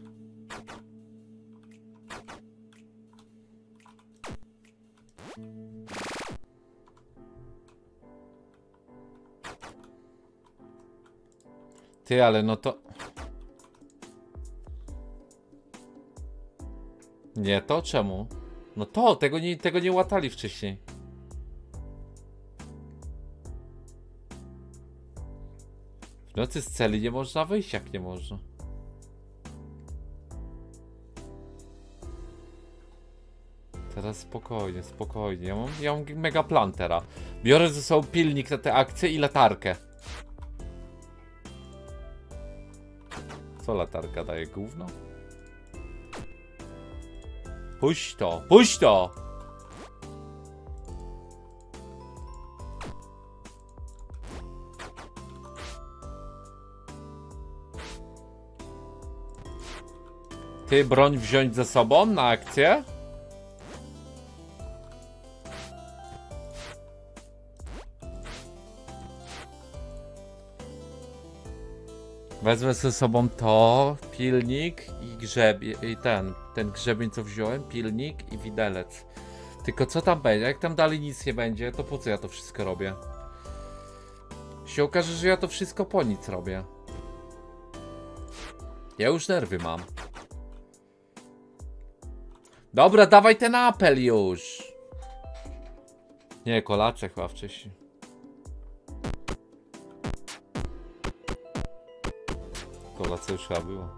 Ty, ale no to... Nie, to czemu? No to, tego nie, tego nie łatali wcześniej. W nocy z celi nie można wyjść, jak nie można. Teraz spokojnie, spokojnie. Ja mam, ja mam mega plan teraz. Biorę ze sobą pilnik na te akcje i latarkę. Co latarka daje? Gówno? Puść to! Puść to! Ty broń wziąć ze sobą na akcję? Wezmę ze sobą to, pilnik i grzebie, i ten, ten grzebień co wziąłem, pilnik i widelec. Tylko co tam będzie? Jak tam dalej nic nie będzie, to po co ja to wszystko robię? Się okaże, że ja to wszystko po nic robię. Ja już nerwy mam. Dobra, dawaj ten apel już. Nie, kolacja chyba wcześniej. Kolacja już chyba była.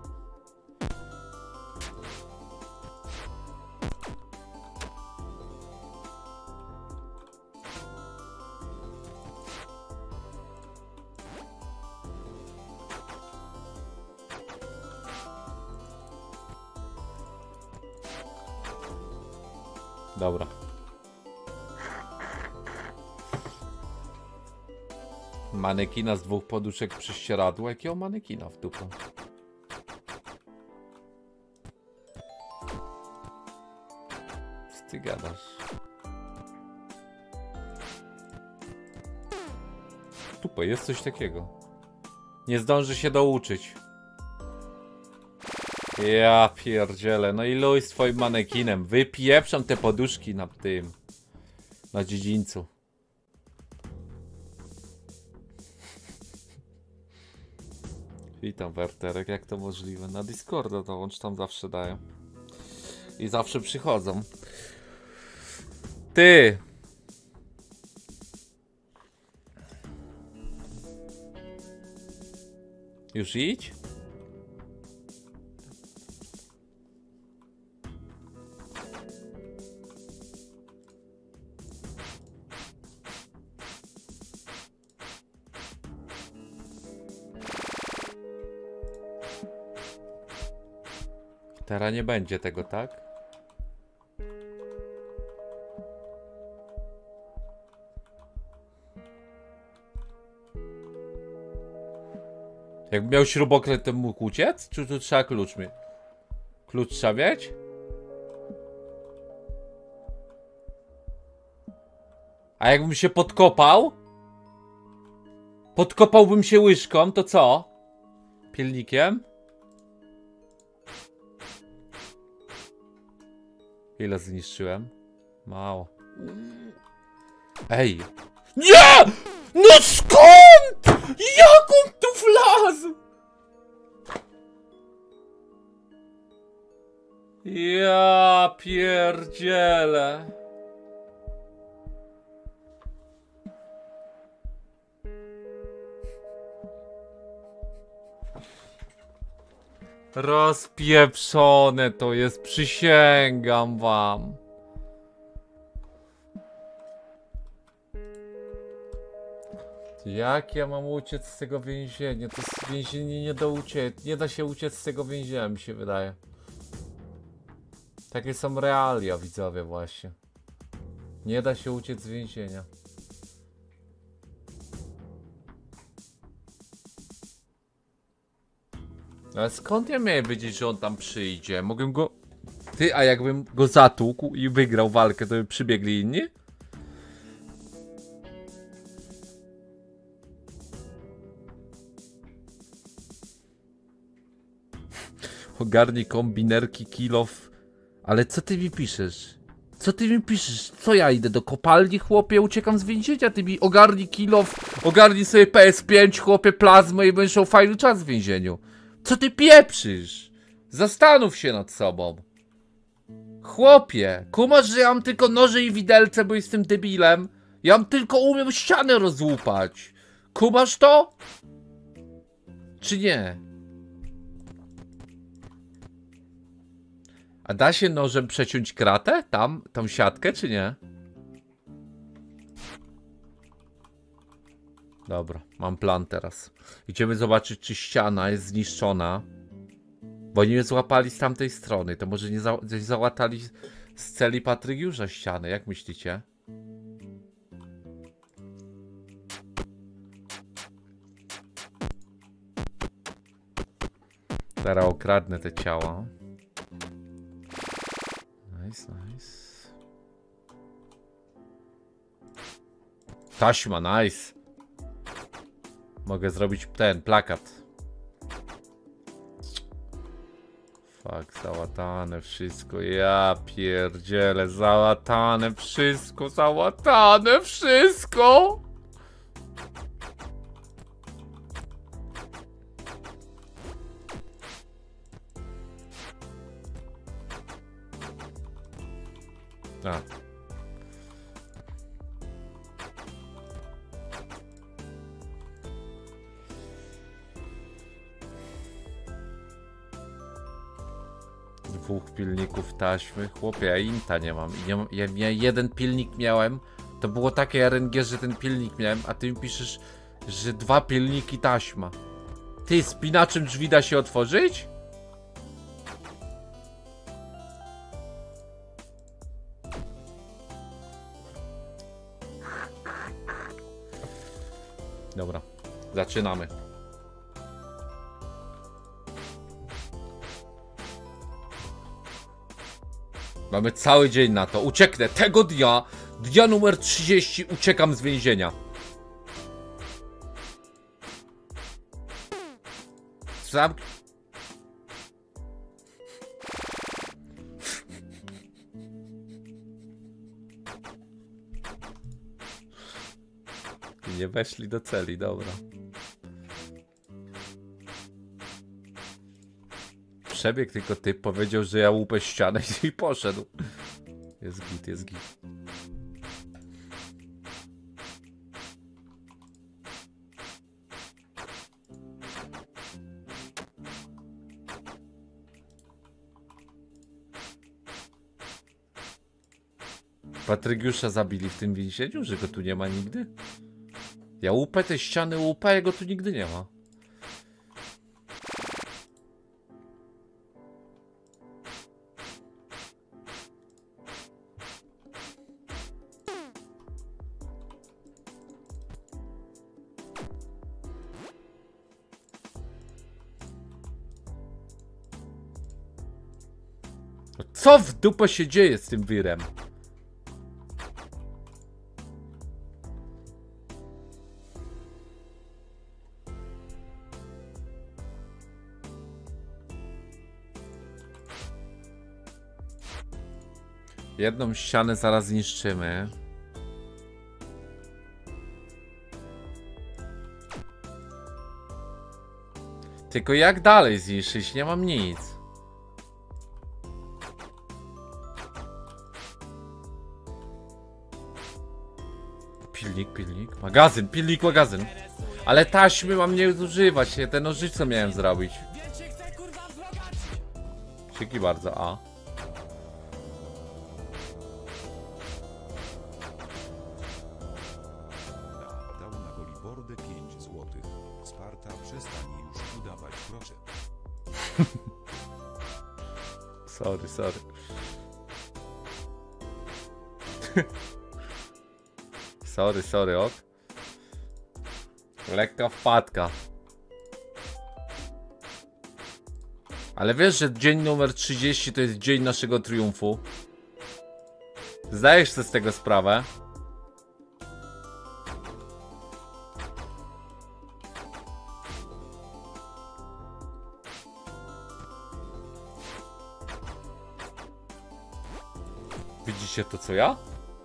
Dobra. Manekina z dwóch poduszek prześcieradła. Jakiego manekina w dupę? Co ty gadasz? Tupę, jest coś takiego. Nie zdąży się douczyć. Ja pierdzielę. No i luj z twoim manekinem. Wypieprzam te poduszki na tym. Na dziedzińcu. Witam, Werterek, jak to możliwe? Na Discorda dołącz, tam zawsze dają. I zawsze przychodzą. Ty! Już idź? Teraz nie będzie tego, tak? Jakby miał śrubokręt, to mógł uciec? Czy tu trzeba klucz mieć? Klucz trzeba mieć? A jakbym się podkopał? Podkopałbym się łyżką, to co? Pilnikiem? Ile zniszczyłem? Mało. Ej! Nie! No skąd? Jak on tu wlazł? Ja pierdzielę. Rozpieprzone to jest, przysięgam wam. Jak ja mam uciec z tego więzienia? To jest więzienie nie do uciec. Nie da się uciec z tego więzienia, mi się wydaje. Takie są realia, widzowie, właśnie. Nie da się uciec z więzienia. Ale skąd ja miałem wiedzieć, że on tam przyjdzie? Mogłem go... Ty, a jakbym go zatłukł i wygrał walkę, to by przybiegli inni? Ogarnij kombinerki, kilof. Ale co ty mi piszesz? Co ty mi piszesz? Co ja idę do kopalni, chłopie? Uciekam z więzienia, ty mi ogarnij kilof, ogarnij sobie P S pięć, chłopie, plazmę i będziesz miał fajny czas w więzieniu. Co ty pieprzysz? Zastanów się nad sobą. Chłopie, kumasz, że ja mam tylko noże i widelce, bo jestem debilem? Ja mam tylko umiem ścianę rozłupać. Kumasz to? Czy nie? A da się nożem przeciąć kratę? Tam? Tą siatkę, czy nie? Dobra, mam plan teraz. Idziemy zobaczyć, czy ściana jest zniszczona. Bo oni mnie złapali z tamtej strony. To może nie, za nie załatali z celi Patrygiusza ściany. Jak myślicie? Teraz okradnę te ciała. Nice, nice. Taśma, nice. Mogę zrobić ten plakat. Fuck, załatane wszystko. Ja pierdzielę, załatane wszystko, załatane wszystko. A. Dwóch pilników taśmy. Chłopie, ja inta nie mam. nie mam. Ja, ja jeden pilnik miałem. To było takie R N G, że ten pilnik miałem, a ty mi piszesz, że dwa pilniki taśma. Ty, spinaczem drzwi da się otworzyć? Dobra, zaczynamy. Mamy cały dzień na to. Ucieknę tego dnia, dnia numer trzydzieści, uciekam z więzienia. Sam... Nie weszli do celi, dobra. Przebiegł tylko typ, powiedział, że ja łupę ścianę i poszedł. Jest git, jest git. Patrygiusza zabili w tym więzieniu, że go tu nie ma nigdy? Ja łupę te ściany, łupę, jego tu nigdy nie ma. Co w dupę się dzieje z tym wirem? Jedną ścianę zaraz zniszczymy. Tylko jak dalej zniszczyć? Nie mam nic. Pilnik, pilnik. Magazyn, pilnik, magazyn. Ale taśmy mam nie zużywać. Te nożyce miałem zrobić. Dzięki bardzo, a. Dał na Golibordę pięć złotych. Sparta, przestań już udawać, proszę. Sorry, sorry. Sorry, sorry, ok. Lekka wpadka. Ale wiesz, że dzień numer trzydzieści to jest dzień naszego triumfu? Zdajesz sobie z tego sprawę? Widzicie to co ja?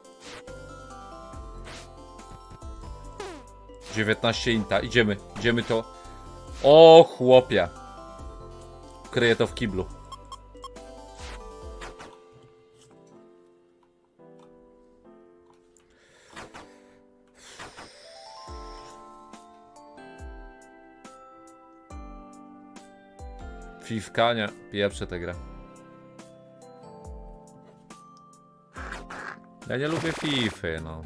dziewiętnaście inta, idziemy, idziemy to. O chłopie. Kryję to w kiblu. Fifka, nie, pieprzę tę grę. Ja nie lubię Fify, no.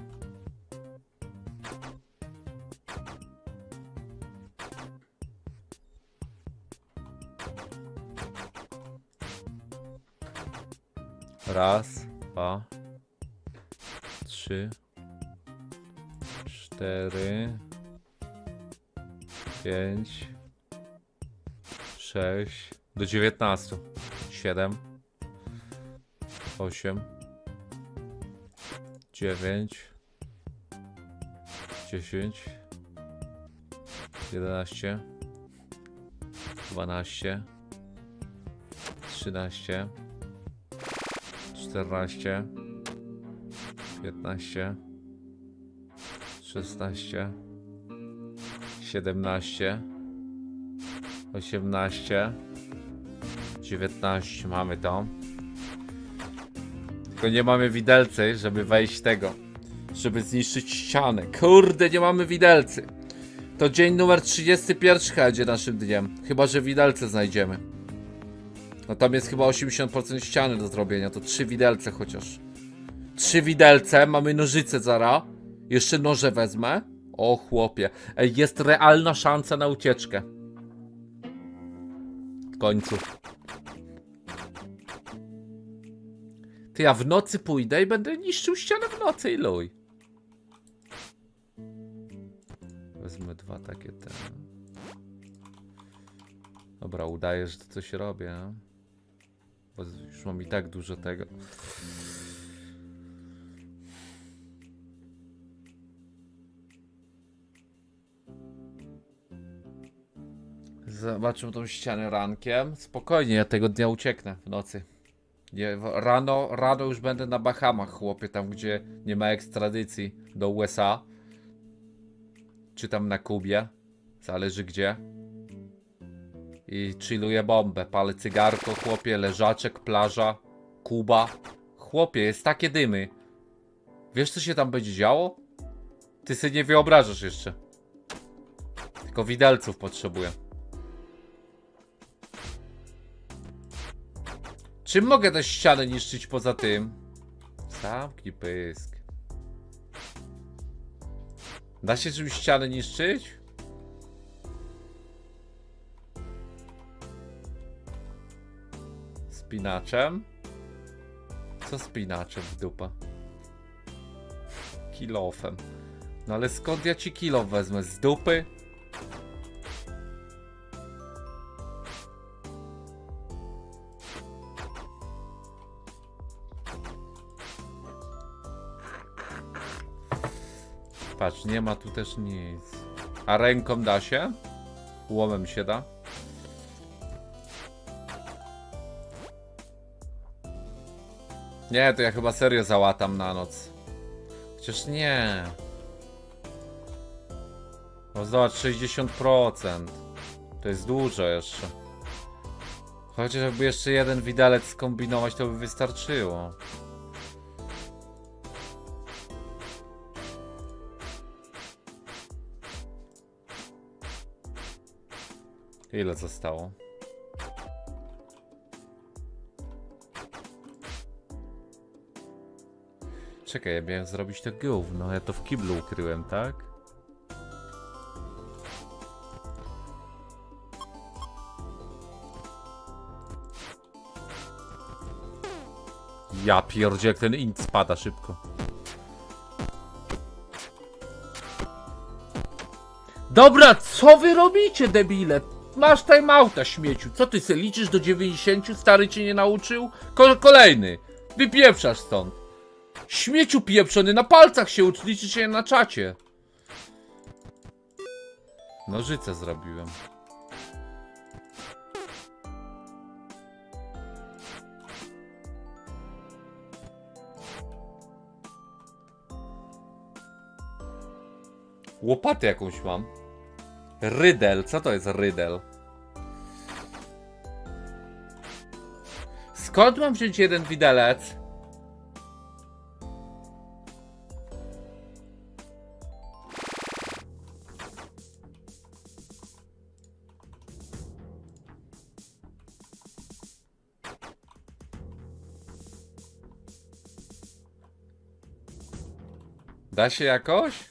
Raz, dwa, trzy, cztery, pięć, sześć, do dziewiętnastu, siedem, osiem, dziewięć, dziesięć, jedenaście, dwanaście, trzynaście, czternaście, piętnaście, szesnaście, siedemnaście, osiemnaście, dziewiętnaście. Mamy to. Tylko nie mamy widelcy, żeby wejść tego, żeby zniszczyć ścianę. Kurde, nie mamy widelcy. To dzień numer trzydziesty pierwszy będzie naszym dniem. Chyba że widelce znajdziemy. No tam jest chyba osiemdziesiąt procent ściany do zrobienia. To trzy widelce chociaż. Trzy widelce, mamy nożyce zara. Jeszcze noże wezmę. O chłopie. Ej, jest realna szansa na ucieczkę. W końcu. Ty, ja w nocy pójdę i będę niszczył ścianę w nocy i luj. Wezmę dwa takie te. Dobra, udaję, że to coś robię. Bo już mam i tak dużo tego. Zobaczmy tą ścianę rankiem. Spokojnie, ja tego dnia ucieknę w nocy. Nie, rano, rano już będę na Bahamach, chłopie, tam gdzie nie ma ekstradycji do U S A. Czy tam na Kubie. Zależy gdzie. I chilluję bombę. Palę cygarko, chłopie, leżaczek, plaża, Kuba. Chłopie, jest takie dymy. Wiesz co się tam będzie działo? Ty sobie nie wyobrażasz jeszcze. Tylko widelców potrzebuję. Czym mogę tę ścianę niszczyć poza tym? Zamknij pysk. Da się czymś ścianę niszczyć? Spinaczem? Co spinaczem w dupa? Kilofem. No ale skąd ja ci kilof wezmę? Z dupy? Patrz, nie ma tu też nic. A ręką da się? Łomem się da? Nie, to ja chyba serio załatam na noc. Chociaż nie. No zobacz, sześćdziesiąt procent. To jest dużo jeszcze. Chociaż jakby jeszcze jeden widelec skombinować, to by wystarczyło. Ile zostało? Czekaj, ja miałem zrobić to gówno. Ja to w kiblu ukryłem, tak? Ja pierdzie, jak ten int spada szybko. Dobra, co wy robicie, debile? Masz timeouta, śmieciu. Co ty se liczysz do dziewięćdziesięciu? Stary cię nie nauczył? Ko kolejny. Wypieprzasz stąd. Śmieciu pieprzony, na palcach się ucz, liczy się na czacie. Nożyce zrobiłem. Łopatę jakąś mam. Rydel, co to jest rydel? Skąd mam wziąć jeden widelec? Da się jakoś?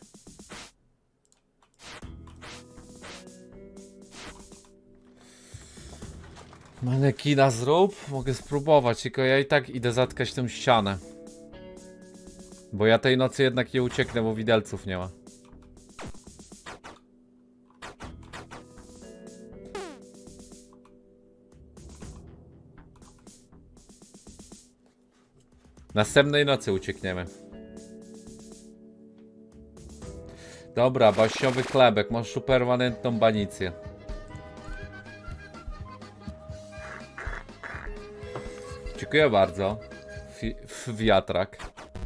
Manekina zrób? Mogę spróbować, tylko ja i tak idę zatkać tę ścianę. Bo ja tej nocy jednak nie ucieknę, bo widelców nie ma. Następnej nocy uciekniemy. Dobra, baśniowy chlebek, masz tu permanentną banicję. Dziękuję bardzo. Fi wiatrak.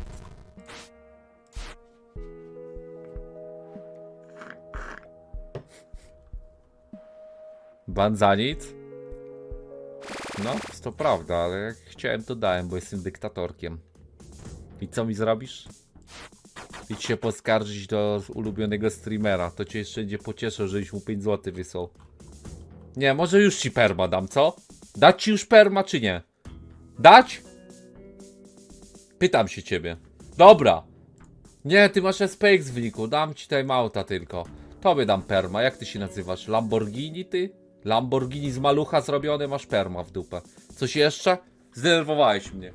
Banzanic? No, to prawda, ale jak chciałem to dałem, bo jestem dyktatorkiem. I co mi zrobisz? Idź się poskarżyć do ulubionego streamera. To cię jeszcze nie pocieszę, żebyś mu pięć złotych wysłał. Nie, może już ci perma dam, co? Dać ci już perma, czy nie? Dać? Pytam się ciebie. Dobra. Nie, ty masz S P X w wyniku. Dam ci timeouta tylko. Tobie dam perma. Jak ty się nazywasz? Lamborghini ty? Lamborghini z malucha zrobione, masz perma w dupę. Coś jeszcze? Zdenerwowałeś mnie.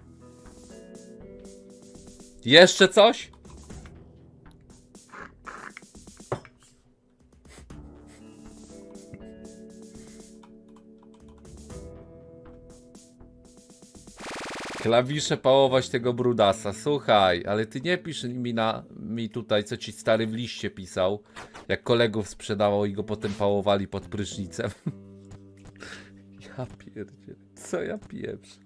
Jeszcze coś? Klawisze pałować tego brudasa. Słuchaj, ale ty nie pisz mi na mi tutaj, co ci stary w liście pisał, jak kolegów sprzedawał i go potem pałowali pod prysznicem. Ja pierdzielę, co ja pieprzę.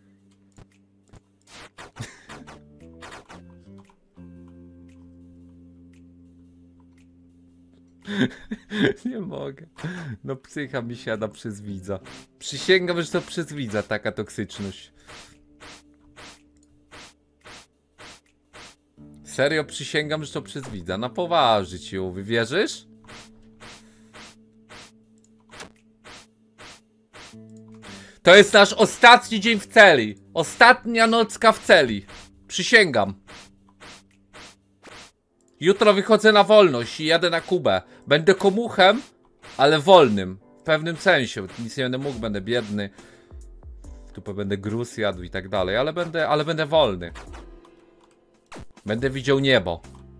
Nie mogę. No psycha mi siada przez widza. Przysięgam, że to przez widza taka toksyczność. Serio przysięgam, że to przez widza. Na poważnie ci mówi. Wierzysz? To jest nasz ostatni dzień w celi. Ostatnia nocka w celi. Przysięgam. Jutro wychodzę na wolność i jadę na Kubę. Będę komuchem, ale wolnym. W pewnym sensie. Nic nie będę mógł, będę biedny. Tu będę gruz jadł i tak dalej. Ale będę, ale będę wolny. Będę widział niebo.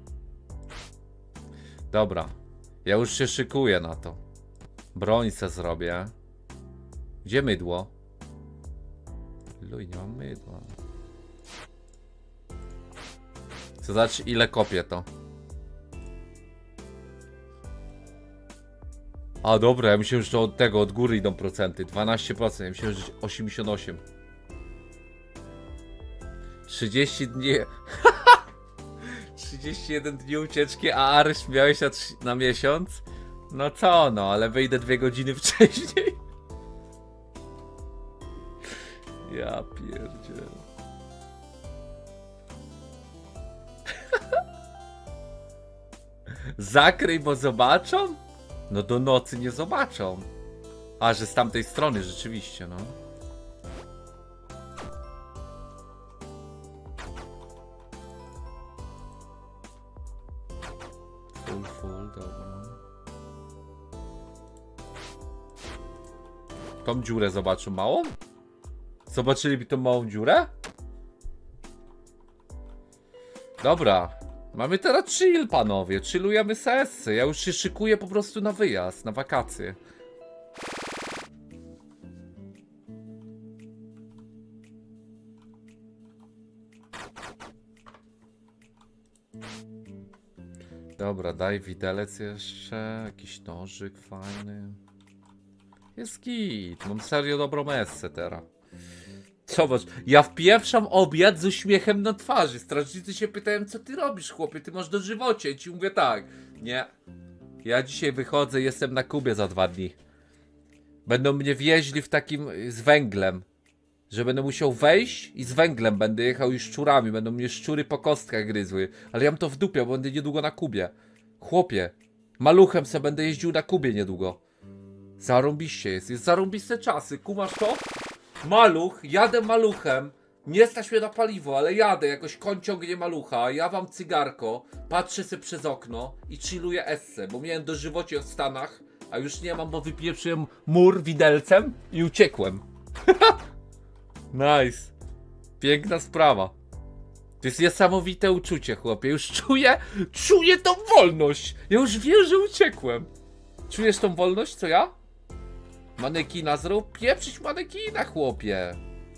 Dobra. Ja już się szykuję na to. Broń se zrobię. Gdzie mydło? Luj, nie mam mydła. Co znaczy, ile kopię to? A dobra, ja myślałem, że to od tego, od góry idą procenty. dwanaście procent, ja myślałem, że osiemdziesiąt osiem. trzydzieści dni... trzydzieści jeden dni ucieczki, a areszt miałeś na, na miesiąc? No co no, ale wyjdę dwie godziny wcześniej. Ja pierdzielę. Zakryj, bo zobaczą? No do nocy nie zobaczą. A, że z tamtej strony rzeczywiście, no. Full, full, dobra. Tą dziurę zobaczą małą? Zobaczyliby tą małą dziurę? Dobra. Mamy teraz chill, panowie. Chillujemy sesy. Ja już się szykuję po prostu na wyjazd, na wakacje. Dobra, daj widelec jeszcze. Jakiś nożyk fajny. Jest git. Mam serio dobrą messę teraz. Zobacz, ja wpieprzam obiad z uśmiechem na twarzy. Strażnicy się pytają, co ty robisz, chłopie? Ty masz dożywocie. I ci mówię tak. Nie. Ja dzisiaj wychodzę, jestem na Kubie za dwa dni. Będą mnie wieźli w takim z węglem. Że będę musiał wejść i z węglem będę jechał i szczurami. Będą mnie szczury po kostkach gryzły. Ale ja mam to w dupie, bo będę niedługo na Kubie. Chłopie, maluchem se będę jeździł na Kubie niedługo. Zarąbiście jest, jest zarąbiste czasy, kumasz to? Maluch, jadę maluchem. Nie stać mnie na paliwo, ale jadę, jakoś koń ciągnie malucha. Ja wam cygarko, patrzę sobie przez okno i chilluję esse, bo miałem dożywocie w Stanach, a już nie mam, bo wypieprzyłem mur widelcem i uciekłem. Nice. Piękna sprawa. To jest niesamowite uczucie, chłopie. Już czuję, czuję tą wolność. Ja już wiem, że uciekłem. Czujesz tą wolność, co ja? Manekina zrób? Pieprzyć manekina, chłopie.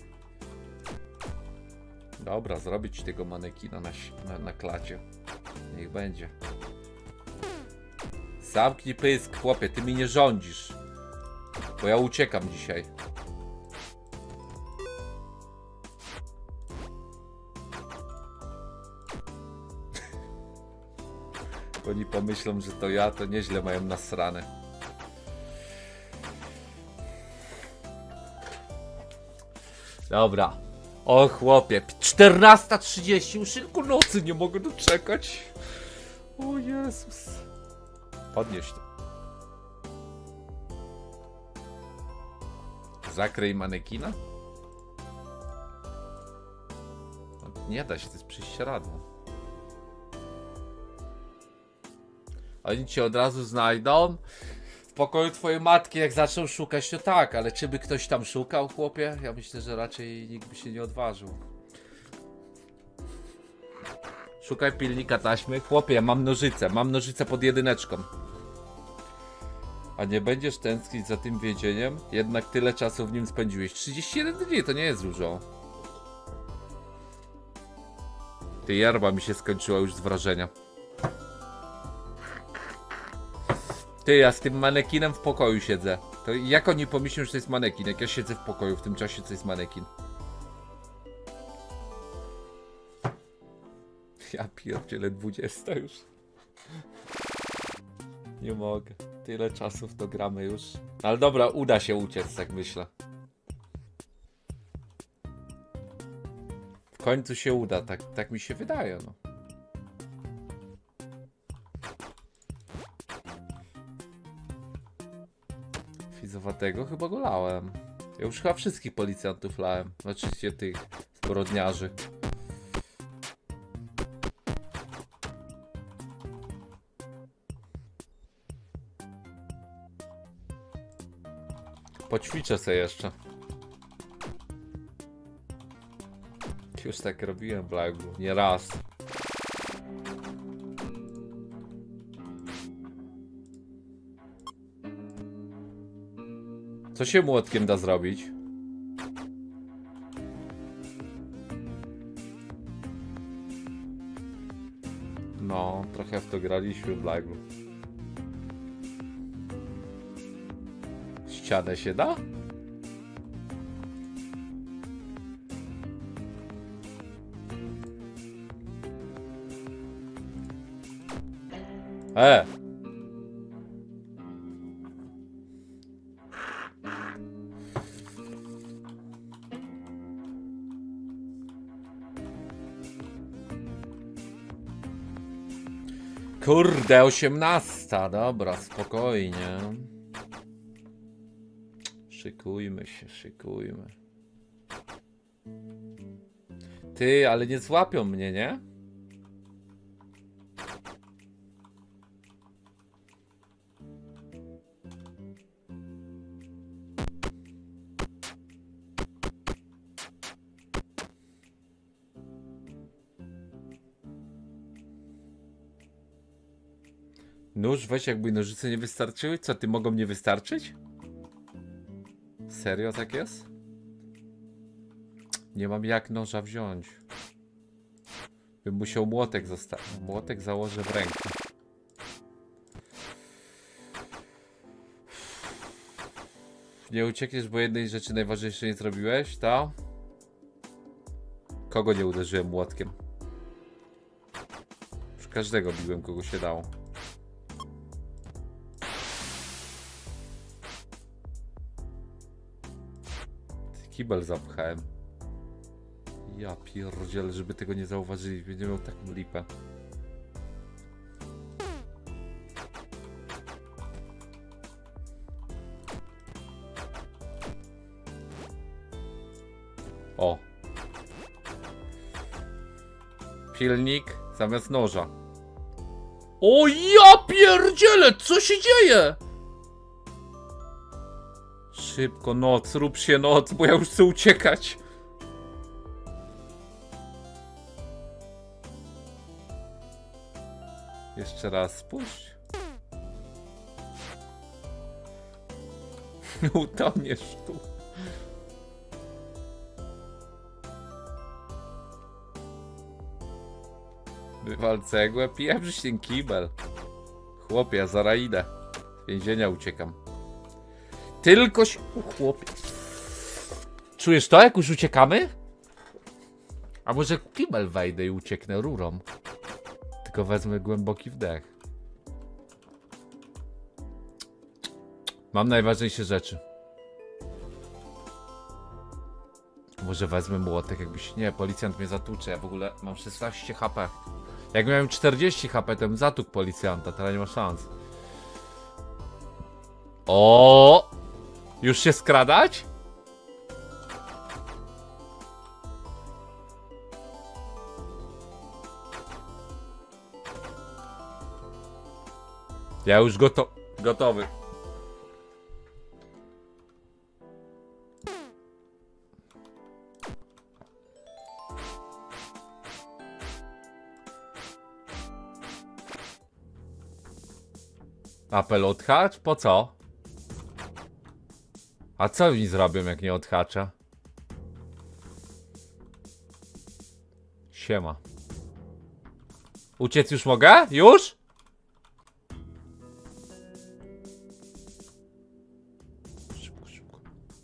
Dobra, zrobić tego manekina na, na, na klacie. Niech będzie. Zamknij pysk, chłopie, ty mi nie rządzisz. Bo ja uciekam dzisiaj. Oni pomyślą, że to ja, to nieźle mają nasrane. Dobra. O chłopie, czternasta trzydzieści, uszynku nocy, nie mogę doczekać. O Jezus. Podnieś to. Zakryj manekina? Nie da się, to jest prześcieradło. Oni cię od razu znajdą. W pokoju twojej matki, jak zaczną szukać, to tak, ale czy by ktoś tam szukał, chłopie? Ja myślę, że raczej nikt by się nie odważył. Szukaj pilnika taśmy. Chłopie, mam nożyce, mam nożyce pod jedyneczką. A nie będziesz tęsknić za tym więzieniem? Jednak tyle czasu w nim spędziłeś. trzydzieści jeden dni, to nie jest dużo. Ty, yerba mi się skończyła już z wrażenia. Ty, ja z tym manekinem w pokoju siedzę. To jak oni pomyślą, że to jest manekin? Jak ja siedzę w pokoju w tym czasie, co jest manekin? Ja pierdzielę, dwudziesta już. Nie mogę. Tyle czasu w to gramy już. Ale dobra, uda się uciec, tak myślę. W końcu się uda, tak, tak mi się wydaje, no. Fizowatego chyba go lałem. Ja już chyba wszystkich policjantów lałem. Oczywiście tych zbrodniarzy. Poćwiczę sobie jeszcze. Już tak robiłem w live'u. Nie raz. Co się młotkiem da zrobić? No, trochę w to graliśmy w live'u. Ścianę się da? E! Kurde, osiemnasta, dobra, spokojnie. Szykujmy się, szykujmy. Ty, ale nie złapią mnie, nie? Nóż, weź jakby nożyce nie wystarczyły? Co, ty mogą nie wystarczyć? Serio tak jest? Nie mam jak noża wziąć. Bym musiał młotek zostawić. Młotek założę w rękę. Nie uciekniesz, bo jednej rzeczy najważniejszej nie zrobiłeś, ta? Kogo nie uderzyłem młotkiem? Już każdego biłem, kogo się dało. Kibel zapchałem. Ja pierdzielę, żeby tego nie zauważyli. Będzie miał taką lipę. O. Pilnik zamiast noża. O ja pierdzielę, co się dzieje? Szybko, noc, rób się noc, bo ja już chcę uciekać. Jeszcze raz spuść. Utoniesz tu. Wywal cegłę, pieprzyć ten kibel. Chłopie, ja zaraz idę. Z więzienia uciekam. Tylko się... U, chłopie. Czujesz to, jak już uciekamy? A może kibel wejdę i ucieknę rurą? Tylko wezmę głęboki wdech. Mam najważniejsze rzeczy. Może wezmę młotek, jakbyś... Nie, policjant mnie zatłucze, ja w ogóle mam szesnaście HP. Jak miałem czterdzieści HP, to bym zatukł policjanta, teraz nie ma szans. O! Już się skradać? Ja już goto gotowy. Apel odhacz? Po co? A co mi zrobią, jak nie odhacza? Siema. Uciec już mogę? Już? Szybko, szybko.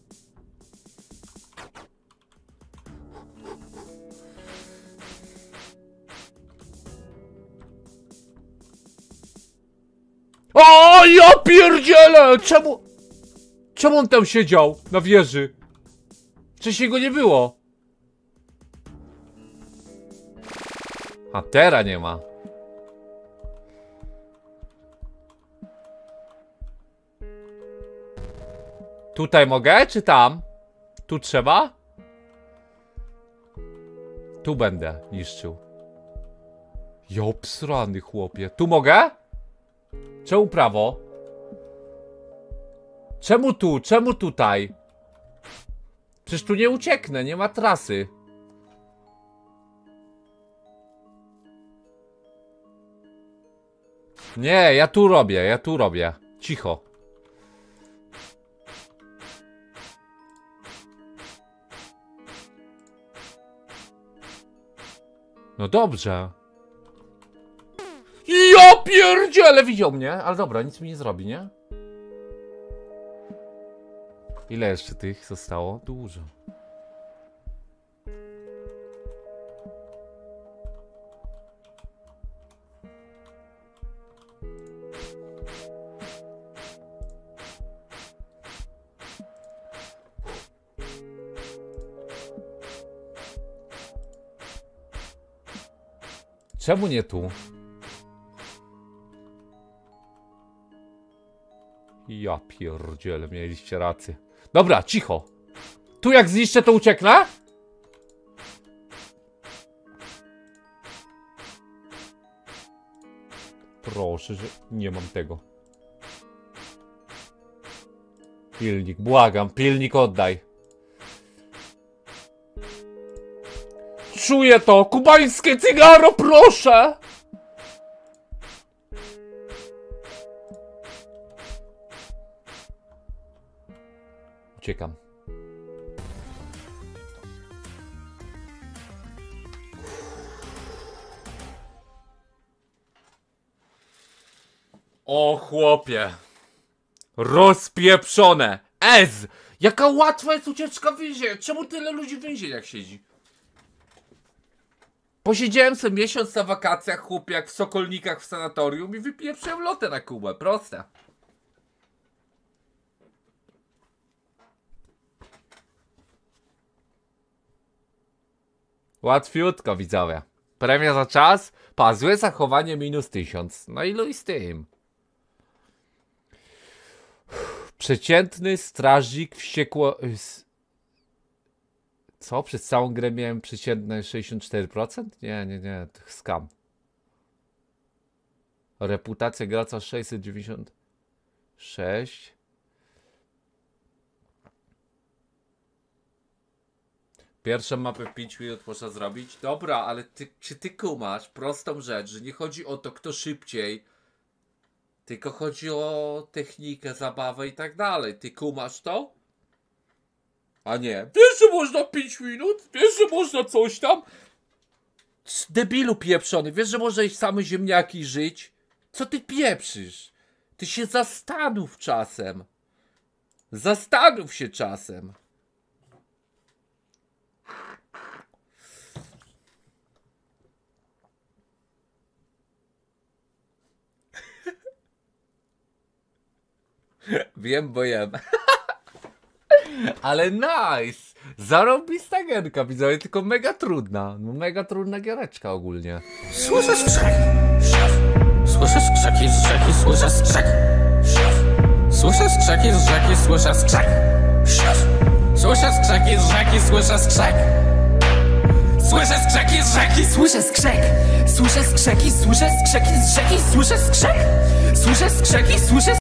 O, ja pierdzielę! Czemu? Czemu on tam siedział na wieży? Wcześniej go nie było. A teraz nie ma. Tutaj mogę, czy tam? Tu trzeba? Tu będę niszczył. Jo, psrany chłopie. Tu mogę? Czemu prawo? Czemu tu? Czemu tutaj? Przecież tu nie ucieknę, nie ma trasy. Nie, ja tu robię, ja tu robię. Cicho. No dobrze. Ja pierdzielę, widział mnie, ale dobra, nic mi nie zrobi, nie? Ile jeszcze tych zostało? Dużo. Czemu nie tu? Ja pierdzielę, mieliście rację. Dobra, cicho. Tu jak zniszczę, to ucieknę? Proszę, że nie mam tego. Pilnik, błagam, pilnik oddaj. Czuję to, kubańskie cygaro, proszę! Uciekam. O chłopie. Rozpieprzone. Ez! Jaka łatwa jest ucieczka w więzieniu. Czemu tyle ludzi w więzieniach siedzi? Posiedziałem sobie miesiąc na wakacjach, chłopie, jak w Sokolnikach w sanatorium i wypieprzyłem lotę na Kubę. Proste. Łatwiutko, widzowie. Premia za czas, pa, złe zachowanie minus tysiąc. No i luj z tym. Przeciętny strażnik wściekło... Co? Przez całą grę miałem przeciętne sześćdziesiąt cztery procent? Nie, nie, nie, to skam. Reputacja gracza sześćset dziewięćdziesiąt sześć. Pierwszą mapę w pięć minut można zrobić. Dobra, ale ty, czy ty kumasz prostą rzecz, że nie chodzi o to, kto szybciej, tylko chodzi o technikę, zabawę i tak dalej. Ty kumasz to? A nie. Wiesz, że można pięć minut? Wiesz, że można coś tam? Debilu pieprzony. Wiesz, że można iść same ziemniaki żyć? Co ty pieprzysz? Ty się zastanów czasem. Zastanów się czasem. Wiem, bo jem. Ale nice! Zarobista gierka, widzowie, tylko mega trudna. No mega trudna giereczka ogólnie. Słyszę skrzek. Słyszę skrzeki z rzeki, słyszę skrzek. Słyszę skrzeki z rzeki, słyszę skrzek. Słyszę skrzeki z rzeki, słyszę skrzek. Słyszę skrzeki z rzeki, słyszę skrzek. Słyszę skrzeki, słyszę skrzeki z rzeki, słyszę skrzek. Słyszę skrzeki, słyszę